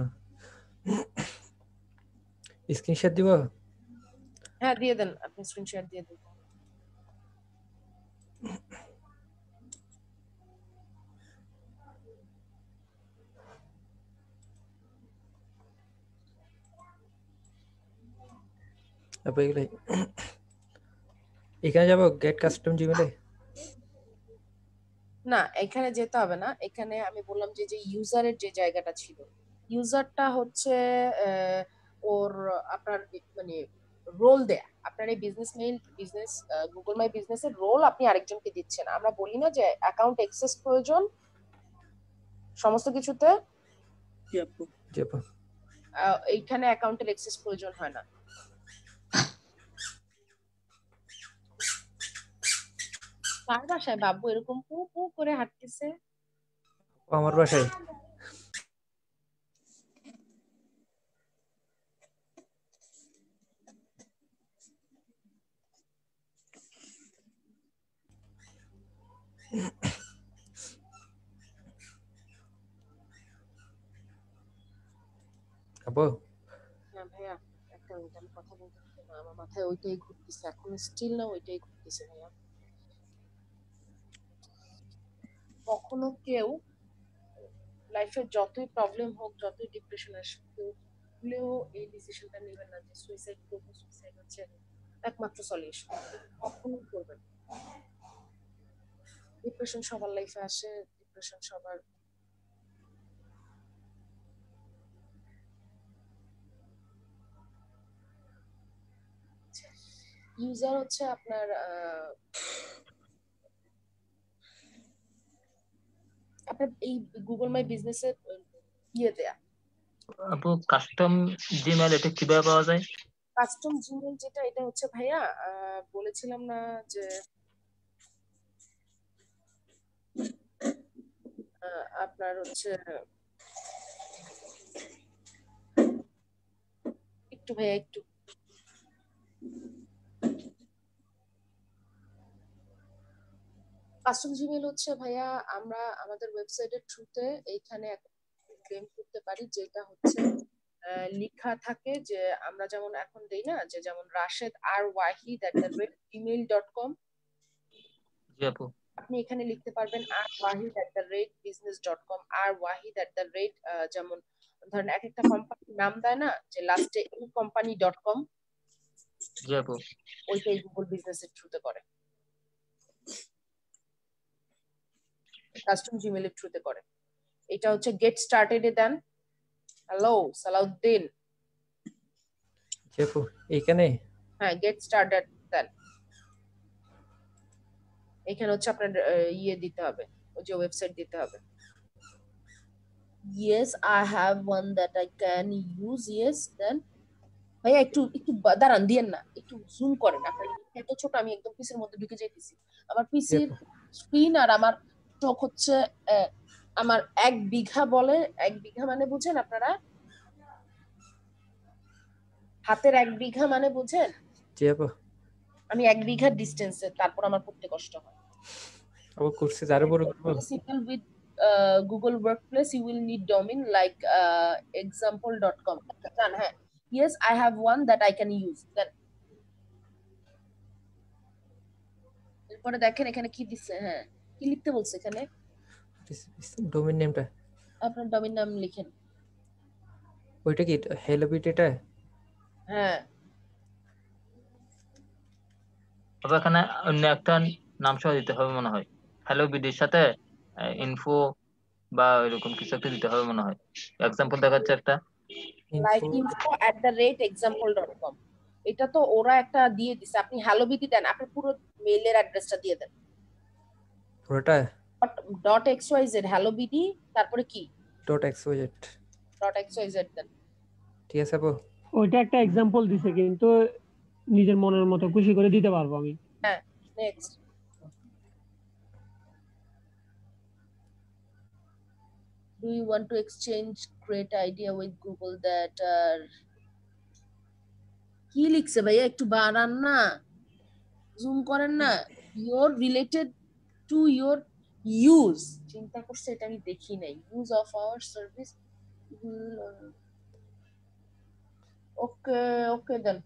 N: স্ক্রিনশট দিব?
A: হ্যাঁ দিয়ে দেন, আপনি স্ক্রিনশট দিয়ে দেন।
N: আপু এগুলো এখানে যাবো গেট কাস্টম জিমেলে?
A: না এখানে যেতে হবে না, এখানে আমি বললাম যে যে ইউজারের যে জায়গাটা ছিল, ইউজারটা হচ্ছে ওর আপনার মানে রোল দেয়া, আপনার এই business mail business Google my বিজনেসের রোল আপনি আরেকজনকে দিচ্ছেন। আমরা বলি না যে অ্যাকাউন্ট অ্যাক্সেস প্রয়োজন সমস্ত কিছুতে, এইখানে অ্যাকাউন্টের অ্যাক্সেস প্রয়োজন হয় না। কার বাসায় বাবু এরকম পু পু করে হাঁটতেছে?
N: আমার বাসায়। আপু
A: না ভাইয়া একটা মিনিট আমি কথা বলতে পারবো না, আমার মাথায় ওইটাই ঘুরতেছে এখন, স্টিল না ওইটাই ঘুরতেছে ভাইয়া। কখনো কেউ লাইফে যতই প্রবলেম হোক, যতই ডিপ্রেশন আসুক, কেউ ভুলেও এই ডিসিশনটা নেবেন না যে সুইসাইড করবো, সুইসাইড হচ্ছে একমাত্র সলিউশন। কখনো করবেন। ডিপ্রেশন সবার লাইফে আসে, ডিপ্রেশন সবার ইউজার হচ্ছে আপনার আপনার এই গুগল মাই বিজনেসের ইয়ে দেয়া।
G: আপু কাস্টম জিমেল এটা কিভাবে পাওয়া যায়?
A: কাস্টম জিমেল যেটা, এটা হচ্ছে ভাইয়া বলেছিলাম না যে আপনার হচ্ছে একটু ভাইয়া একটু কাস্টম জিমেল হচ্ছে ভাইয়া আমরা আমাদের ওয়েবসাইটের থ্রুতে এইখানে ক্লেম করতে পারি, যেটা হচ্ছে আহ, লেখা থাকে যে আমরা যেমন এখন দেই না যে যেমন রাশেদ আর Wahid at the rate Gmail dot com,
G: জি আপু।
A: আপনি এখানে লিখতে পারবেন আর Wahid at the rate business dot com, আর ওয়াহিদ এট দ্য রেট যেমন ধরেন এক একটা কোম্পানির নাম দেয় না যে লাস্টে এই কোম্পানি ডট কম,
G: জি আপু।
A: ওইটাই গুগল বিজনেসের থ্রুতে করে, কাস্টম জিমেইলের থ্রুতে করে। এটা হচ্ছে গেট স্টার্টেড এ দেন। হ্যালো সালাউদ্দিন।
N: জি আপু এইখানে
A: হ্যাঁ গেট স্টার্টেড দেন, এখানে হচ্ছে আপনার আহ, ইয়ে দিতে হবে, ওই যে ওয়েবসাইট দিতে হবে। Yes, I have one that I can use. Yes, then ভাইয়া একটু একটু বা- দাঁড়ান দিয়েন না, একটু জুম করেন, আপনার এত ছোট আমি একদম পিসির মধ্যে ঢুকে যাইতেছি। আমার পিসির স্ক্রিন আর আমার চোখ হচ্ছে আহ, আমার এক বিঘা বলে, এক বিঘা মানে বুঝেন আপনারা, হাতের এক বিঘা মানে বুঝেন,
N: জি আপু।
A: আমি এক বিঘা ডিস্টেন্সে, তারপর আমার পড়তে কষ্ট হয়।
N: আপু কোর্সে আরো বড় করবো।
A: Simple with uh, Google Workplace, you will need domain like uh, example dot com. Done, হ্যাঁ। Yes, I have one that I can use. Then এরপরে দেখেন এখানে কি দিচ্ছে, হ্যাঁ কি লিখতে বলছে এখানে,
N: ডোমেইন নেমটা
A: আপনার ডোমেইন নাম লিখেন।
N: ওইটা কি হ্যালো বিট এটা?
A: হ্যাঁ
G: তবে এখানে অন্য একটা নাম সহ দিতে হবে মনে হয়, হ্যালো বিডির সাথে ইনফো বা এরকম কিছু একটা দিতে হবে মনে হয়। এক্সাম্পল দেখাচ্ছে একটা
A: like info at the rate example dot com, এটা তো ওরা একটা দিয়ে দিছে, আপনি হ্যালো বিডি দেন, আপনি পুরো মেইলের অ্যাড্রেসটা দিয়ে দেন।
N: পুরোটা
A: dot X Y Z hello BD, তারপরে কি
N: dot X Y Z
A: dot X Y Z দেন।
N: ঠিক আছে আপু।
K: ওইটা একটা এক্সাম্পল দিছে, কিন্তু নিজের মনের মতো খুশি করে দিতে পারবো আমি।
A: হ্যাঁ next. Do you want to exchange great idea with Google that are কি লিখছে ভাইয়া, একটু বাড়ান না, জুম করেন না। Your related to your use, চিন্তা করছে এটা আমি দেখি নাই, use of our service। ওকে ওকে দেন।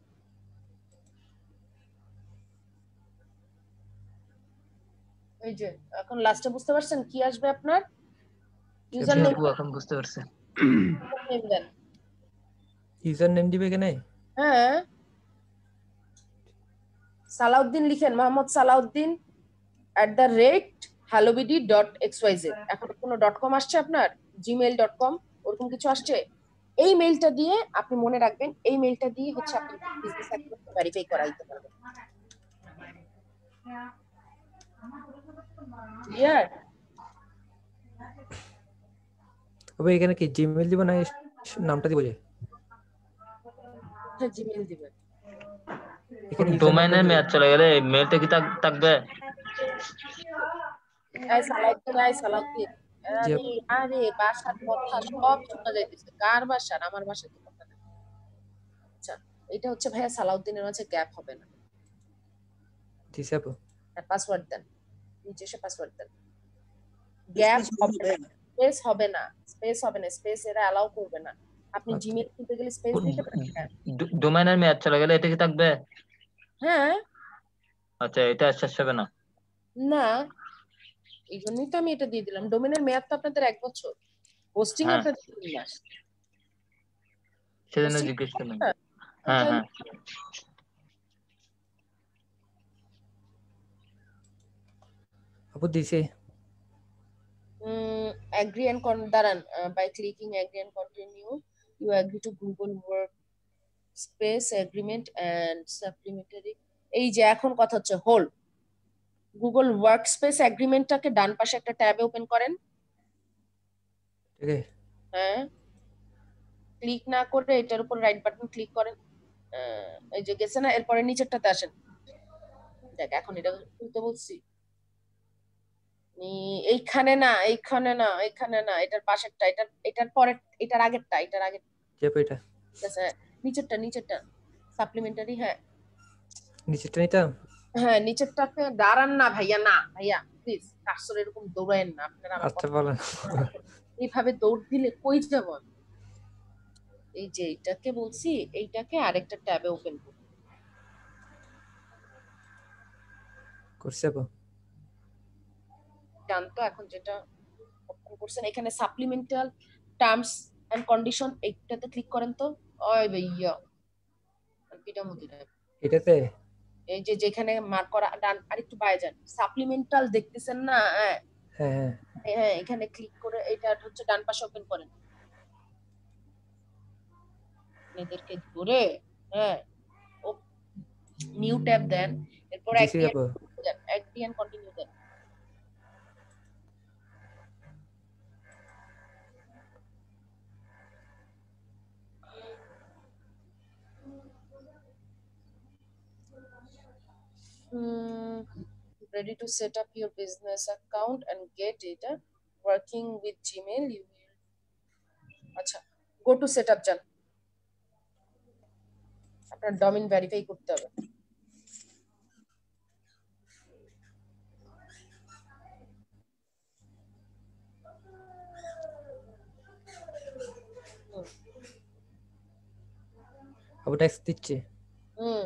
A: এই যে এখন লাস্টে বুঝতে পারছেন কি আসবে আপনার ইউজার নেম,
G: এখন বুঝতে পারছি।
A: নেম দেন।
N: ইউজার নেম দিবে কেন?
A: হ্যাঁ সালাউদ্দিন লিখেন, Mohammad Salauddin at the rate hallobidi dot xyz। এখন কোনো ডট কম আসছে আপনার, জিমেইল ডট কম ওরকম কিছু আসছে, এই মেইলটা দিয়ে আপনি মনে রাখবেন, এই মেইলটা দিয়ে হচ্ছে আপনি বিজনেস অ্যাকাউন্ট ভেরিফাই করাইতে পারবেন। ক্লিয়ার?
N: তবে এখানে কি জিমেইল দিব না নামটা দিব? যে
A: হ্যাঁ জিমেইল দিবেন।
N: এখানে
G: ডোমেইনের মেয়াদ চলে গেলে মেইলটা কি থাকবে?
A: এই সালাউদ্দিন, এই সালাউদ্দিন, আরে আরে বাসার কথা সব শোনা যাইতেছে, কার বাসার? আমার বাসার তো কথা না। আচ্ছা এটা হচ্ছে ভাইয়া সালাউদ্দিনের মাঝে গ্যাপ হবে না।
N: জি আপু।
A: পাসওয়ার্ড দেন, নিচে এসে পাসওয়ার্ড দেন। গ্যাপ হবে না, স্পেস হবে না, স্পেস হবে না, স্পেস এরা অ্যালাউ করবে না। আপনি জিমেইল খুলতে গেলে স্পেস দিতে পারেন।
G: ডোমেইনের মেয়াদ চলে গেলে এটা কি থাকবে?
A: হ্যাঁ।
G: আচ্ছা এটা শেষ হবে না?
A: না এই জন্যই তো আমি এটা দিয়ে দিলাম, ডোমেইনের মেয়াদ তো আপনাদের এক বছর, হোস্টিং এ আপনাদের তিন মাস।
G: সেজন্য জিজ্ঞেস করলাম। হ্যাঁ হ্যাঁ
N: আপু দিছে।
A: Mm, agree and con daran uh, by clicking agree and continue you agree to Google Workspace agreement and supplementary। এই যে এখন কথা হচ্ছে হোল্ড, গুগল ওয়ার্কস্পেস এগ্রিমেন্টটাকে ডান পাশে একটা ট্যাবে ওপেন করেন।
N: ঠিক আছে
A: হ্যাঁ ক্লিক না করে এটার উপর রাইট বাটন ক্লিক করেন, এই যে গেছে না, এরপরে নিচেরটাতে আসেন। দেখ এখন এটা খুলতে বলছি, এইখানে না এইখানে না এইখানে না, এটার পাশেরটা, এটার এটার পরে এটার আগেরটা, এটার আগের
N: এটা
A: ঠিক আছে, নিচেরটা নিচেরটা সাপ্লিমেন্টারি। হ্যাঁ
N: নিচেরটা নিতাম।
A: হ্যাঁ নিচেরটাতে দাঁড়ান না ভাইয়া, না ভাইয়া প্লিজ কার্সর এরকম দৌড়ায়েন না আপনারা, আমার
N: আচ্ছা
A: কথা
N: বলেন।
A: এইভাবে দৌড় দিলে কই যাব আমি? এই যে এইটাকে বলছি, এইটাকে আরেকটা ট্যাবে ওপেন করুন।
N: করছি আপু।
A: জানতো এখন যেটা ওপেন করছেন এখানে সাপ্লিমেন্টাল টার্মস এন্ড কন্ডিশন, এইটাতে ক্লিক করেন তো। ওই ভাইয়া পিটা মদিনা,
N: এটাতে
A: এই যে যেখানে মার্ক করা ডান আরেকটু বাইরে যান, সাপ্লিমেন্টাল দেখতেছেন না? হ্যাঁ
N: হ্যাঁ হ্যাঁ
A: হ্যাঁ এখানে ক্লিক করে এটা হচ্ছে ডান পাশে ওপেন করেন। এদেরকে ধরে হ্যাঁ ও নিউ ট্যাব দেন, এরপর
N: দিছি
A: অ্যাগ্রি
N: আপু।
A: দেন, অ্যাগ্রি এন্ড কন্টিনিউ দেন। Hmm, ready to set up your business account and get it uh, working with Gmail. You will, আচ্ছা go to setup যান, আপনার ডোমেইন ভেরিফাই করতে হবে।
N: আপু টেক্সট দিচ্ছি।
A: হুম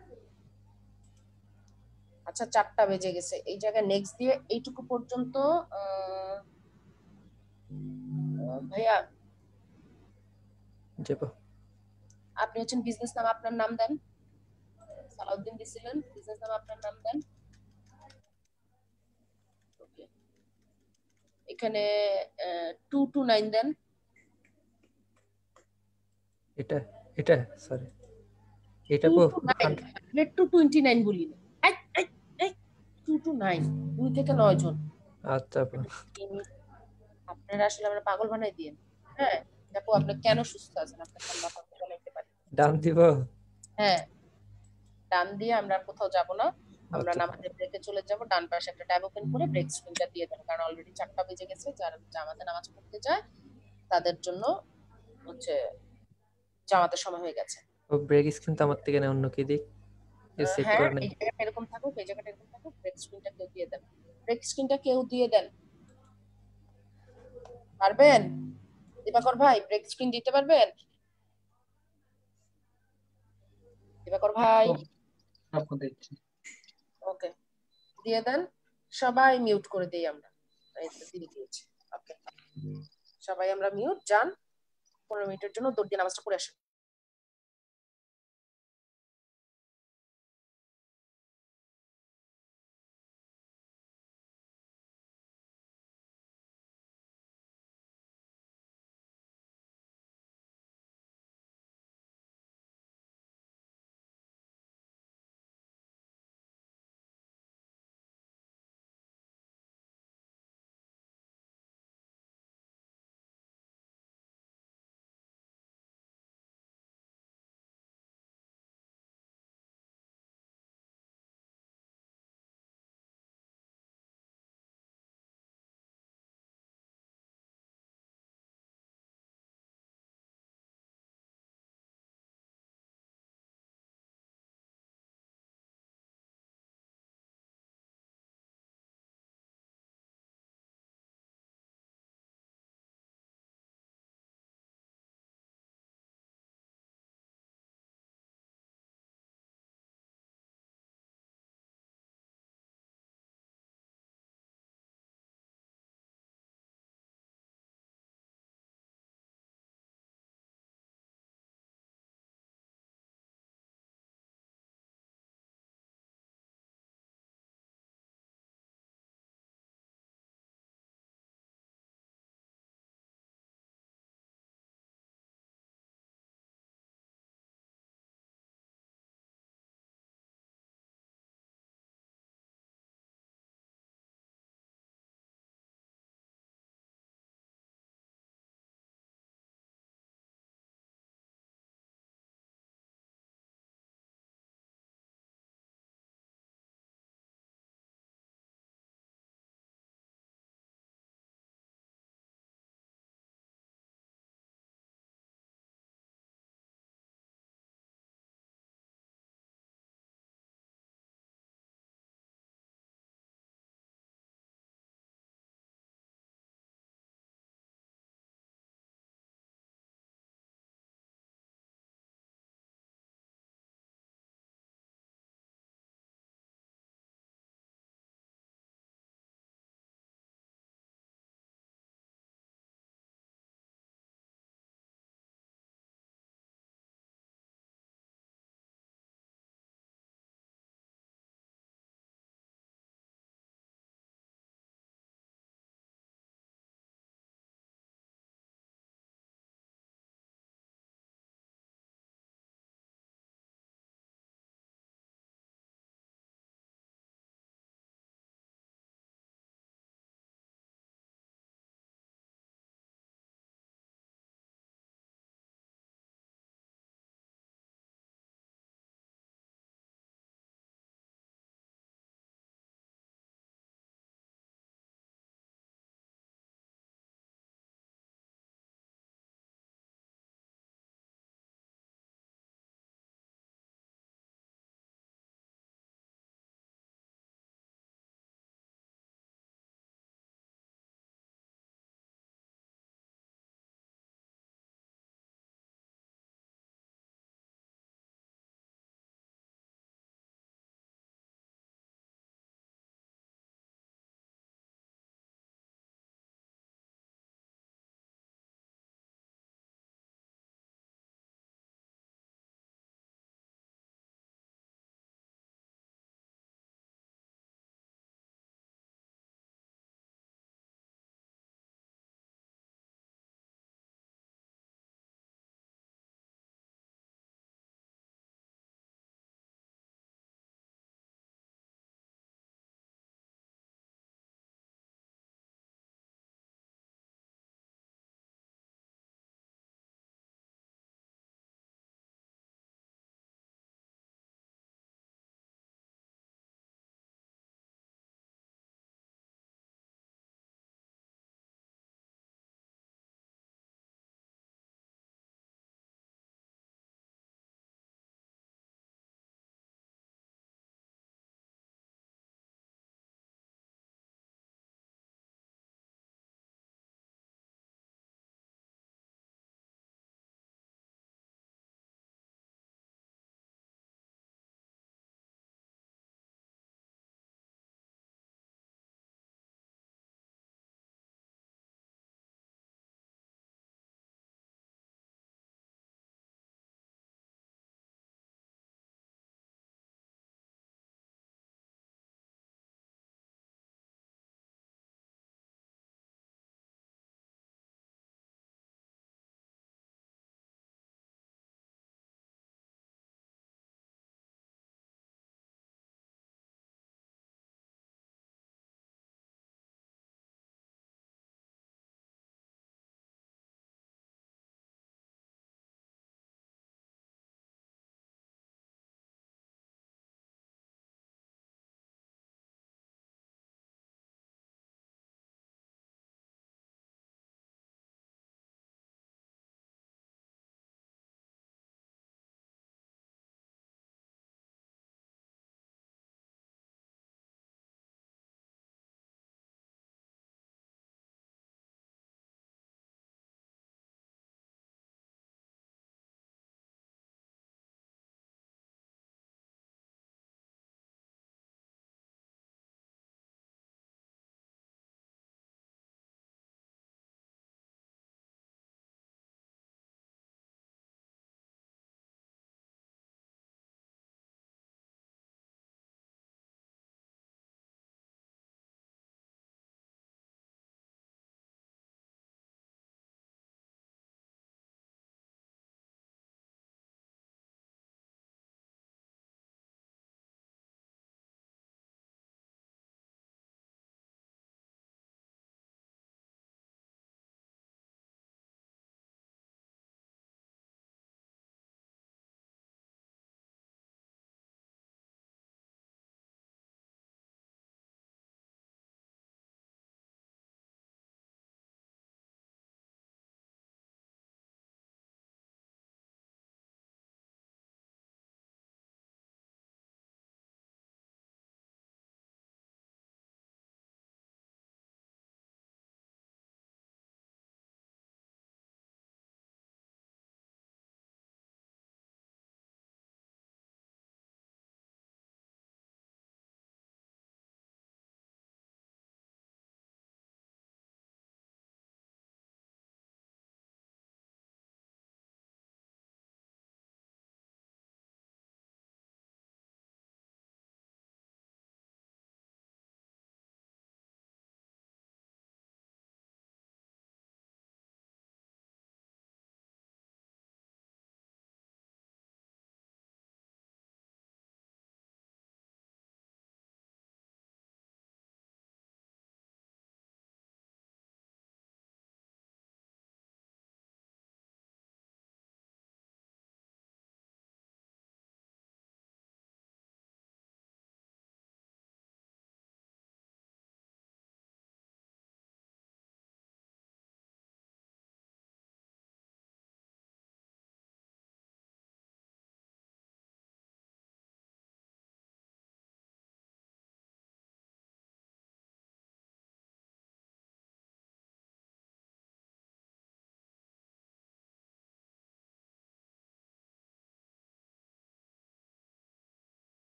A: আচ্ছা চারটা বেজে গেছে, এই জায়গায় নেক্সট দিয়ে এইটুকু পর্যন্ত আহ, আহ, ভাইয়া
N: জি আপু।
A: আপনি হচ্ছেন বিজনেস নাম, আপনার নাম দেন। সালাউদ্দিন দিছিলেন, বিজনেস নাম আপনার নাম দেন। ওকে এখানে টু টু নাইন দেন।
N: এটা এটা সরি এটা
A: টু
N: আপু
A: two nine hundred two twenty nine বলি না, টু টু নাইন দুই থেকে নয় জন।
N: আচ্ছা আপু।
A: আপনারা আসলে আমরা পাগল বানাই দিয়েন। হ্যাঁ আপু আপনি কেন সুস্থ আছেন আপনাকে আমরা কথা বলাইতে পারি।
N: ডান দিব।
A: হ্যাঁ ডান দিয়ে আমরা কোথাও যাব না, আমরা
N: আচ্ছা
A: নামাজের ব্রেকে চলে যাব। ডান পাশে একটা ট্যাব ওপেন করে ব্রেক স্ক্রিনটা দিয়ে দেন, কারণ অলরেডি চারটা বেজে গেছে। যারা জামাতে নামাজ পড়তে যায় তাদের জন্য হচ্ছে জামাতের সময় হয়ে গেছে।
N: ও ব্রেক স্ক্রিন তো আমার থেকে না অন্য কি দিক
A: আহ,
N: সেট
A: হ্যাঁ
N: করে নাই।
A: এই জায়গাটা এরকম থাকুক, এই জায়গাটা এরকম থাকুক, ব্রেক স্ক্রিনটা কেউ দিয়ে দেন। ব্রেক স্ক্রিনটা কেউ দিয়ে দেন, পারবেন? দিবাকর ভাই ব্রেক স্ক্রিন দিতে পারবেন? দিবাকর ভাই
I: আপু দিচ্ছি।
A: ওকে দিয়ে দেন, সবাই মিউট করে দেই আমরা। এই তো দিয়ে দিয়েছি। ওকে সবাই আমরা মিউট যান, পনেরো মিনিটের জন্য দৌড় দিয়ে নামাজটা পড়ে আসেন।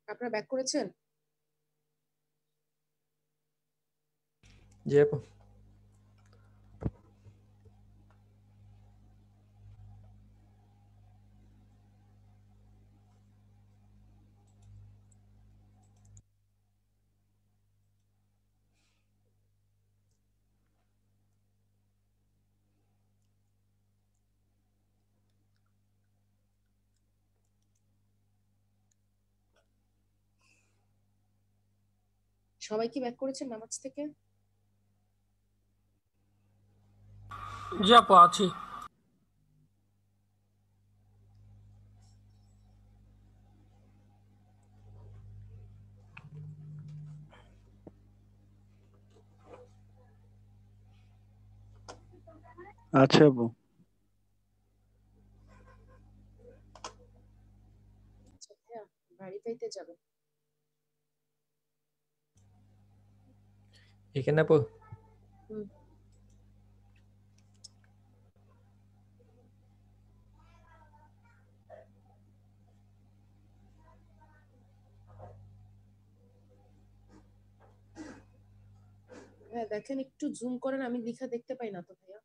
A: আপনারা ব্যাক করেছেন?
N: জি আপু।
A: সবাই কি ব্যাক করেছেন নামাজ থেকে?
R: জি আপু আছি।
S: আচ্ছা আপু।
A: আচ্ছা ভাইয়া, ভেরিফাইতে যাবেন।
N: এখানে আপু
A: হুম। হ্যাঁ দেখেন, একটু জুম করেন, আমি লেখা দেখতে পাই না তো ভাইয়া।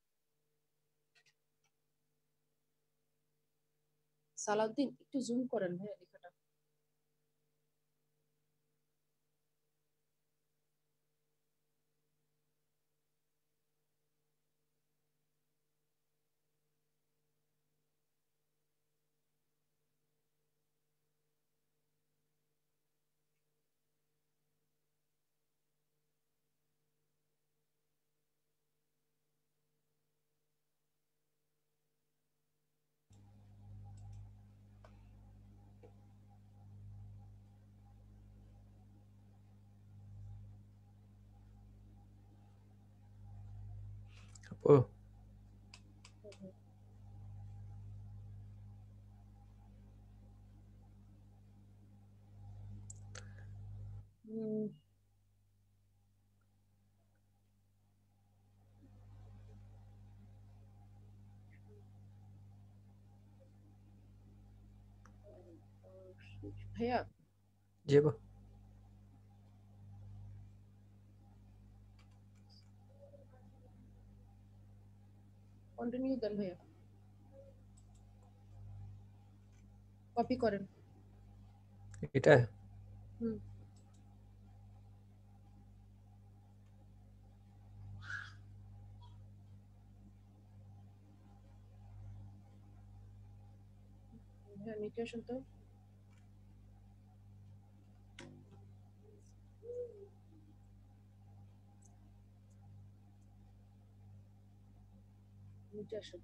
A: সালাউদ্দিন একটু জুম করেন ভাইয়া লেখাটা।
N: আপু
A: হুম। ভাইয়া
N: জি আপু।
A: কন্টিনিউ দেন ভাইয়া, কপি করেন।
N: এটা
A: হুম। হ্যাঁ নিচে আসুন তো। নিচে আসুন।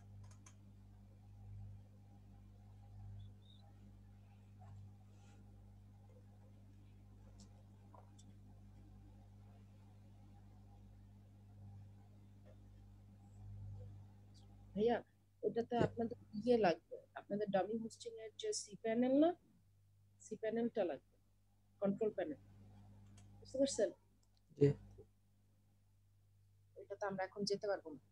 A: ভাইয়া ওটাতে আপনাদের ইয়ে লাগবে, আপনাদের ডামি হোস্টিং এর যে সি প্যানেল না, সি প্যানেলটা লাগবে, কন্ট্রোল প্যানেল, বুঝতে পারছেন?
N: জি
A: ওইটাতে আমরা এখন যেতে পারবো না,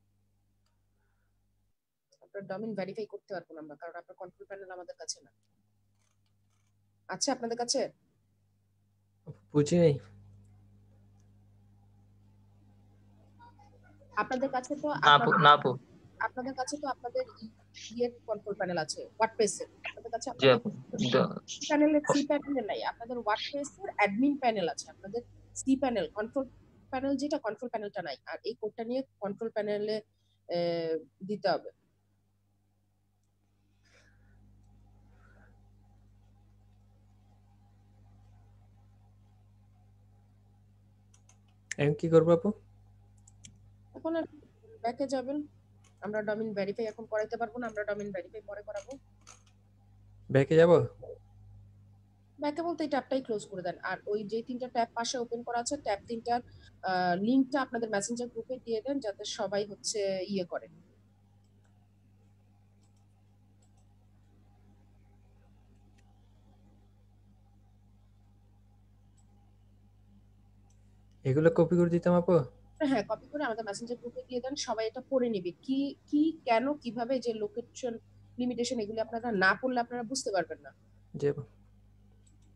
A: আপনার ডোমেইন ভেরিফাই করতে পারবো না আমরা, কারণ আপনার কন্ট্রোল প্যানেল আমাদের কাছে না। আছে আপনাদের কাছে?
N: বুঝি নাই।
A: আপনাদের কাছে তো
G: না আপু
A: আপনাদের
G: না আপু
A: আপনাদের কাছে তো আপনাদের ইয়ের কন্ট্রোল প্যানেল আছে, ওয়ার্ডপ্রেস এর। আপনাদের কাছে
G: জি
A: আপনাদের
G: আপু দ-
A: প্যানেলের সি প্যানেল নাই, আপনাদের ওয়ার্ডপ্রেস এর অ্যাডমিন প্যানেল আছে। আপনাদের সি প্যানেল, কন্ট্রোল প্যানেল যেটা, কন্ট্রোল প্যানেলটা নাই। আর এই কোডটা নিয়ে কন্ট্রোল প্যানেলে দিতে হবে।
N: এখন কি করবো আপু?
A: এখন আর ব্যাকে যাবেন। আমরা ডোমেইন ভেরিফাই এখন করাইতে পারবো না, আমরা ডোমেইন ভেরিফাই পরে করাবো।
N: ব্যাকে যাব?
A: ব্যাকে বলতে এই ট্যাবটাই ক্লোজ করে দেন, আর ওই যে তিনটা ট্যাব পাশে ওপেন করা আছে, ট্যাব তিনটার লিংকটা আপনাদের মেসেঞ্জার গ্রুপে দিয়ে দেন, যাতে সবাই হচ্ছে ইয়ে করে।
N: এগুলো কপি করে দিতাম আপু?
A: হ্যাঁ কপি করে আমাদের মেসেঞ্জার গ্রুপে দিয়ে দেন, সবাই এটা পড়ে নিবে। কি কি কেন কিভাবে যে লোকেশন লিমিটেশন, এগুলো আপনারা না পড়লে আপনারা বুঝতে পারবেন না।
N: জি আপু।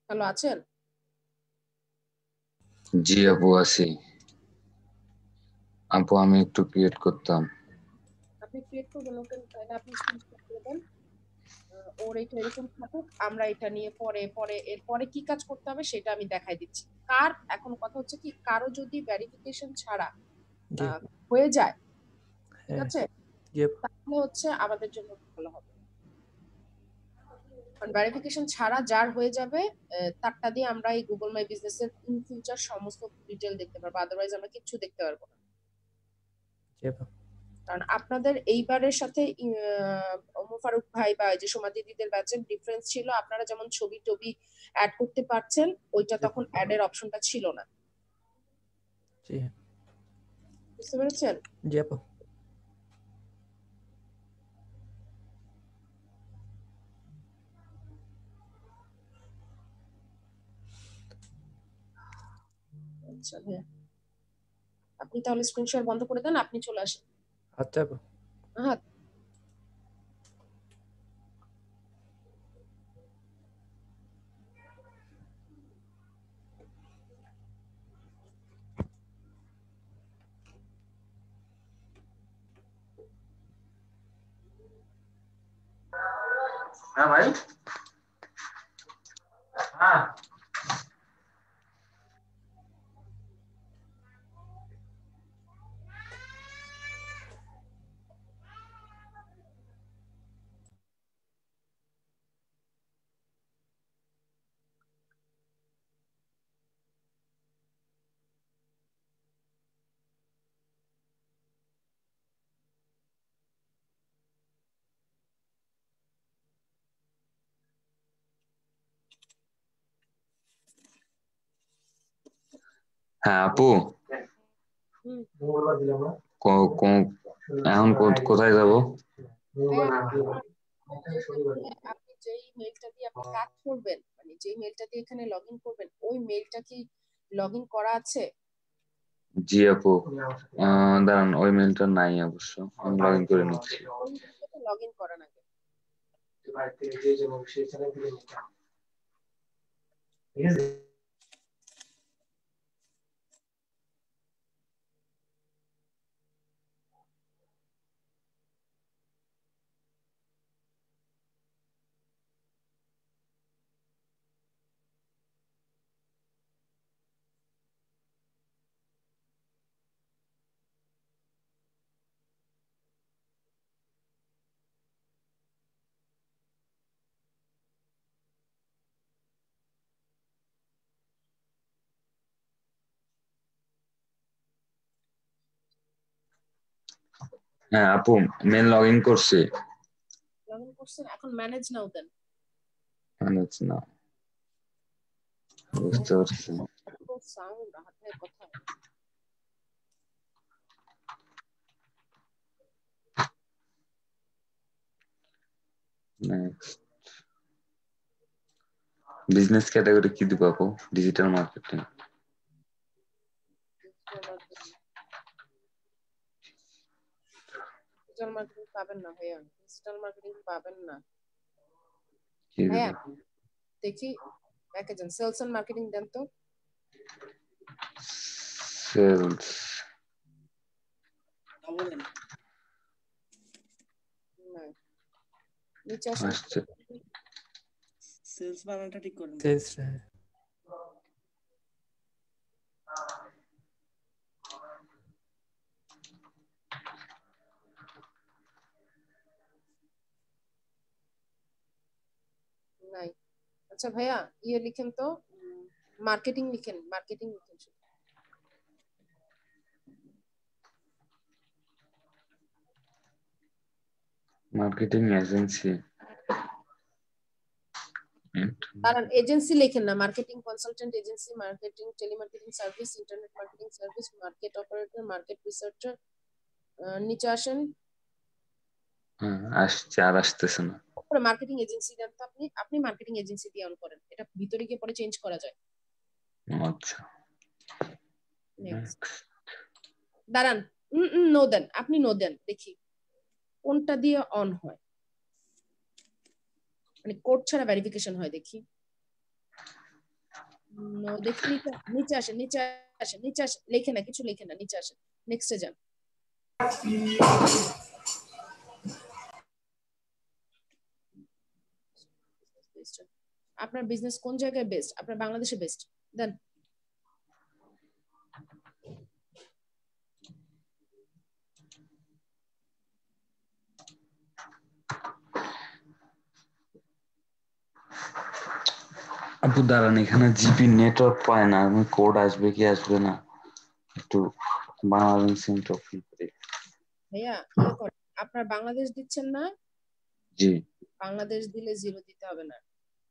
A: হ্যালো, আছেন?
P: জি আপু আছি। আপু আমি একটু ক্রিয়েট করতাম।
A: আপনি ক্রিয়েট করবেন, ওকে তাহলে আপনি স্ক্রিনশট করে দেন। আহ, ওর এটা এরকম থাকুক, আমরা এটা নিয়ে পরে পরে এরপরে কি কাজ করতে হবে সেটা আমি দেখাই দিচ্ছি। কার এখন কথা হচ্ছে কি, কারো যদি ভেরিফিকেশন ছাড়া
N: জি
A: আহ, হয়ে যায়, ঠিক
N: হ্যাঁ
A: আছে,
N: জি আপু।
A: তাহলে হচ্ছে আমাদের জন্য ভালো হবে। কারণ ভেরিফিকেশন ছাড়া যার হয়ে যাবে আহ, তারটা দিয়ে আমরা এই গুগল মাই বিজনেসের ইন ফিউচার সমস্ত ডিটেল দেখতে পারবো, আদারওয়াইজ আমরা কিচ্ছু দেখতে পারবো না।
N: জি আপু।
A: কারণ আপনাদের এইবারের সাথে আহ, ওমর ফারুক ভাই বা এই যে সোমা দিদিদের ব্যাচের ডিফারেন্স ছিল, আপনারা যেমন ছবি টবি অ্যাড করতে পারছেন, ওইটা তখন অ্যাড এর অপশনটা ছিল না।
N: জি
A: বুঝতে পেরেছেন?
N: জি আপু।
A: আচ্ছা হ্যাঁ, আপনি তাহলে স্ক্রিনশট বন্ধ করে দেন, আপনি চলে আসেন।
N: আচ্ছা আপু।
A: হ্যাঁ,
S: হ্যাঁ ভাই, হ্যাঁ
P: হ্যাঁ আপু,
A: হুম,
P: ক- ক- এখন কো- কোথায় যাব?
A: ভাইয়া, আপনার এখানে আপনি যেই মেলটা দিয়ে আপনি কাজ করবেন, মানে যেই মেলটা দিয়ে এখানে লগ ইন করবেন, ওই মেলটা কি লগ ইন করা আছে?
P: জি আপু, আহ, দাঁড়ান ওই মেলটা নাই অবশ্য, আমি লগ ইন করে নিচ্ছি।
A: ওই মেলটাতে লগ ইন করা লাগে।
S: ঠিক আছে।
P: হ্যাঁ আপু, মেল লগ ইন করছি।
A: লগ ইন করছেন, এখন ম্যানেজ নাও দেন।
P: ম্যানেজ না, বুঝতে পারছি।
A: সাউন্ড হাতে কথা।
P: নেক্সট বিজনেস ক্যাটাগরি কি দিব আপু? Digital marketing.
A: ডিজিটাল মার্কেটিং পাবেন না ভাইয়া, ডিজিটাল মার্কেটিং পাবেন না
P: কি দিব?
A: ভাইয়া। দেখি ব্যাকে যান, সেলস এন্ড মার্কেটিং দেন তো।
P: সেলস
B: বলেন।
A: না, নিচে আসেন।
P: আসছে।
B: সেলস বানানটা ঠিক করেন।
N: সেলস
A: নাই। আচ্ছা ভাইয়া, ইয়ে লিখেন তো, মার্কেটিং লিখেন, মার্কেটিং লিখেন।
P: মার্কেটিং এজেন্সি,
A: কারণ এজেন্সি লেখেন না, marketing consultant agency, marketing telemarketing service, internet marketing service, market operator, market researcher. নিচে আসেন।
P: হ্যাঁ আসছে, আর আসতেছে না।
A: তারপরে মার্কেটিং এজেন্সি দেন তো আপনি, আপনি মার্কেটিং এজেন্সি দিয়ে অন করেন, এটা ভিতরে গিয়ে পরে চেঞ্জ করা যায়।
P: আচ্ছা
A: দাঁড়ান, নো দেন, আপনি নো দেন, দেখি কোনটা দিয়ে অন হয়, মানে কোড ছাড়া ভেরিফিকেশন হয় দেখি। নো দেখি নিচে নিচে আসেন নিচে আসেন নিচে আসেন লেখে না কিছু লেখে না নিচে আসেন নেক্সটে যান আপনার বিজনেস কোন জায়গায় বেস্ট আপনার বাংলাদেশে বেস্ট দেন
P: আপু দাঁড়ান এখানে জিপি নেটওয়ার্ক পায় না আমি কোড আসবে কি আসবে না একটু বাংলাদেশ সিম টপিক
A: ভাইয়া ইয়ে করেন আপনার বাংলাদেশ দিচ্ছেন না
P: জি
A: বাংলাদেশ দিলে জিরো দিতে হবে না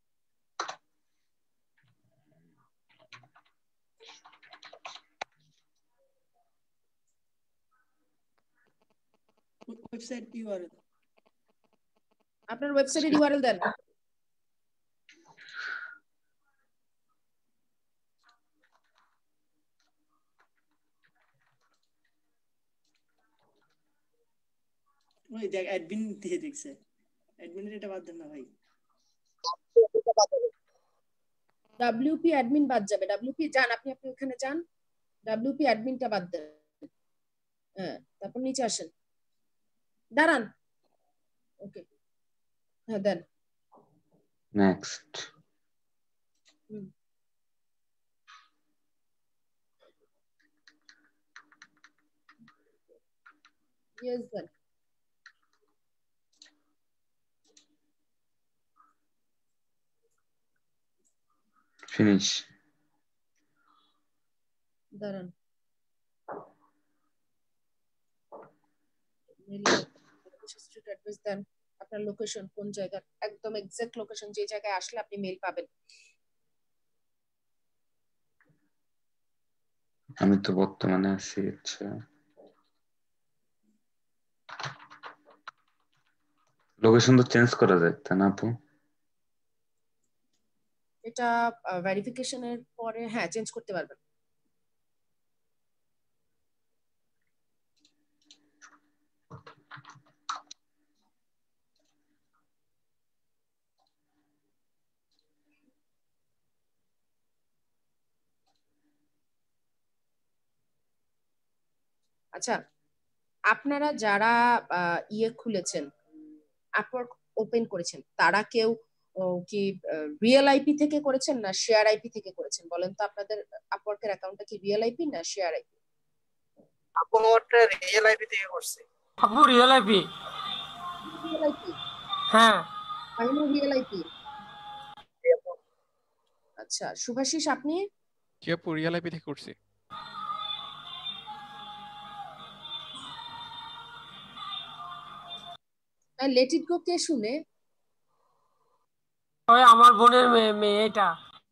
B: ওয়েবসাইট ইউআরএল
A: আপনার ওয়েবসাইটের ইউআরএল দেন
B: ওই দেখ অ্যাডমিন দিয়ে দেখছে অ্যাডমিনের এটা বাদ দেন না ভাই
A: ডব্লিউপি অ্যাডমিন বাদ যাবে ডব্লিউপি যান আপনি আপনি ওখানে যান ডব্লিউপি অ্যাডমিনটা বাদ দেন হ্যাঁ তারপর নিচে আসেন দাঁড়ান ওকে হ্যাঁ দেন
P: নেক্সট
A: ইয়েস দেন
P: ফিনিশ
A: দাঁড়ান স্ট্রিট অ্যাড্রেস দেন আপনার লোকেশন কোন জায়গা একদম এক্সাক্ট লোকেশন যে জায়গায় আসলে আপনি মেল পাবেন
P: আমি তো বর্তমানে আছি আচ্ছা লোকেশন তো চেঞ্জ করা যায় তাই না আপু
A: এটা ভেরিফিকেশনের পরে হ্যাঁ চেঞ্জ করতে পারবেন আচ্ছা আপনারা যারা ইয়ে খুলেছেন আপওয়ার্ক ওপেন করেছেন তারা কেউ কি রিয়েল আইপি থেকে করেছেন না শেয়ার আইপি থেকে করেছেন বলেন তো আপনাদের আপওয়ার্কের অ্যাকাউন্টটা কি রিয়েল আইপি না শেয়ার আইপি
Q: আপওয়ার্কটা রিয়েল আইপি থেকে করছে
R: আপু রিয়েল আইপি
A: রিয়েল আইপি
R: হ্যাঁ
A: আইনো রিয়েল আইপি আচ্ছা শুভাশিস আপনি
C: কি আপু রিয়েল আইপি থেকে করছি
A: লেট ইট গো কে শুনে
R: ওই আমার বোনের মেয়ে মেয়েটা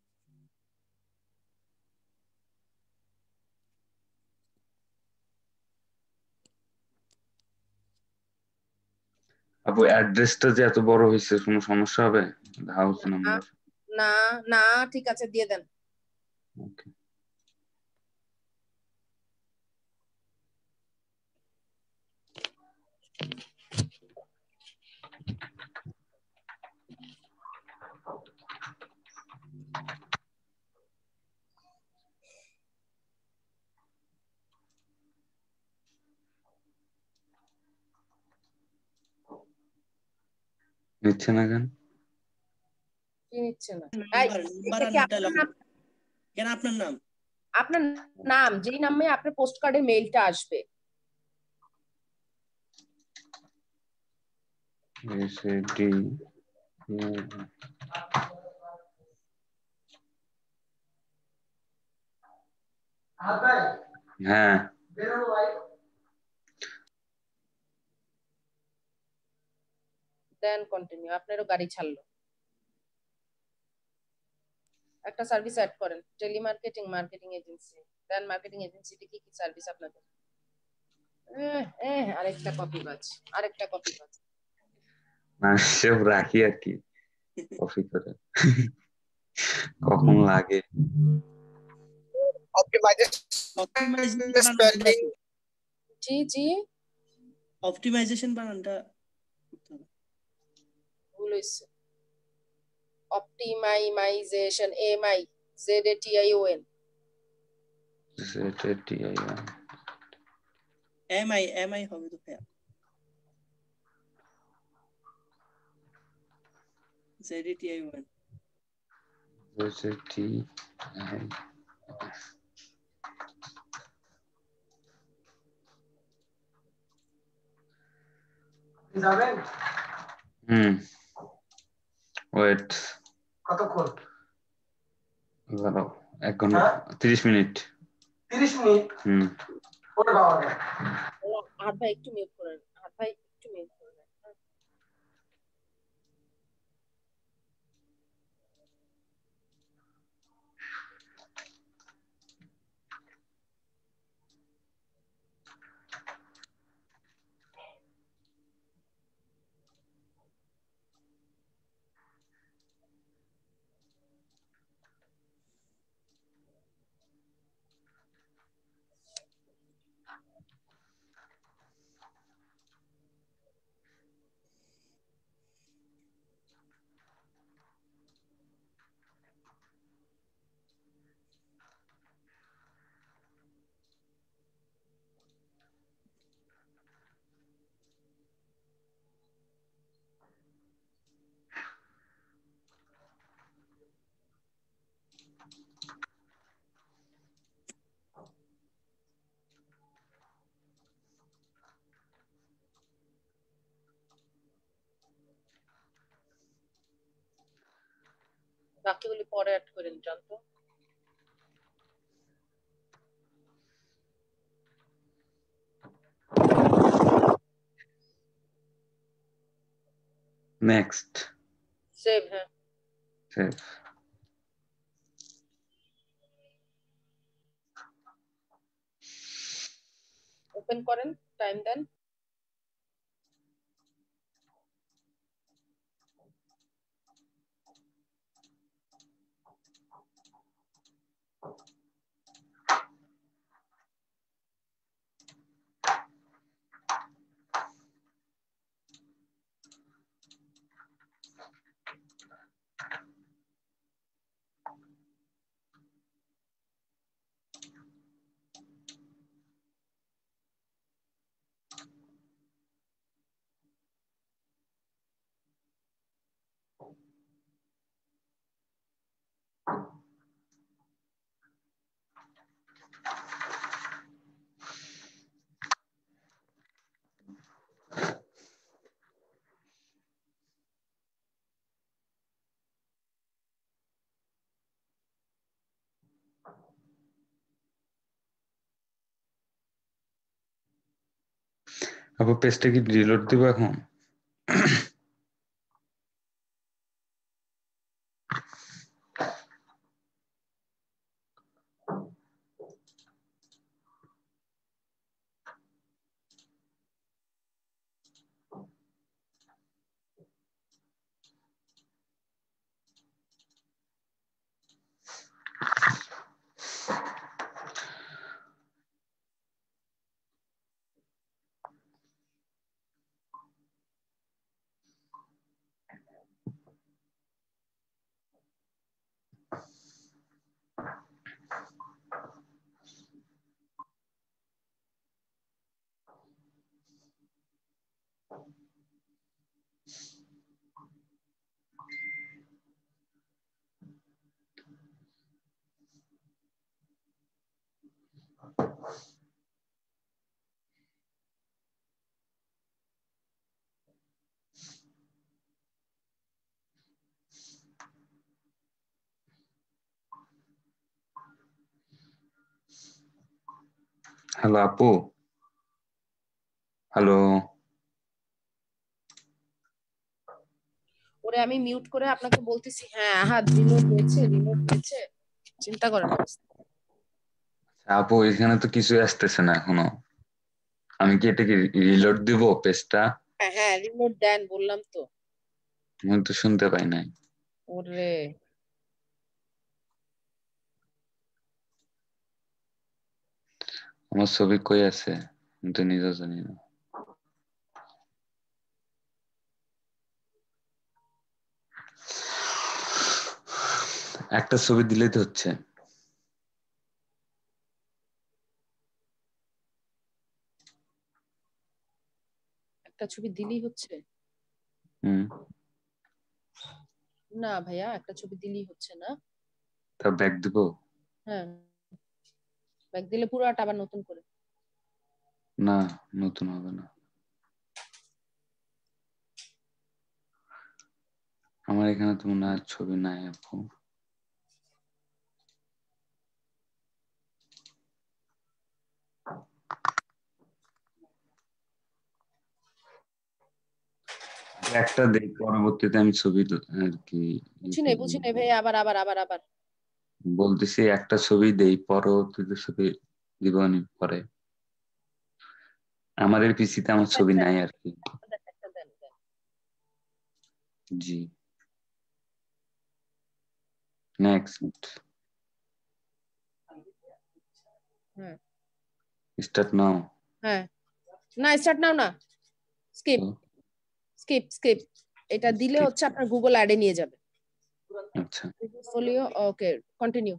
P: আপু অ্যাড্রেসটা যে এত বড় হয়েছে কোনো সমস্যা হবে হাউস নাম্বার
A: না না ঠিক আছে দিয়ে দেন
P: ওকে নিচ্ছে না কেন
A: কি নিচ্ছে না
B: কেন আপনার নাম
A: আপনার নাম যেই নামে আপনার পোস্ট কার্ডের মেইলটা আসবে
P: এসডি হ্যাঁ
A: দেন কন্টিনিউ আপনারও গাড়ি ছাড়লো একটা সার্ভিস অ্যাড করেন টেলিমার্কেটিং মার্কেটিং এজেন্সি দেন মার্কেটিং এজেন্সিতে কি কি সার্ভিস আপনাদের এহ এহ আরেকটা কপি বাজ আরেকটা কপি বাজ
P: না সেও রাখি আর কি কপি করে কখন লাগে
Q: অপটিমাইজেশন
A: জি জি
B: অপটিমাইজেশন বানানটা
A: ভুল হইছে optimization MI Z A T I O N
P: Z A T I O N
B: M I M I হবে তো ভাইয়া Z A T I O N
P: Z A T I
R: যাবেন
P: হুম ওয়েট
R: কতক্ষণ
P: দাঁড়াও এক ঘন্টা তিরিশ মিনিট
R: তিরিশ মিনিট
P: হুম
R: ওরে বাবা রে
A: আর ভাই একটু মিউট করেন আর ভাই একটু মিউট করেন বাকিগুলি পরে অ্যাড করেন জানতো
P: নেক্সট
A: সেভ হ্যাঁ
P: সেভ
A: ওপেন করেন টাইম দেন
P: আপু পেজটা কি রিলোড দিব এখন হ্যালো আপু হ্যালো
A: ওরে আমি মিউট করে আপনাকে বলতেছি হ্যাঁ আহাদ রিলোড হয়েছে রিলোড হয়েছে চিন্তা করেন
P: আপু এখানে তো কিছু আসতেছে না এখনো আমি কি এটাকে রিলোড দিব পেজটা
A: হ্যাঁ হ্যাঁ রিলোড দেন বললাম তো
P: আমি তো শুনতে পাই নাই
A: ওরে
P: আমার ছবি কই আছে আমি তো নিজেও জানি না একটা ছবি দিলেই তো হচ্ছে।
A: একটা ছবি দিলেই হচ্ছে?
P: হুম।
A: না ভাইয়া, একটা ছবি দিলেই হচ্ছে না।
P: তা ব্যাক দিব?
A: হ্যাঁ, ব্যাক দিলে পুরোটা আবার নতুন করে।
P: না, নতুন হবে না। আমার এখানে তো মনে হয় ছবি নাই আপু। একটা দেই, পরবর্তীতে আমি ছবি আর কি
A: বুঝি নাই বুঝি নাই ভাইয়া, আবার আবার আবার আবার
P: বলতেছি, একটা ছবি দেই, পরবর্তীতে ছবি দিব আমি পরে। আমার এর পিসিতে আমার ছবি নাই আর কি। জি, নেক্সট।
A: হ্যাঁ
P: স্টার্ট নাও।
A: হ্যাঁ, না স্টার্ট নাও না, স্কিপ স্কিপ স্কিপ। এটা দিলে হচ্ছে আপনার গুগল অ্যাডে নিয়ে যাবে।
P: আচ্ছা,
A: পোর্টফোলিও, ওকে কন্টিনিউ।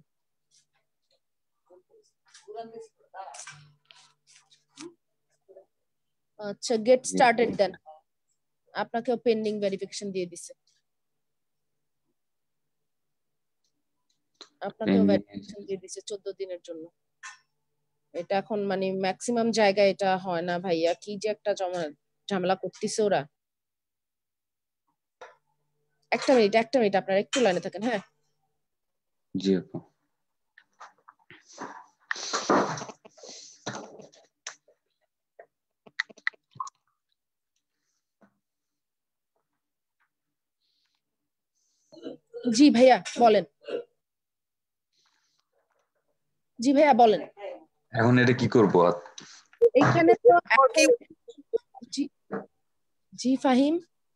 A: আচ্ছা, গেট স্টার্টেড দেন। আপনাকেও পেন্ডিং ভেরিফিকেশন দিয়ে দিছে। আপনাকেও ভেরিফিকেশন দিয়ে দিছে চোদ্দ দিনের জন্য। এটা এখন মানে ম্যাক্সিমাম জায়গায় এটা হয় না ভাইয়া, কি যে একটা ঝামেলা করতেছে ওরা। একটা মিনিট একটা মিনিট আপনারা একটু লাইনে থাকেন। হ্যাঁ
P: জি আপু।
A: জি ভাইয়া বলেন। জি ভাইয়া বলেন।
P: এখন এটা কি করব?
A: এখানে তো এখন জি জি ফাহিম,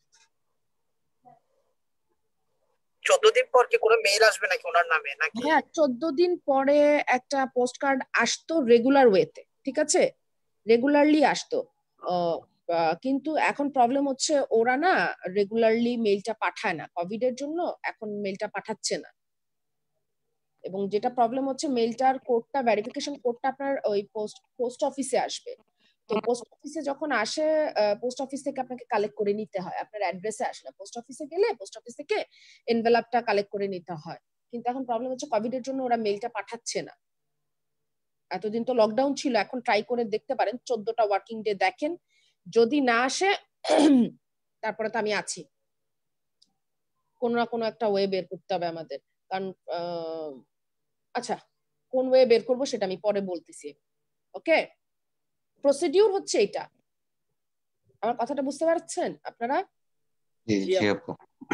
Q: চোদ্দ দিন পর কি কোনো মেইল আসবে নাকি ওনার নামে নাকি?
A: হ্যাঁ চোদ্দ দিন পরে একটা পোস্ট কার্ড আসতো রেগুলার ওয়েতে, ঠিক আছে, রেগুলারলি আসতো। কিন্তু এখন প্রবলেম হচ্ছে ওরা না রেগুলারলি মেইলটা পাঠায় না, কোভিড এর জন্য এখন মেইলটা পাঠাচ্ছে না। এবং যেটা প্রবলেম হচ্ছে মেইলটার কোডটা, ভেরিফিকেশন কোডটা আপনার ওই পোস্ট পোস্ট অফিসে আসবে। তো পোস্ট অফিসে যখন আসে, পোস্ট অফিস থেকে আপনাকে কালেক্ট করে নিতে হয়, আপনার অ্যাড্রেসে আসে না। পোস্ট অফিসে গেলে পোস্ট অফিস থেকে এনভেলপটা কালেক্ট করে নিতে হয়। কিন্তু এখন প্রবলেম হচ্ছে কোভিড এর জন্য ওরা মেইলটা পাঠাচ্ছে না। এতদিন তো লকডাউন ছিল, এখন ট্রাই করে দেখতে পারেন, চোদ্দটা ওয়ার্কিং ডে দেখেন, যদি না আসে তারপরে তো আমি আছি, কোনো না কোনো একটা ওয়ে বের করতে হবে আমাদের। কারণ আচ্ছা, কোন ওয়ে বের করবো সেটা আমি পরে বলতেছি। ওকে, প্রসিডিউর হচ্ছে এটা। আমার কথাটা বুঝতে পারছেন আপনারা?
P: জি জি আপু।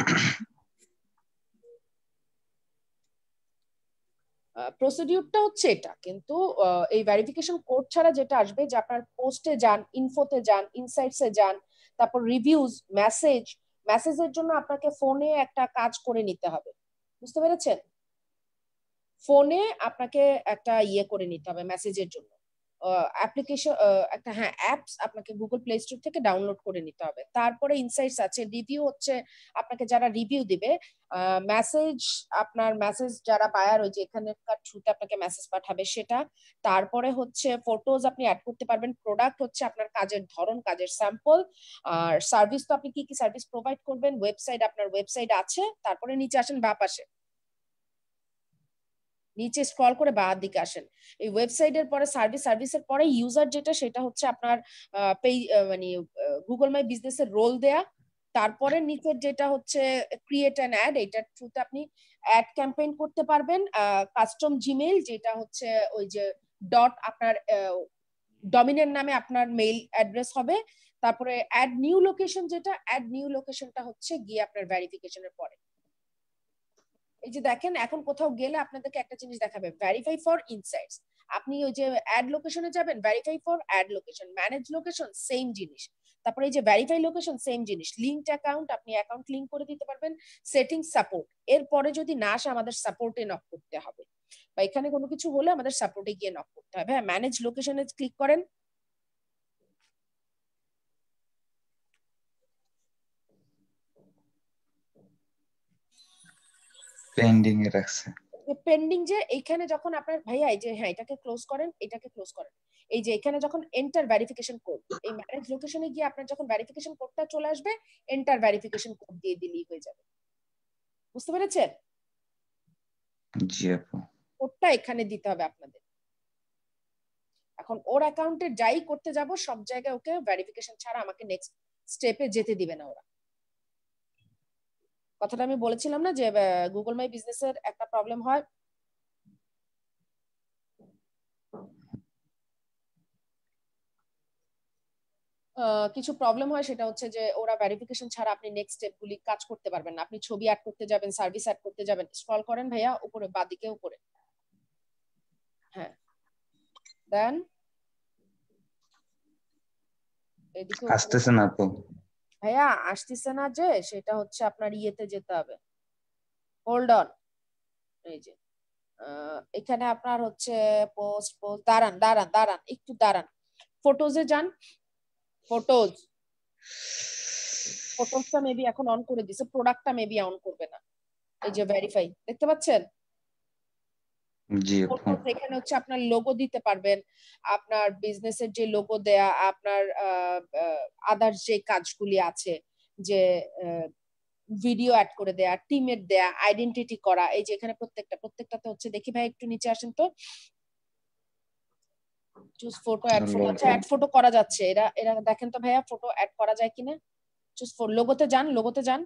A: প্রসিডিউরটা হচ্ছে এটা, কিন্তু এই ভেরিফিকেশন কোড ছাড়া যেটা আসবে, যে আপনার পোস্টে যান, ইনফোতে যান, ইনসাইটসে যান, তারপর রিভিউজ, মেসেজ, মেসেজের জন্য আপনাকে ফোনে একটা কাজ করে নিতে হবে, বুঝতে পেরেছেন? ফোনে আপনাকে একটা ইয়ে করে নিতে হবে মেসেজের জন্য, অ্যাপ্লিকেশন একটা, হ্যাঁ অ্যাপস আপনাকে গুগল প্লে স্টোর থেকে ডাউনলোড করে নিতে হবে। তারপরে ইনসাইটস আছে, রিভিউ হচ্ছে আপনাকে যারা রিভিউ দিবে, মেসেজ আপনার মেসেজ যারা বায়ার ওই যে এখানকার থ্রুতে আপনাকে মেসেজ পাঠাবে সেটা। তারপরে হচ্ছে ফটোজ আপনি অ্যাড করতে পারবেন, প্রোডাক্ট হচ্ছে আপনার কাজের ধরন, কাজের স্যাম্পল, আর সার্ভিস তো আপনি কি কি সার্ভিস প্রোভাইড করবেন, ওয়েবসাইট আপনার ওয়েবসাইট আছে। তারপরে নিচে আসেন বাঁ পাশে, নিচে স্ক্রল করে বাঁ দিকে আসেন, এই ওয়েবসাইটের পরে সার্ভিস, সার্ভিসের পরে ইউজার যেটা, সেটা হচ্ছে আপনার মানে গুগল মাই বিজনেসের রোল দেয়া। তারপরে নিচের যেটা হচ্ছে ক্রিয়েট অ্যান অ্যাড, এটার থ্রুতে আপনি অ্যাড ক্যাম্পেইন করতে পারবেন। কাস্টম জিমেইল, যেটা হচ্ছে ওই যে ডট আপনার ডমিনের নামে আপনার মেইল অ্যাড্রেস হবে। তারপরে অ্যাড নিউ লোকেশন, যেটা অ্যাড নিউ লোকেশনটা হচ্ছে গিয়ে আপনার ভেরিফিকেশনের পরে। এই যে দেখেন, এখন কোথাও গেলে আপনাদেরকে একটা জিনিস দেখাবে, ভেরিফাই ফর ইনসাইটস। আপনি ওই যে অ্যাড লোকেশনে যাবেন, verify for add location, manage location same জিনিস। তারপরে এই যে ভেরিফাই লোকেশন সেম জিনিস, লিঙ্কড অ্যাকাউন্ট আপনি অ্যাকাউন্ট লিংক করে দিতে পারবেন, সেটিং সাপোর্ট, এরপরে যদি না আসে আমাদের সাপোর্টে নক করতে হবে, বা এখানে কোনো কিছু হলে আমাদের সাপোর্টে গিয়ে নক করতে হবে। হ্যাঁ, ম্যানেজ লোকেশনে ক্লিক করেন।
P: পেন্ডিং এ রাখছে
A: পেন্ডিং যে এইখানে যখন আপনার ভাইয়া এই যে হ্যাঁ এটাকে ক্লোজ করেন এটাকে ক্লোজ করেন এই যে এখানে যখন এন্টার ভেরিফিকেশন কোড এই ম্যারেজ লোকেশনে গিয়ে আপনার যখন ভেরিফিকেশন কোডটা চলে আসবে এন্টার ভেরিফিকেশন কোড দিয়ে দিলেই হয়ে যাবে বুঝতে পেরেছেন
P: জি আপু
A: কোডটা এখানে দিতে হবে আপনাদের এখন ওর অ্যাকাউন্টে যাই করতে যাব সব জায়গায় ওকে ভেরিফিকেশন ছাড়া আমাকে নেক্সট স্টেপে যেতে দিবে না ওরা কথাটা আমি বলেছিলাম না যে গুগল মাই বিজনেসের একটা প্রবলেম হয় কিছু প্রবলেম হয় সেটা হচ্ছে যে ওরা ভেরিফিকেশন ছাড়া আপনি নেক্সট স্টেপগুলি কাজ করতে পারবেন না আপনি ছবি অ্যাড করতে যাবেন সার্ভিস অ্যাড করতে যাবেন স্ক্রল করেন ভাইয়া উপরে বাদিকে উপরে হ্যাঁ দেন এদিকে
P: আসতেছে না তো
A: ভাইয়া আসতেছে না যে সেটা হচ্ছে আপনার ইয়েতে যেতে হবে হোল্ড অন এই যে এখানে আপনার হচ্ছে পোস্ট পোস্ট দাঁড়ান দাঁড়ান দাঁড়ান একটু দাঁড়ান ফটোজে যান ফটোজ ফটোজটা মেবি এখন অন করে দিছে প্রোডাক্টটা মেবি অন করবে না এই যে ভেরিফাই দেখতে পাচ্ছেন
P: জি
A: এখানে হচ্ছে আপনার লোগো দিতে পারবেন আপনার বিজনেসের যে লোগো দেয়া আপনার আদার্স যে কাজগুলি আছে যে ভিডিও অ্যাড করে দেয়া টিমের দেয়া আইডেন্টিটি করা এই যে এখানে প্রত্যেকটা প্রত্যেকটাতে হচ্ছে দেখি ভাই একটু নিচে আসেন তো চুজ ফটো অ্যাড ফটো আচ্ছা অ্যাড ফটো করা যাচ্ছে এরা এরা দেখেন তো ভাইয়া ফটো অ্যাড করা যায় কিনা চুজ ফর লোগোতে যান লোগোতে যান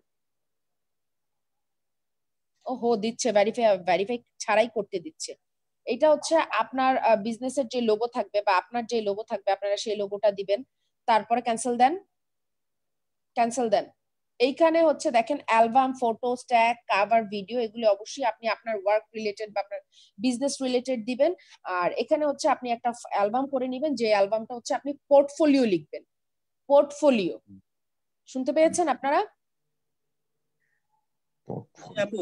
A: ওহো দিচ্ছে ভেরিফাই ভেরিফাই ছাড়াই করতে দিচ্ছে এটা হচ্ছে আপনার বিজনেসের যে লোগো থাকবে বা আপনার যে লোগো থাকবে আপনারা সেই লোগোটা দিবেন তারপরে ক্যান্সেল দেন ক্যান্সেল দেন এইখানে হচ্ছে দেখেন অ্যালবাম ফটো স্ট্যাগ কভার ভিডিও এগুলো অবশ্যই আপনি আপনার ওয়ার্ক রিলেটেড বা আপনার বিজনেস রিলেটেড দিবেন আর এখানে হচ্ছে আপনি একটা অ্যালবাম করে নেবেন যে অ্যালবামটা হচ্ছে আপনি পোর্টফোলিও লিখবেন পোর্টফোলিও শুনতে পেয়েছেন আপনারা
B: আপু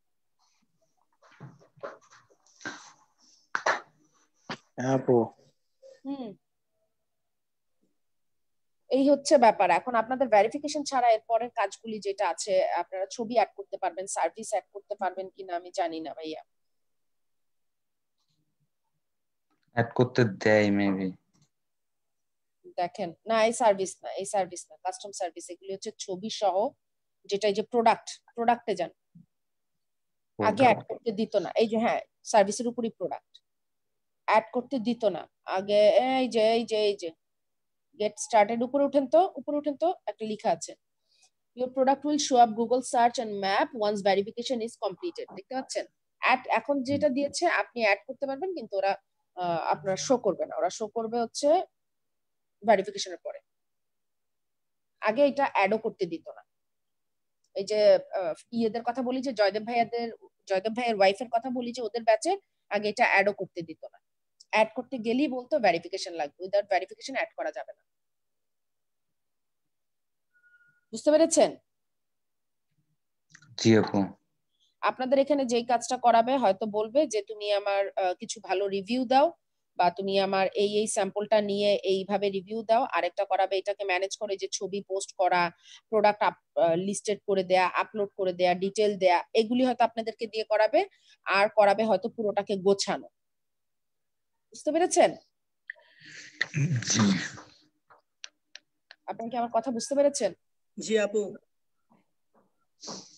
T: আপু
A: হুম এই হচ্ছে ব্যাপার এখন আপনাদের ভেরিফিকেশন ছাড়া এর পরের কাজগুলি যেটা আছে আপনারা ছবি অ্যাড করতে পারবেন সার্ভিস অ্যাড করতে পারবেন কিনা আমি জানি না ভাইয়া
P: অ্যাড করতে দেয় মেবি
A: দেখেন না এই সার্ভিস না এই সার্ভিস না কাস্টম সার্ভিস এগুলি হচ্ছে ছবি সহ যেটা এই যে প্রোডাক্ট প্রোডাক্টে যান আগে অ্যাড করতে দিত না এই যে হ্যাঁ সার্ভিসের উপরই প্রোডাক্ট অ্যাড করতে দিত না আগে এই যে এই যে এই যে গেট স্টার্টেড উপরে উঠেন তো উপরে উঠেন তো একটা লেখা আছে your product will show up Google search and map once verification is completed দেখতে পাচ্ছেন অ্যাড এখন যেটা দিয়েছে আপনি অ্যাড করতে পারবেন কিন্তু ওরা আপনার শো করবে না ওরা শো করবে হচ্ছে ভেরিফিকেশনের পরে আগে এটা অ্যাডও করতে দিত না এই যে ইয়েদের কথা বলি যে জয়দেব ভাইয়াদের জয়দেব ভাইয়ের ওয়াইফের কথা বলি যে ওদের ব্যাচে আগে এটা অ্যাডও করতে দিত না অ্যাড করতে গেলেই বলতো ভেরিফিকেশন লাগবে উইদাউট ভেরিফিকেশন অ্যাড করা যাবে না বুঝতে পেরেছেন
P: জি আপু
A: আপনাদের এখানে যেই কাজটা করাবে হয়তো বলবে যে তুমি আমার কিছু ভালো রিভিউ দাও বা তুমি আমার এই এই স্যাম্পলটা নিয়ে এইভাবে রিভিউ দাও আরেকটা করাবে এটাকে ম্যানেজ করে যে ছবি পোস্ট করা প্রোডাক্ট লিস্টেড করে দেয়া আপলোড করে দেয়া ডিটেল দেয়া এগুলি হয়তো আপনাদেরকে দিয়ে করাবে আর করাবে হয়তো পুরোটাকে গোছানো বুঝতে পেরেছেন
P: জি
A: আপনি কি আমার কথা বুঝতে পেরেছেন
B: জি আপু